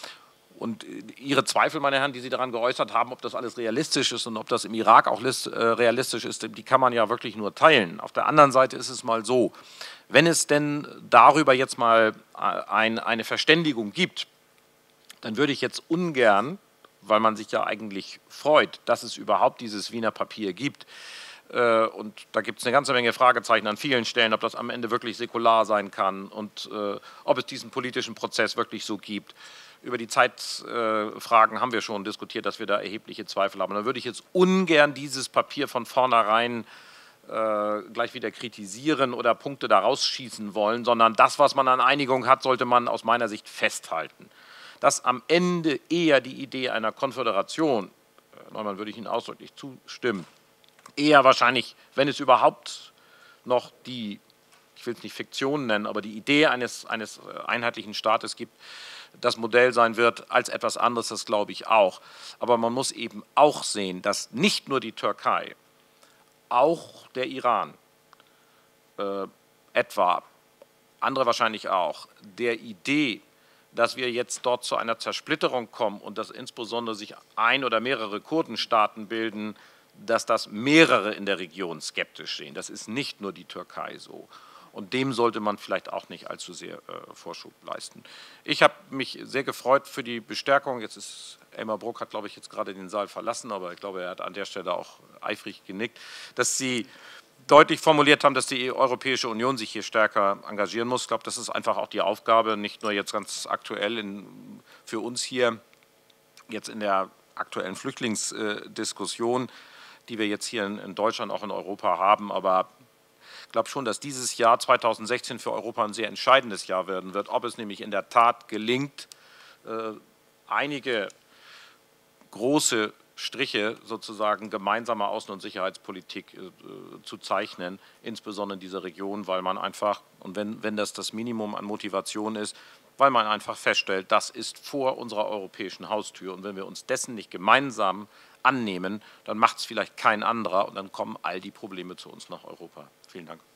Und Ihre Zweifel, meine Herren, die Sie daran geäußert haben, ob das alles realistisch ist und ob das im Irak auch realistisch ist, die kann man ja wirklich nur teilen. Auf der anderen Seite ist es mal so, wenn es denn darüber jetzt mal ein, eine Verständigung gibt, dann würde ich jetzt ungern, weil man sich ja eigentlich freut, dass es überhaupt dieses Wiener Papier gibt, und da gibt es eine ganze Menge Fragezeichen an vielen Stellen, ob das am Ende wirklich säkular sein kann und äh, ob es diesen politischen Prozess wirklich so gibt. Über die Zeitfragen äh, haben wir schon diskutiert, dass wir da erhebliche Zweifel haben. Da würde ich jetzt ungern dieses Papier von vornherein äh, gleich wieder kritisieren oder Punkte da rausschießen wollen, sondern das, was man an Einigung hat, sollte man aus meiner Sicht festhalten. Dass am Ende eher die Idee einer Konföderation, äh, Neumann, würde ich Ihnen ausdrücklich zustimmen, eher wahrscheinlich, wenn es überhaupt noch die, ich will es nicht Fiktion nennen, aber die Idee eines, eines einheitlichen Staates gibt, das Modell sein wird, als etwas anderes, das glaube ich auch. Aber man muss eben auch sehen, dass nicht nur die Türkei, auch der Iran, äh, etwa, andere wahrscheinlich auch, der Idee, dass wir jetzt dort zu einer Zersplitterung kommen und dass insbesondere sich ein oder mehrere Kurdenstaaten bilden, dass das mehrere in der Region skeptisch sehen. Das ist nicht nur die Türkei so. Und dem sollte man vielleicht auch nicht allzu sehr äh, Vorschub leisten. Ich habe mich sehr gefreut für die Bestärkung. Jetzt ist Elmar Brok, hat, glaube ich, jetzt gerade den Saal verlassen, aber ich glaube, er hat an der Stelle auch eifrig genickt, dass Sie deutlich formuliert haben, dass die Europäische Union sich hier stärker engagieren muss. Ich glaube, das ist einfach auch die Aufgabe, nicht nur jetzt ganz aktuell in, für uns hier, jetzt in der aktuellen Flüchtlingsdiskussion, die wir jetzt hier in Deutschland, auch in Europa haben. Aber ich glaube schon, dass dieses Jahr zweitausendsechzehn für Europa ein sehr entscheidendes Jahr werden wird, ob es nämlich in der Tat gelingt, einige große Striche sozusagen gemeinsamer Außen- und Sicherheitspolitik zu zeichnen, insbesondere in dieser Region, weil man einfach, und wenn, wenn das das Minimum an Motivation ist, weil man einfach feststellt, das ist vor unserer europäischen Haustür. Und wenn wir uns dessen nicht gemeinsam annehmen, dann macht es vielleicht kein anderer und dann kommen all die Probleme zu uns nach Europa. Vielen Dank.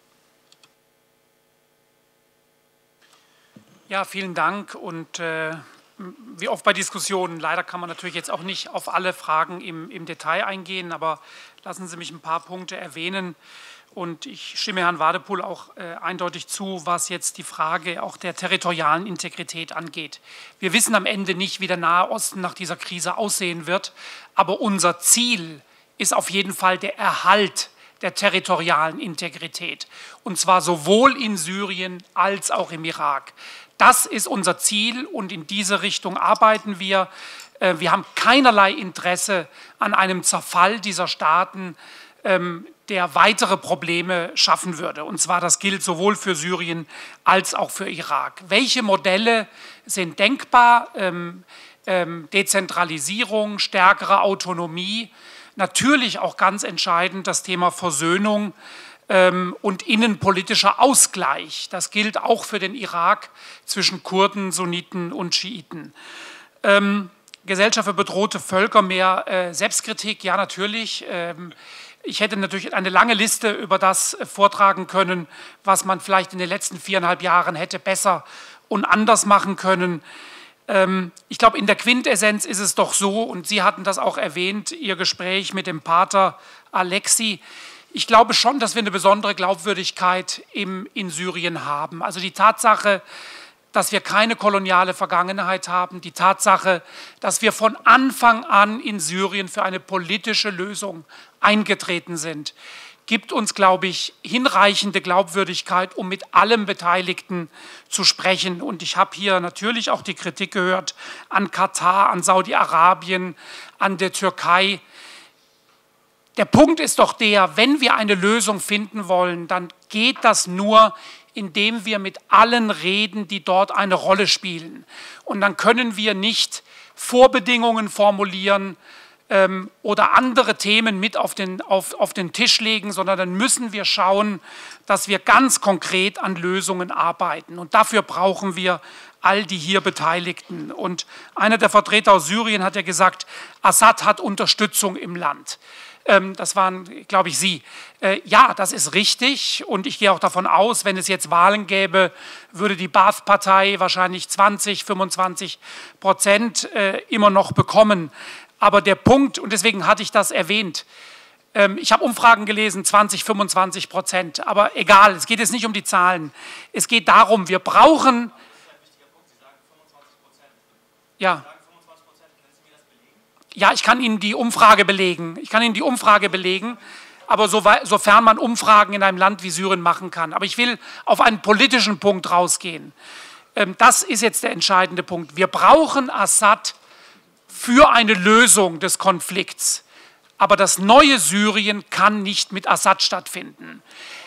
Ja, vielen Dank. Und äh, wie oft bei Diskussionen, leider kann man natürlich jetzt auch nicht auf alle Fragen im, im Detail eingehen, aber lassen Sie mich ein paar Punkte erwähnen. Und ich stimme Herrn Wadepool auch äh, eindeutig zu, was jetzt die Frage auch der territorialen Integrität angeht. Wir wissen am Ende nicht, wie der Nahe Osten nach dieser Krise aussehen wird, aber unser Ziel ist auf jeden Fall der Erhalt der territorialen Integrität, und zwar sowohl in Syrien als auch im Irak. Das ist unser Ziel und in diese Richtung arbeiten wir. Äh, wir haben keinerlei Interesse an einem Zerfall dieser Staaten, ähm, der weitere Probleme schaffen würde. Und zwar, das gilt sowohl für Syrien als auch für Irak. Welche Modelle sind denkbar? Ähm, ähm, Dezentralisierung, stärkere Autonomie, natürlich auch ganz entscheidend das Thema Versöhnung ähm, und innenpolitischer Ausgleich. Das gilt auch für den Irak zwischen Kurden, Sunniten und Schiiten. Ähm, Gesellschaft für bedrohte Völker, mehr äh, Selbstkritik, ja natürlich. Ähm, Ich hätte natürlich eine lange Liste über das vortragen können, was man vielleicht in den letzten viereinhalb Jahren hätte besser und anders machen können. Ich glaube, in der Quintessenz ist es doch so, und Sie hatten das auch erwähnt, Ihr Gespräch mit dem Pater Alexi, ich glaube schon, dass wir eine besondere Glaubwürdigkeit im, in Syrien haben. Also die Tatsache, dass wir keine koloniale Vergangenheit haben, die Tatsache, dass wir von Anfang an in Syrien für eine politische Lösung eingetreten sind, gibt uns, glaube ich, hinreichende Glaubwürdigkeit, um mit allen Beteiligten zu sprechen. Und ich habe hier natürlich auch die Kritik gehört an Katar, an Saudi-Arabien, an der Türkei. Der Punkt ist doch der, wenn wir eine Lösung finden wollen, dann geht das nur, indem wir mit allen reden, die dort eine Rolle spielen. Und dann können wir nicht Vorbedingungen formulieren ähm, oder andere Themen mit auf den, auf, auf den Tisch legen, sondern dann müssen wir schauen, dass wir ganz konkret an Lösungen arbeiten. Und dafür brauchen wir all die hier Beteiligten. Und einer der Vertreter aus Syrien hat ja gesagt, Assad hat Unterstützung im Land. Das waren, glaube ich, Sie. Ja, das ist richtig und ich gehe auch davon aus, wenn es jetzt Wahlen gäbe, würde die Baath-Partei wahrscheinlich zwanzig, fünfundzwanzig Prozent immer noch bekommen. Aber der Punkt, und deswegen hatte ich das erwähnt, ich habe Umfragen gelesen, zwanzig, fünfundzwanzig Prozent, aber egal, es geht jetzt nicht um die Zahlen. Es geht darum, wir brauchen... Ja. Ja, ich kann Ihnen die Umfrage belegen. Ich kann Ihnen die Umfrage belegen, aber so, sofern man Umfragen in einem Land wie Syrien machen kann. Aber ich will auf einen politischen Punkt rausgehen. Das ist jetzt der entscheidende Punkt. Wir brauchen Assad für eine Lösung des Konflikts. Aber das neue Syrien kann nicht mit Assad stattfinden.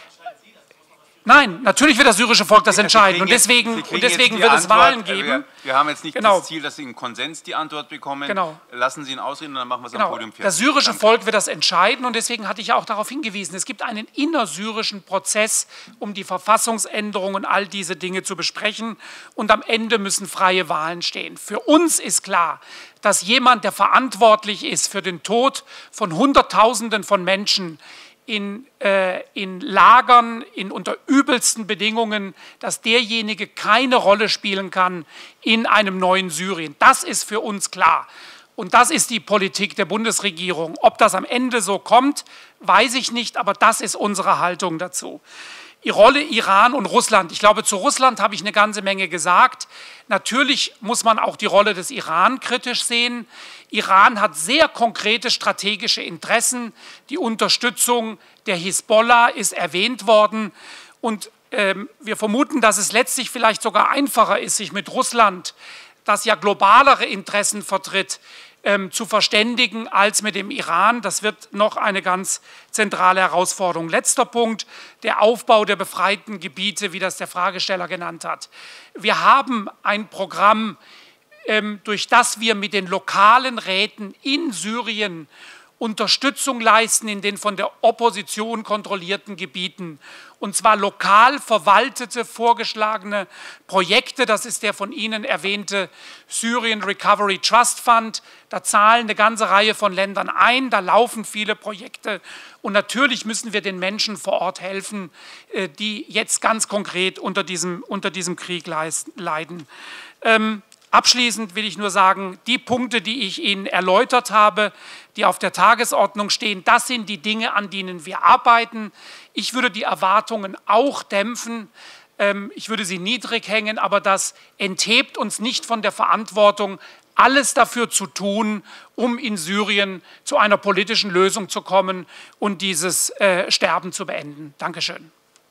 Nein, natürlich wird das syrische Volk das entscheiden und deswegen, und deswegen wird es Wahlen geben. Wir, wir haben jetzt nicht genau. das Ziel, dass Sie im Konsens die Antwort bekommen. Genau. Lassen Sie ihn ausreden und dann machen wir es genau. am Podium fertig. Das syrische Danke. Volk wird das entscheiden und deswegen hatte ich ja auch darauf hingewiesen, es gibt einen innersyrischen Prozess, um die Verfassungsänderung und all diese Dinge zu besprechen und am Ende müssen freie Wahlen stehen. Für uns ist klar, dass jemand, der verantwortlich ist für den Tod von Hunderttausenden von Menschen, In, äh, in Lagern, in unter übelsten Bedingungen, dass derjenige keine Rolle spielen kann in einem neuen Syrien. Das ist für uns klar. Und das ist die Politik der Bundesregierung. Ob das am Ende so kommt, weiß ich nicht, aber das ist unsere Haltung dazu. Die Rolle Iran und Russland. Ich glaube, zu Russland habe ich eine ganze Menge gesagt. Natürlich muss man auch die Rolle des Iran kritisch sehen. Iran hat sehr konkrete strategische Interessen. Die Unterstützung der Hisbollah ist erwähnt worden. Und ähm, wir vermuten, dass es letztlich vielleicht sogar einfacher ist, sich mit Russland, das ja globalere Interessen vertritt, Ähm, zu verständigen als mit dem Iran. Das wird noch eine ganz zentrale Herausforderung. Letzter Punkt, der Aufbau der befreiten Gebiete, wie das der Fragesteller genannt hat. Wir haben ein Programm, ähm, durch das wir mit den lokalen Räten in Syrien Unterstützung leisten in den von der Opposition kontrollierten Gebieten. Und zwar lokal verwaltete, vorgeschlagene Projekte. Das ist der von Ihnen erwähnte Syrian Recovery Trust Fund. Da zahlen eine ganze Reihe von Ländern ein, da laufen viele Projekte. Und natürlich müssen wir den Menschen vor Ort helfen, die jetzt ganz konkret unter diesem, unter diesem Krieg leiden. Ähm, Abschließend will ich nur sagen, die Punkte, die ich Ihnen erläutert habe, die auf der Tagesordnung stehen, das sind die Dinge, an denen wir arbeiten. Ich würde die Erwartungen auch dämpfen, ich würde sie niedrig hängen, aber das enthebt uns nicht von der Verantwortung, alles dafür zu tun, um in Syrien zu einer politischen Lösung zu kommen und dieses äh, Sterben zu beenden. Dankeschön.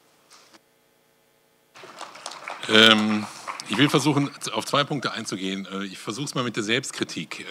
Ähm Ich will versuchen, auf zwei Punkte einzugehen. Ich versuche es mal mit der Selbstkritik.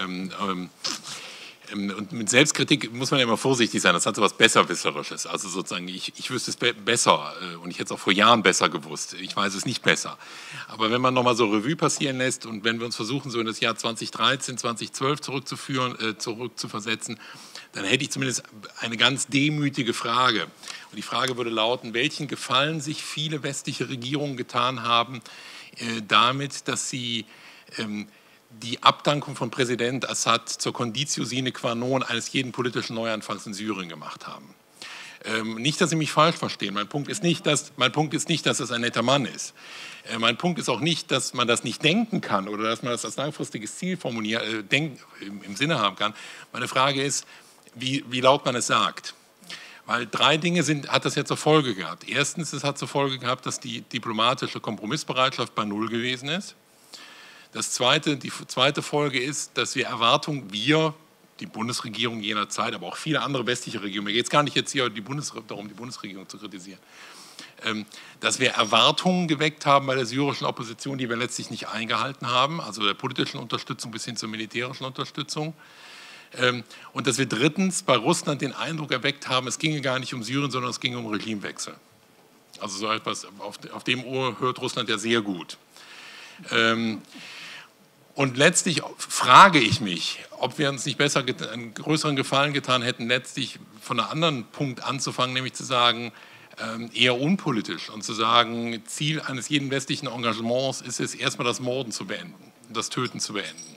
Und mit Selbstkritik muss man ja immer vorsichtig sein. Das hat so etwas Besserwisserisches. Also sozusagen, ich, ich wüsste es be besser und ich hätte es auch vor Jahren besser gewusst. Ich weiß es nicht besser. Aber wenn man nochmal so Revue passieren lässt und wenn wir uns versuchen, so in das Jahr zweitausenddreizehn, zweitausendzwölf zurückzuführen, äh, zurückzuversetzen, dann hätte ich zumindest eine ganz demütige Frage. Und die Frage würde lauten, welchen Gefallen sich viele westliche Regierungen getan haben, damit, dass sie ähm, die Abdankung von Präsident Assad zur Conditio sine qua non eines jeden politischen Neuanfangs in Syrien gemacht haben. Ähm, nicht, dass Sie mich falsch verstehen. Mein Punkt ist nicht, dass, mein Punkt ist nicht, dass es ein netter Mann ist. Äh, mein Punkt ist auch nicht, dass man das nicht denken kann oder dass man das als langfristiges Ziel formulieren, äh, denk, im, im Sinne haben kann. Meine Frage ist, wie, wie laut man es sagt. Weil drei Dinge sind, hat das ja zur Folge gehabt. Erstens, es hat zur Folge gehabt, dass die diplomatische Kompromissbereitschaft bei Null gewesen ist. Das zweite, die zweite Folge ist, dass wir Erwartungen, wir, die Bundesregierung jener Zeit, aber auch viele andere westliche Regierungen, mir geht es gar nicht jetzt hier die Bundes, darum, die Bundesregierung zu kritisieren, ähm, dass wir Erwartungen geweckt haben bei der syrischen Opposition, die wir letztlich nicht eingehalten haben, also der politischen Unterstützung bis hin zur militärischen Unterstützung. Und dass wir drittens bei Russland den Eindruck erweckt haben, es ginge gar nicht um Syrien, sondern es ginge um Regimewechsel. Also so etwas, auf, auf dem Ohr hört Russland ja sehr gut. Und letztlich frage ich mich, ob wir uns nicht besser einen größeren Gefallen getan hätten, letztlich von einem anderen Punkt anzufangen, nämlich zu sagen, eher unpolitisch und zu sagen, Ziel eines jeden westlichen Engagements ist es, erstmal das Morden zu beenden, das Töten zu beenden.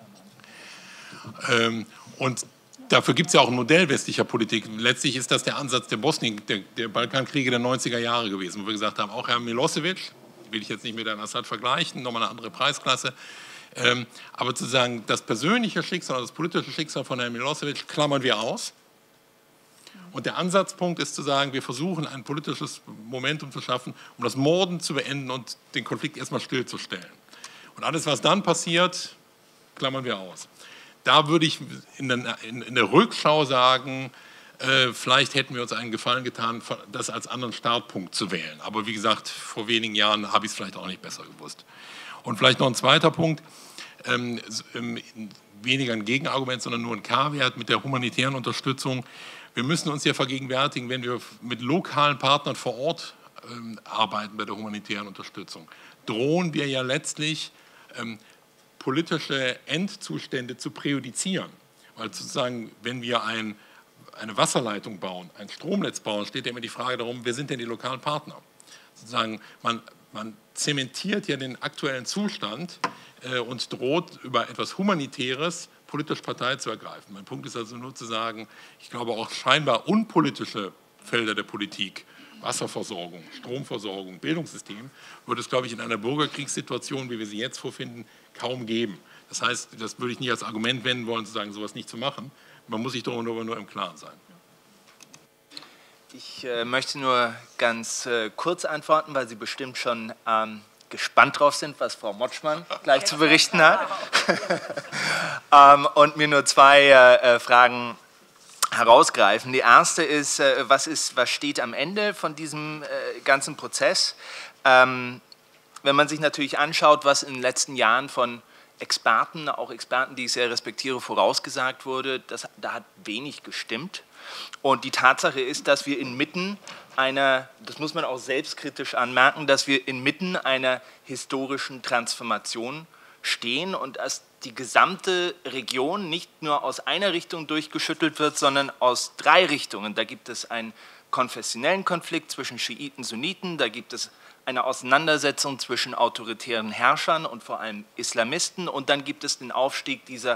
Und dafür gibt es ja auch ein Modell westlicher Politik. Letztlich ist das der Ansatz der Bosnien, der, der Balkankriege der neunziger Jahre gewesen, wo wir gesagt haben, auch Herr Milosevic, will ich jetzt nicht mit Herrn Assad vergleichen, nochmal eine andere Preisklasse, ähm, aber zu sagen, das persönliche Schicksal, das politische Schicksal von Herrn Milosevic klammern wir aus. Und der Ansatzpunkt ist zu sagen, wir versuchen ein politisches Momentum zu schaffen, um das Morden zu beenden und den Konflikt erstmal stillzustellen. Und alles, was dann passiert, klammern wir aus. Da würde ich in der, in, in der Rückschau sagen, äh, vielleicht hätten wir uns einen Gefallen getan, das als anderen Startpunkt zu wählen. Aber wie gesagt, vor wenigen Jahren habe ich es vielleicht auch nicht besser gewusst. Und vielleicht noch ein zweiter Punkt, ähm, weniger ein Gegenargument, sondern nur ein K-Wert mit der humanitären Unterstützung. Wir müssen uns ja vergegenwärtigen, wenn wir mit lokalen Partnern vor Ort ähm, arbeiten bei der humanitären Unterstützung, drohen wir ja letztlich ähm, politische Endzustände zu präjudizieren. Weil sozusagen, wenn wir ein, eine Wasserleitung bauen, ein Stromnetz bauen, steht ja immer die Frage darum, wer sind denn die lokalen Partner? Sozusagen, man, man zementiert ja den aktuellen Zustand äh, und droht über etwas Humanitäres politisch Partei zu ergreifen. Mein Punkt ist also nur zu sagen, ich glaube auch scheinbar unpolitische Felder der Politik, Wasserversorgung, Stromversorgung, Bildungssystem, wird es, glaube ich, in einer Bürgerkriegssituation, wie wir sie jetzt vorfinden, kaum geben. Das heißt, das würde ich nicht als Argument wenden wollen, zu sagen, sowas nicht zu machen. Man muss sich darüber nur, nur im Klaren sein. Ich äh, möchte nur ganz äh, kurz antworten, weil Sie bestimmt schon ähm, gespannt drauf sind, was Frau Motschmann gleich zu berichten hat. ähm, und mir nur zwei äh, Fragen herausgreifen. Die erste ist, äh, was ist, was steht am Ende von diesem äh, ganzen Prozess? Ähm, wenn man sich natürlich anschaut, was in den letzten Jahren von Experten, auch Experten, die ich sehr respektiere, vorausgesagt wurde, das, da hat wenig gestimmt. Und die Tatsache ist, dass wir inmitten einer, das muss man auch selbstkritisch anmerken, dass wir inmitten einer historischen Transformation stehen und dass die gesamte Region nicht nur aus einer Richtung durchgeschüttelt wird, sondern aus drei Richtungen. Da gibt es einen konfessionellen Konflikt zwischen Schiiten und Sunniten, da gibt es eine Auseinandersetzung zwischen autoritären Herrschern und vor allem Islamisten und dann gibt es den Aufstieg dieser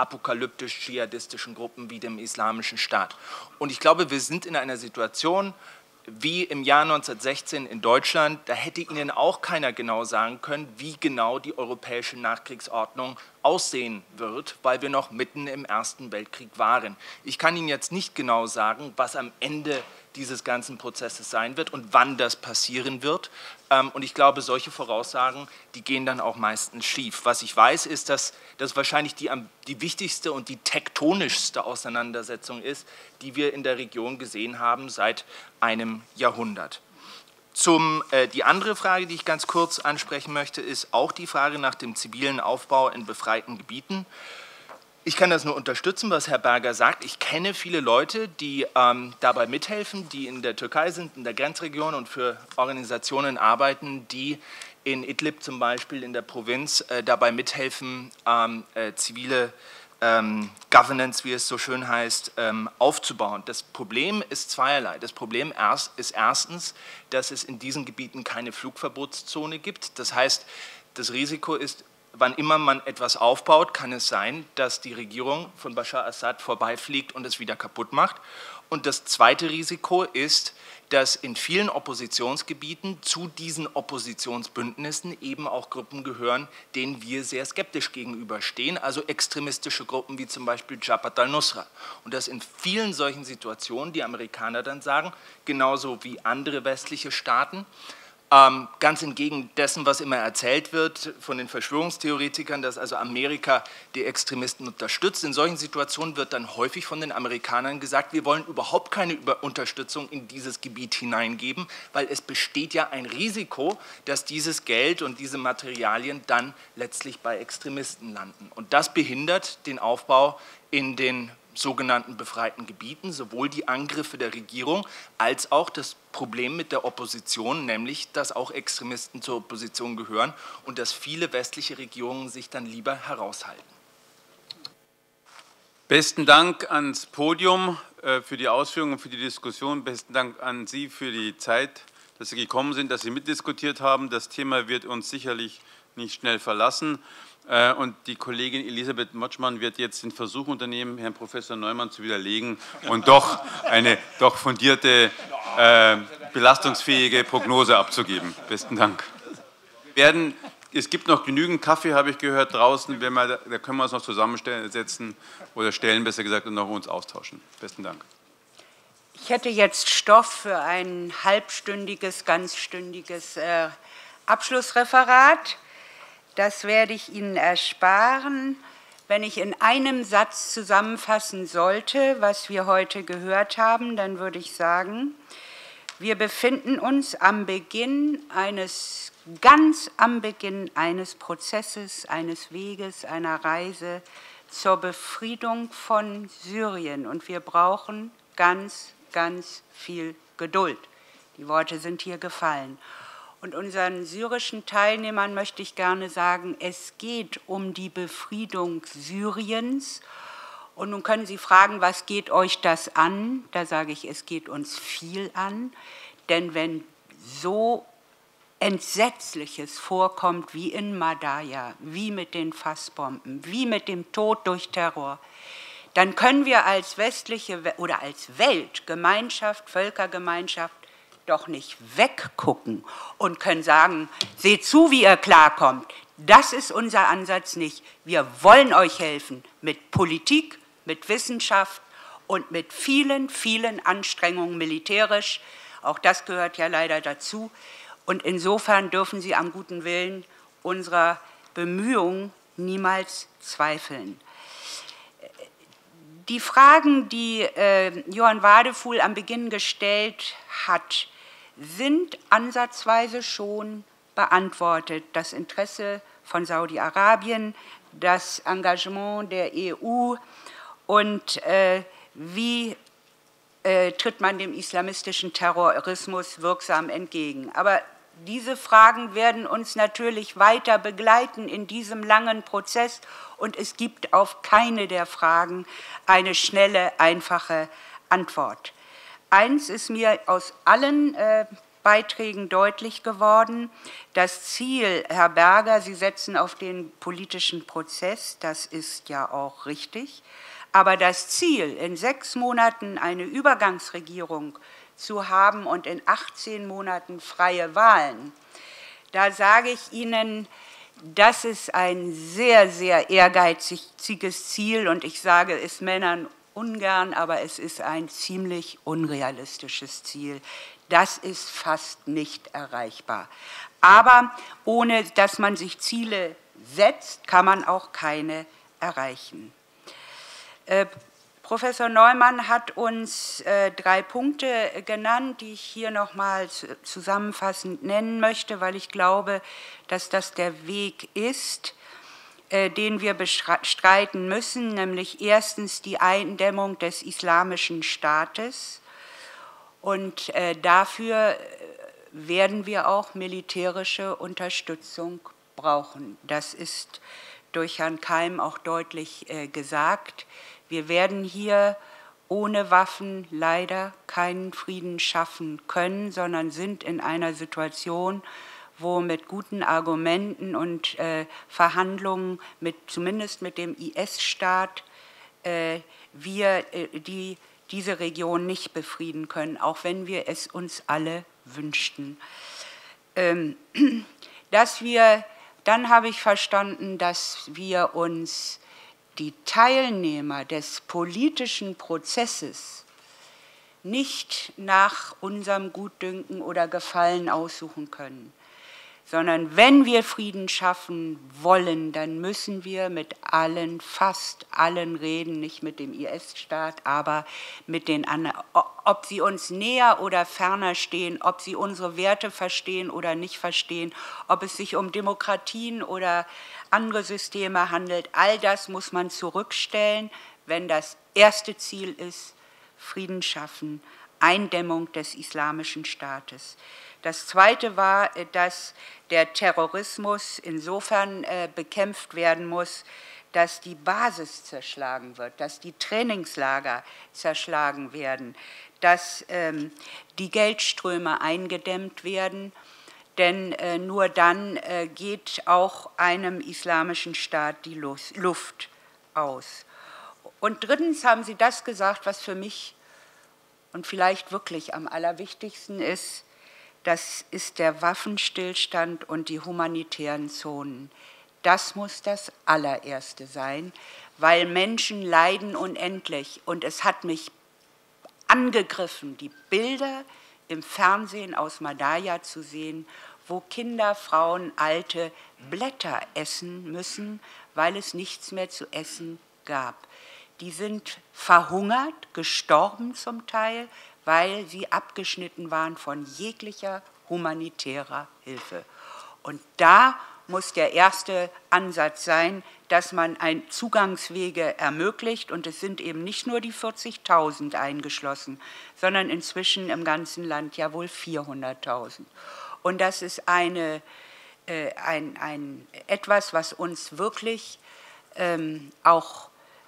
apokalyptisch-dschihadistischen Gruppen wie dem Islamischen Staat. Und ich glaube, wir sind in einer Situation, wie im Jahr neunzehnhundertsechzehn in Deutschland, da hätte Ihnen auch keiner genau sagen können, wie genau die europäische Nachkriegsordnung aussehen wird, weil wir noch mitten im Ersten Weltkrieg waren. Ich kann Ihnen jetzt nicht genau sagen, was am Ende dieses ganzen Prozesses sein wird und wann das passieren wird. Und ich glaube, solche Voraussagen, die gehen dann auch meistens schief. Was ich weiß, ist, dass das wahrscheinlich die, die wichtigste und die tektonischste Auseinandersetzung ist, die wir in der Region gesehen haben seit einem Jahrhundert. Zum, äh, die andere Frage, die ich ganz kurz ansprechen möchte, ist auch die Frage nach dem zivilen Aufbau in befreiten Gebieten. Ich kann das nur unterstützen, was Herr Berger sagt. Ich kenne viele Leute, die ähm, dabei mithelfen, die in der Türkei sind, in der Grenzregion und für Organisationen arbeiten, die in Idlib zum Beispiel in der Provinz äh, dabei mithelfen, ähm, äh, zivile ähm, Governance, wie es so schön heißt, ähm, aufzubauen. Das Problem ist zweierlei. Das Problem erst, ist erstens, dass es in diesen Gebieten keine Flugverbotszone gibt. Das heißt, das Risiko ist, wann immer man etwas aufbaut, kann es sein, dass die Regierung von Bashar Assad vorbeifliegt und es wieder kaputt macht. Und das zweite Risiko ist, dass in vielen Oppositionsgebieten zu diesen Oppositionsbündnissen eben auch Gruppen gehören, denen wir sehr skeptisch gegenüberstehen, also extremistische Gruppen wie zum Beispiel Jabhat al-Nusra. Und dass in vielen solchen Situationen die Amerikaner dann sagen, genauso wie andere westliche Staaten, Ähm, ganz entgegen dessen, was immer erzählt wird von den Verschwörungstheoretikern, dass also Amerika die Extremisten unterstützt. In solchen Situationen wird dann häufig von den Amerikanern gesagt, wir wollen überhaupt keine Über- Unterstützung in dieses Gebiet hineingeben, weil es besteht ja ein Risiko, dass dieses Geld und diese Materialien dann letztlich bei Extremisten landen. Und das behindert den Aufbau in den sogenannten befreiten Gebieten, sowohl die Angriffe der Regierung als auch das Problem mit der Opposition, nämlich dass auch Extremisten zur Opposition gehören und dass viele westliche Regierungen sich dann lieber heraushalten. Besten Dank ans Podium. für die Ausführungen und für die Diskussion. Besten Dank an Sie für die Zeit, dass Sie gekommen sind, dass Sie mitdiskutiert haben. Das Thema wird uns sicherlich nicht schnell verlassen. Und die Kollegin Elisabeth Motschmann wird jetzt den Versuch unternehmen, Herrn Professor Neumann zu widerlegen und doch eine doch fundierte, äh, belastungsfähige Prognose abzugeben. Besten Dank. Wir werden, es gibt noch genügend Kaffee, habe ich gehört, draußen. Wenn wir, da können wir uns noch zusammensetzen oder stellen, besser gesagt, und noch uns austauschen. Besten Dank. Ich hätte jetzt Stoff für ein halbstündiges, ganzstündiges äh, Abschlussreferat. Das werde ich Ihnen ersparen. Wenn ich in einem Satz zusammenfassen sollte, was wir heute gehört haben, dann würde ich sagen, wir befinden uns am Beginn eines, ganz am Beginn eines Prozesses, eines Weges, einer Reise zur Befriedung von Syrien. Und wir brauchen ganz, ganz viel Geduld. Die Worte sind hier gefallen. Und unseren syrischen Teilnehmern möchte ich gerne sagen, es geht um die Befriedung Syriens. Und nun können Sie fragen, was geht euch das an? Da sage ich, es geht uns viel an. Denn wenn so Entsetzliches vorkommt wie in Madaya, wie mit den Fassbomben, wie mit dem Tod durch Terror, dann können wir als westliche oder als Weltgemeinschaft, Völkergemeinschaft, doch nicht weggucken und können sagen, seht zu, wie ihr klarkommt. Das ist unser Ansatz nicht. Wir wollen euch helfen mit Politik, mit Wissenschaft und mit vielen, vielen Anstrengungen militärisch. Auch das gehört ja leider dazu. Und insofern dürfen Sie am guten Willen unserer Bemühungen niemals zweifeln. Die Fragen, die äh, Johann Wadefuhl am Beginn gestellt hat, sind ansatzweise schon beantwortet. Das Interesse von Saudi-Arabien, das Engagement der E U und äh, wie äh, tritt man dem islamistischen Terrorismus wirksam entgegen. Aber diese Fragen werden uns natürlich weiter begleiten in diesem langen Prozess und es gibt auf keine der Fragen eine schnelle, einfache Antwort. Eins ist mir aus allen äh, Beiträgen deutlich geworden, das Ziel, Herr Berger, Sie setzen auf den politischen Prozess, das ist ja auch richtig, aber das Ziel, in sechs Monaten eine Übergangsregierung zu haben und in achtzehn Monaten freie Wahlen, da sage ich Ihnen, das ist ein sehr, sehr ehrgeiziges Ziel und ich sage es Männern ungern, aber es ist ein ziemlich unrealistisches Ziel. Das ist fast nicht erreichbar. Aber ohne dass man sich Ziele setzt, kann man auch keine erreichen. Äh, Professor Neumann hat uns äh, drei Punkte genannt, die ich hier noch mal zusammenfassend nennen möchte, weil ich glaube, dass das der Weg ist, äh, den wir bestreiten müssen, nämlich erstens die Eindämmung des Islamischen Staates. Und äh, dafür werden wir auch militärische Unterstützung brauchen. Das ist durch Herrn Keim auch deutlich äh, gesagt. Wir werden hier ohne Waffen leider keinen Frieden schaffen können, sondern sind in einer Situation, wo mit guten Argumenten und äh, Verhandlungen, mit, zumindest mit dem I S-Staat, äh, wir äh, die, diese Region nicht befrieden können, auch wenn wir es uns alle wünschten. Ähm, dass wir, dann habe ich verstanden, dass wir uns die Teilnehmer des politischen Prozesses nicht nach unserem Gutdünken oder Gefallen aussuchen können, sondern wenn wir Frieden schaffen wollen, dann müssen wir mit allen, fast allen reden, nicht mit dem I S-Staat, aber mit den anderen, ob sie uns näher oder ferner stehen, ob sie unsere Werte verstehen oder nicht verstehen, ob es sich um Demokratien oder andere Systeme handelt, all das muss man zurückstellen, wenn das erste Ziel ist, Frieden schaffen, Eindämmung des Islamischen Staates. Das Zweite war, dass der Terrorismus insofern bekämpft werden muss, dass die Basis zerschlagen wird, dass die Trainingslager zerschlagen werden, dass ähm, die Geldströme eingedämmt werden, denn äh, nur dann äh, geht auch einem islamischen Staat die Luft aus. Und drittens haben Sie das gesagt, was für mich und vielleicht wirklich am allerwichtigsten ist, das ist der Waffenstillstand und die humanitären Zonen. Das muss das allererste sein, weil Menschen leiden unendlich. Und es hat mich angegriffen, die Bilder im Fernsehen aus Madaya zu sehen, wo Kinder, Frauen, Alte Blätter essen müssen, weil es nichts mehr zu essen gab. Die sind verhungert, gestorben zum Teil, weil sie abgeschnitten waren von jeglicher humanitärer Hilfe. Und da muss der erste Ansatz sein, dass man ein Zugangswege ermöglicht. Und es sind eben nicht nur die vierzigtausend eingeschlossen, sondern inzwischen im ganzen Land ja wohl vierhunderttausend. Und das ist eine, äh, ein, ein, etwas, was uns wirklich ähm, auch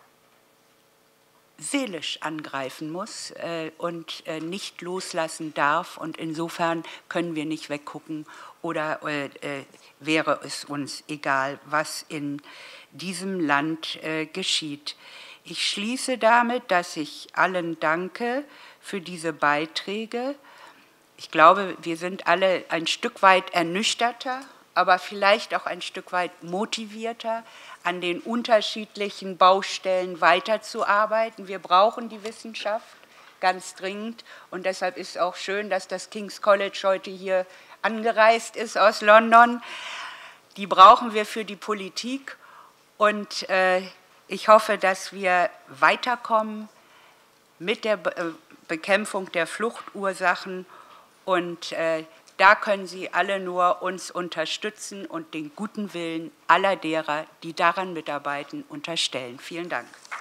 seelisch angreifen muss äh, und äh, nicht loslassen darf. Und insofern können wir nicht weggucken oder äh, äh, wäre es uns egal, was in diesem Land äh, geschieht. Ich schließe damit, dass ich allen danke für diese Beiträge. Ich glaube, wir sind alle ein Stück weit ernüchterter, aber vielleicht auch ein Stück weit motivierter, an den unterschiedlichen Baustellen weiterzuarbeiten. Wir brauchen die Wissenschaft ganz dringend und deshalb ist es auch schön, dass das King's College heute hier angereist ist aus London. Die brauchen wir für die Politik und äh, ich hoffe, dass wir weiterkommen mit der Be- Bekämpfung der Fluchtursachen und äh, da können Sie alle nur uns unterstützen und den guten Willen aller derer, die daran mitarbeiten, unterstellen. Vielen Dank.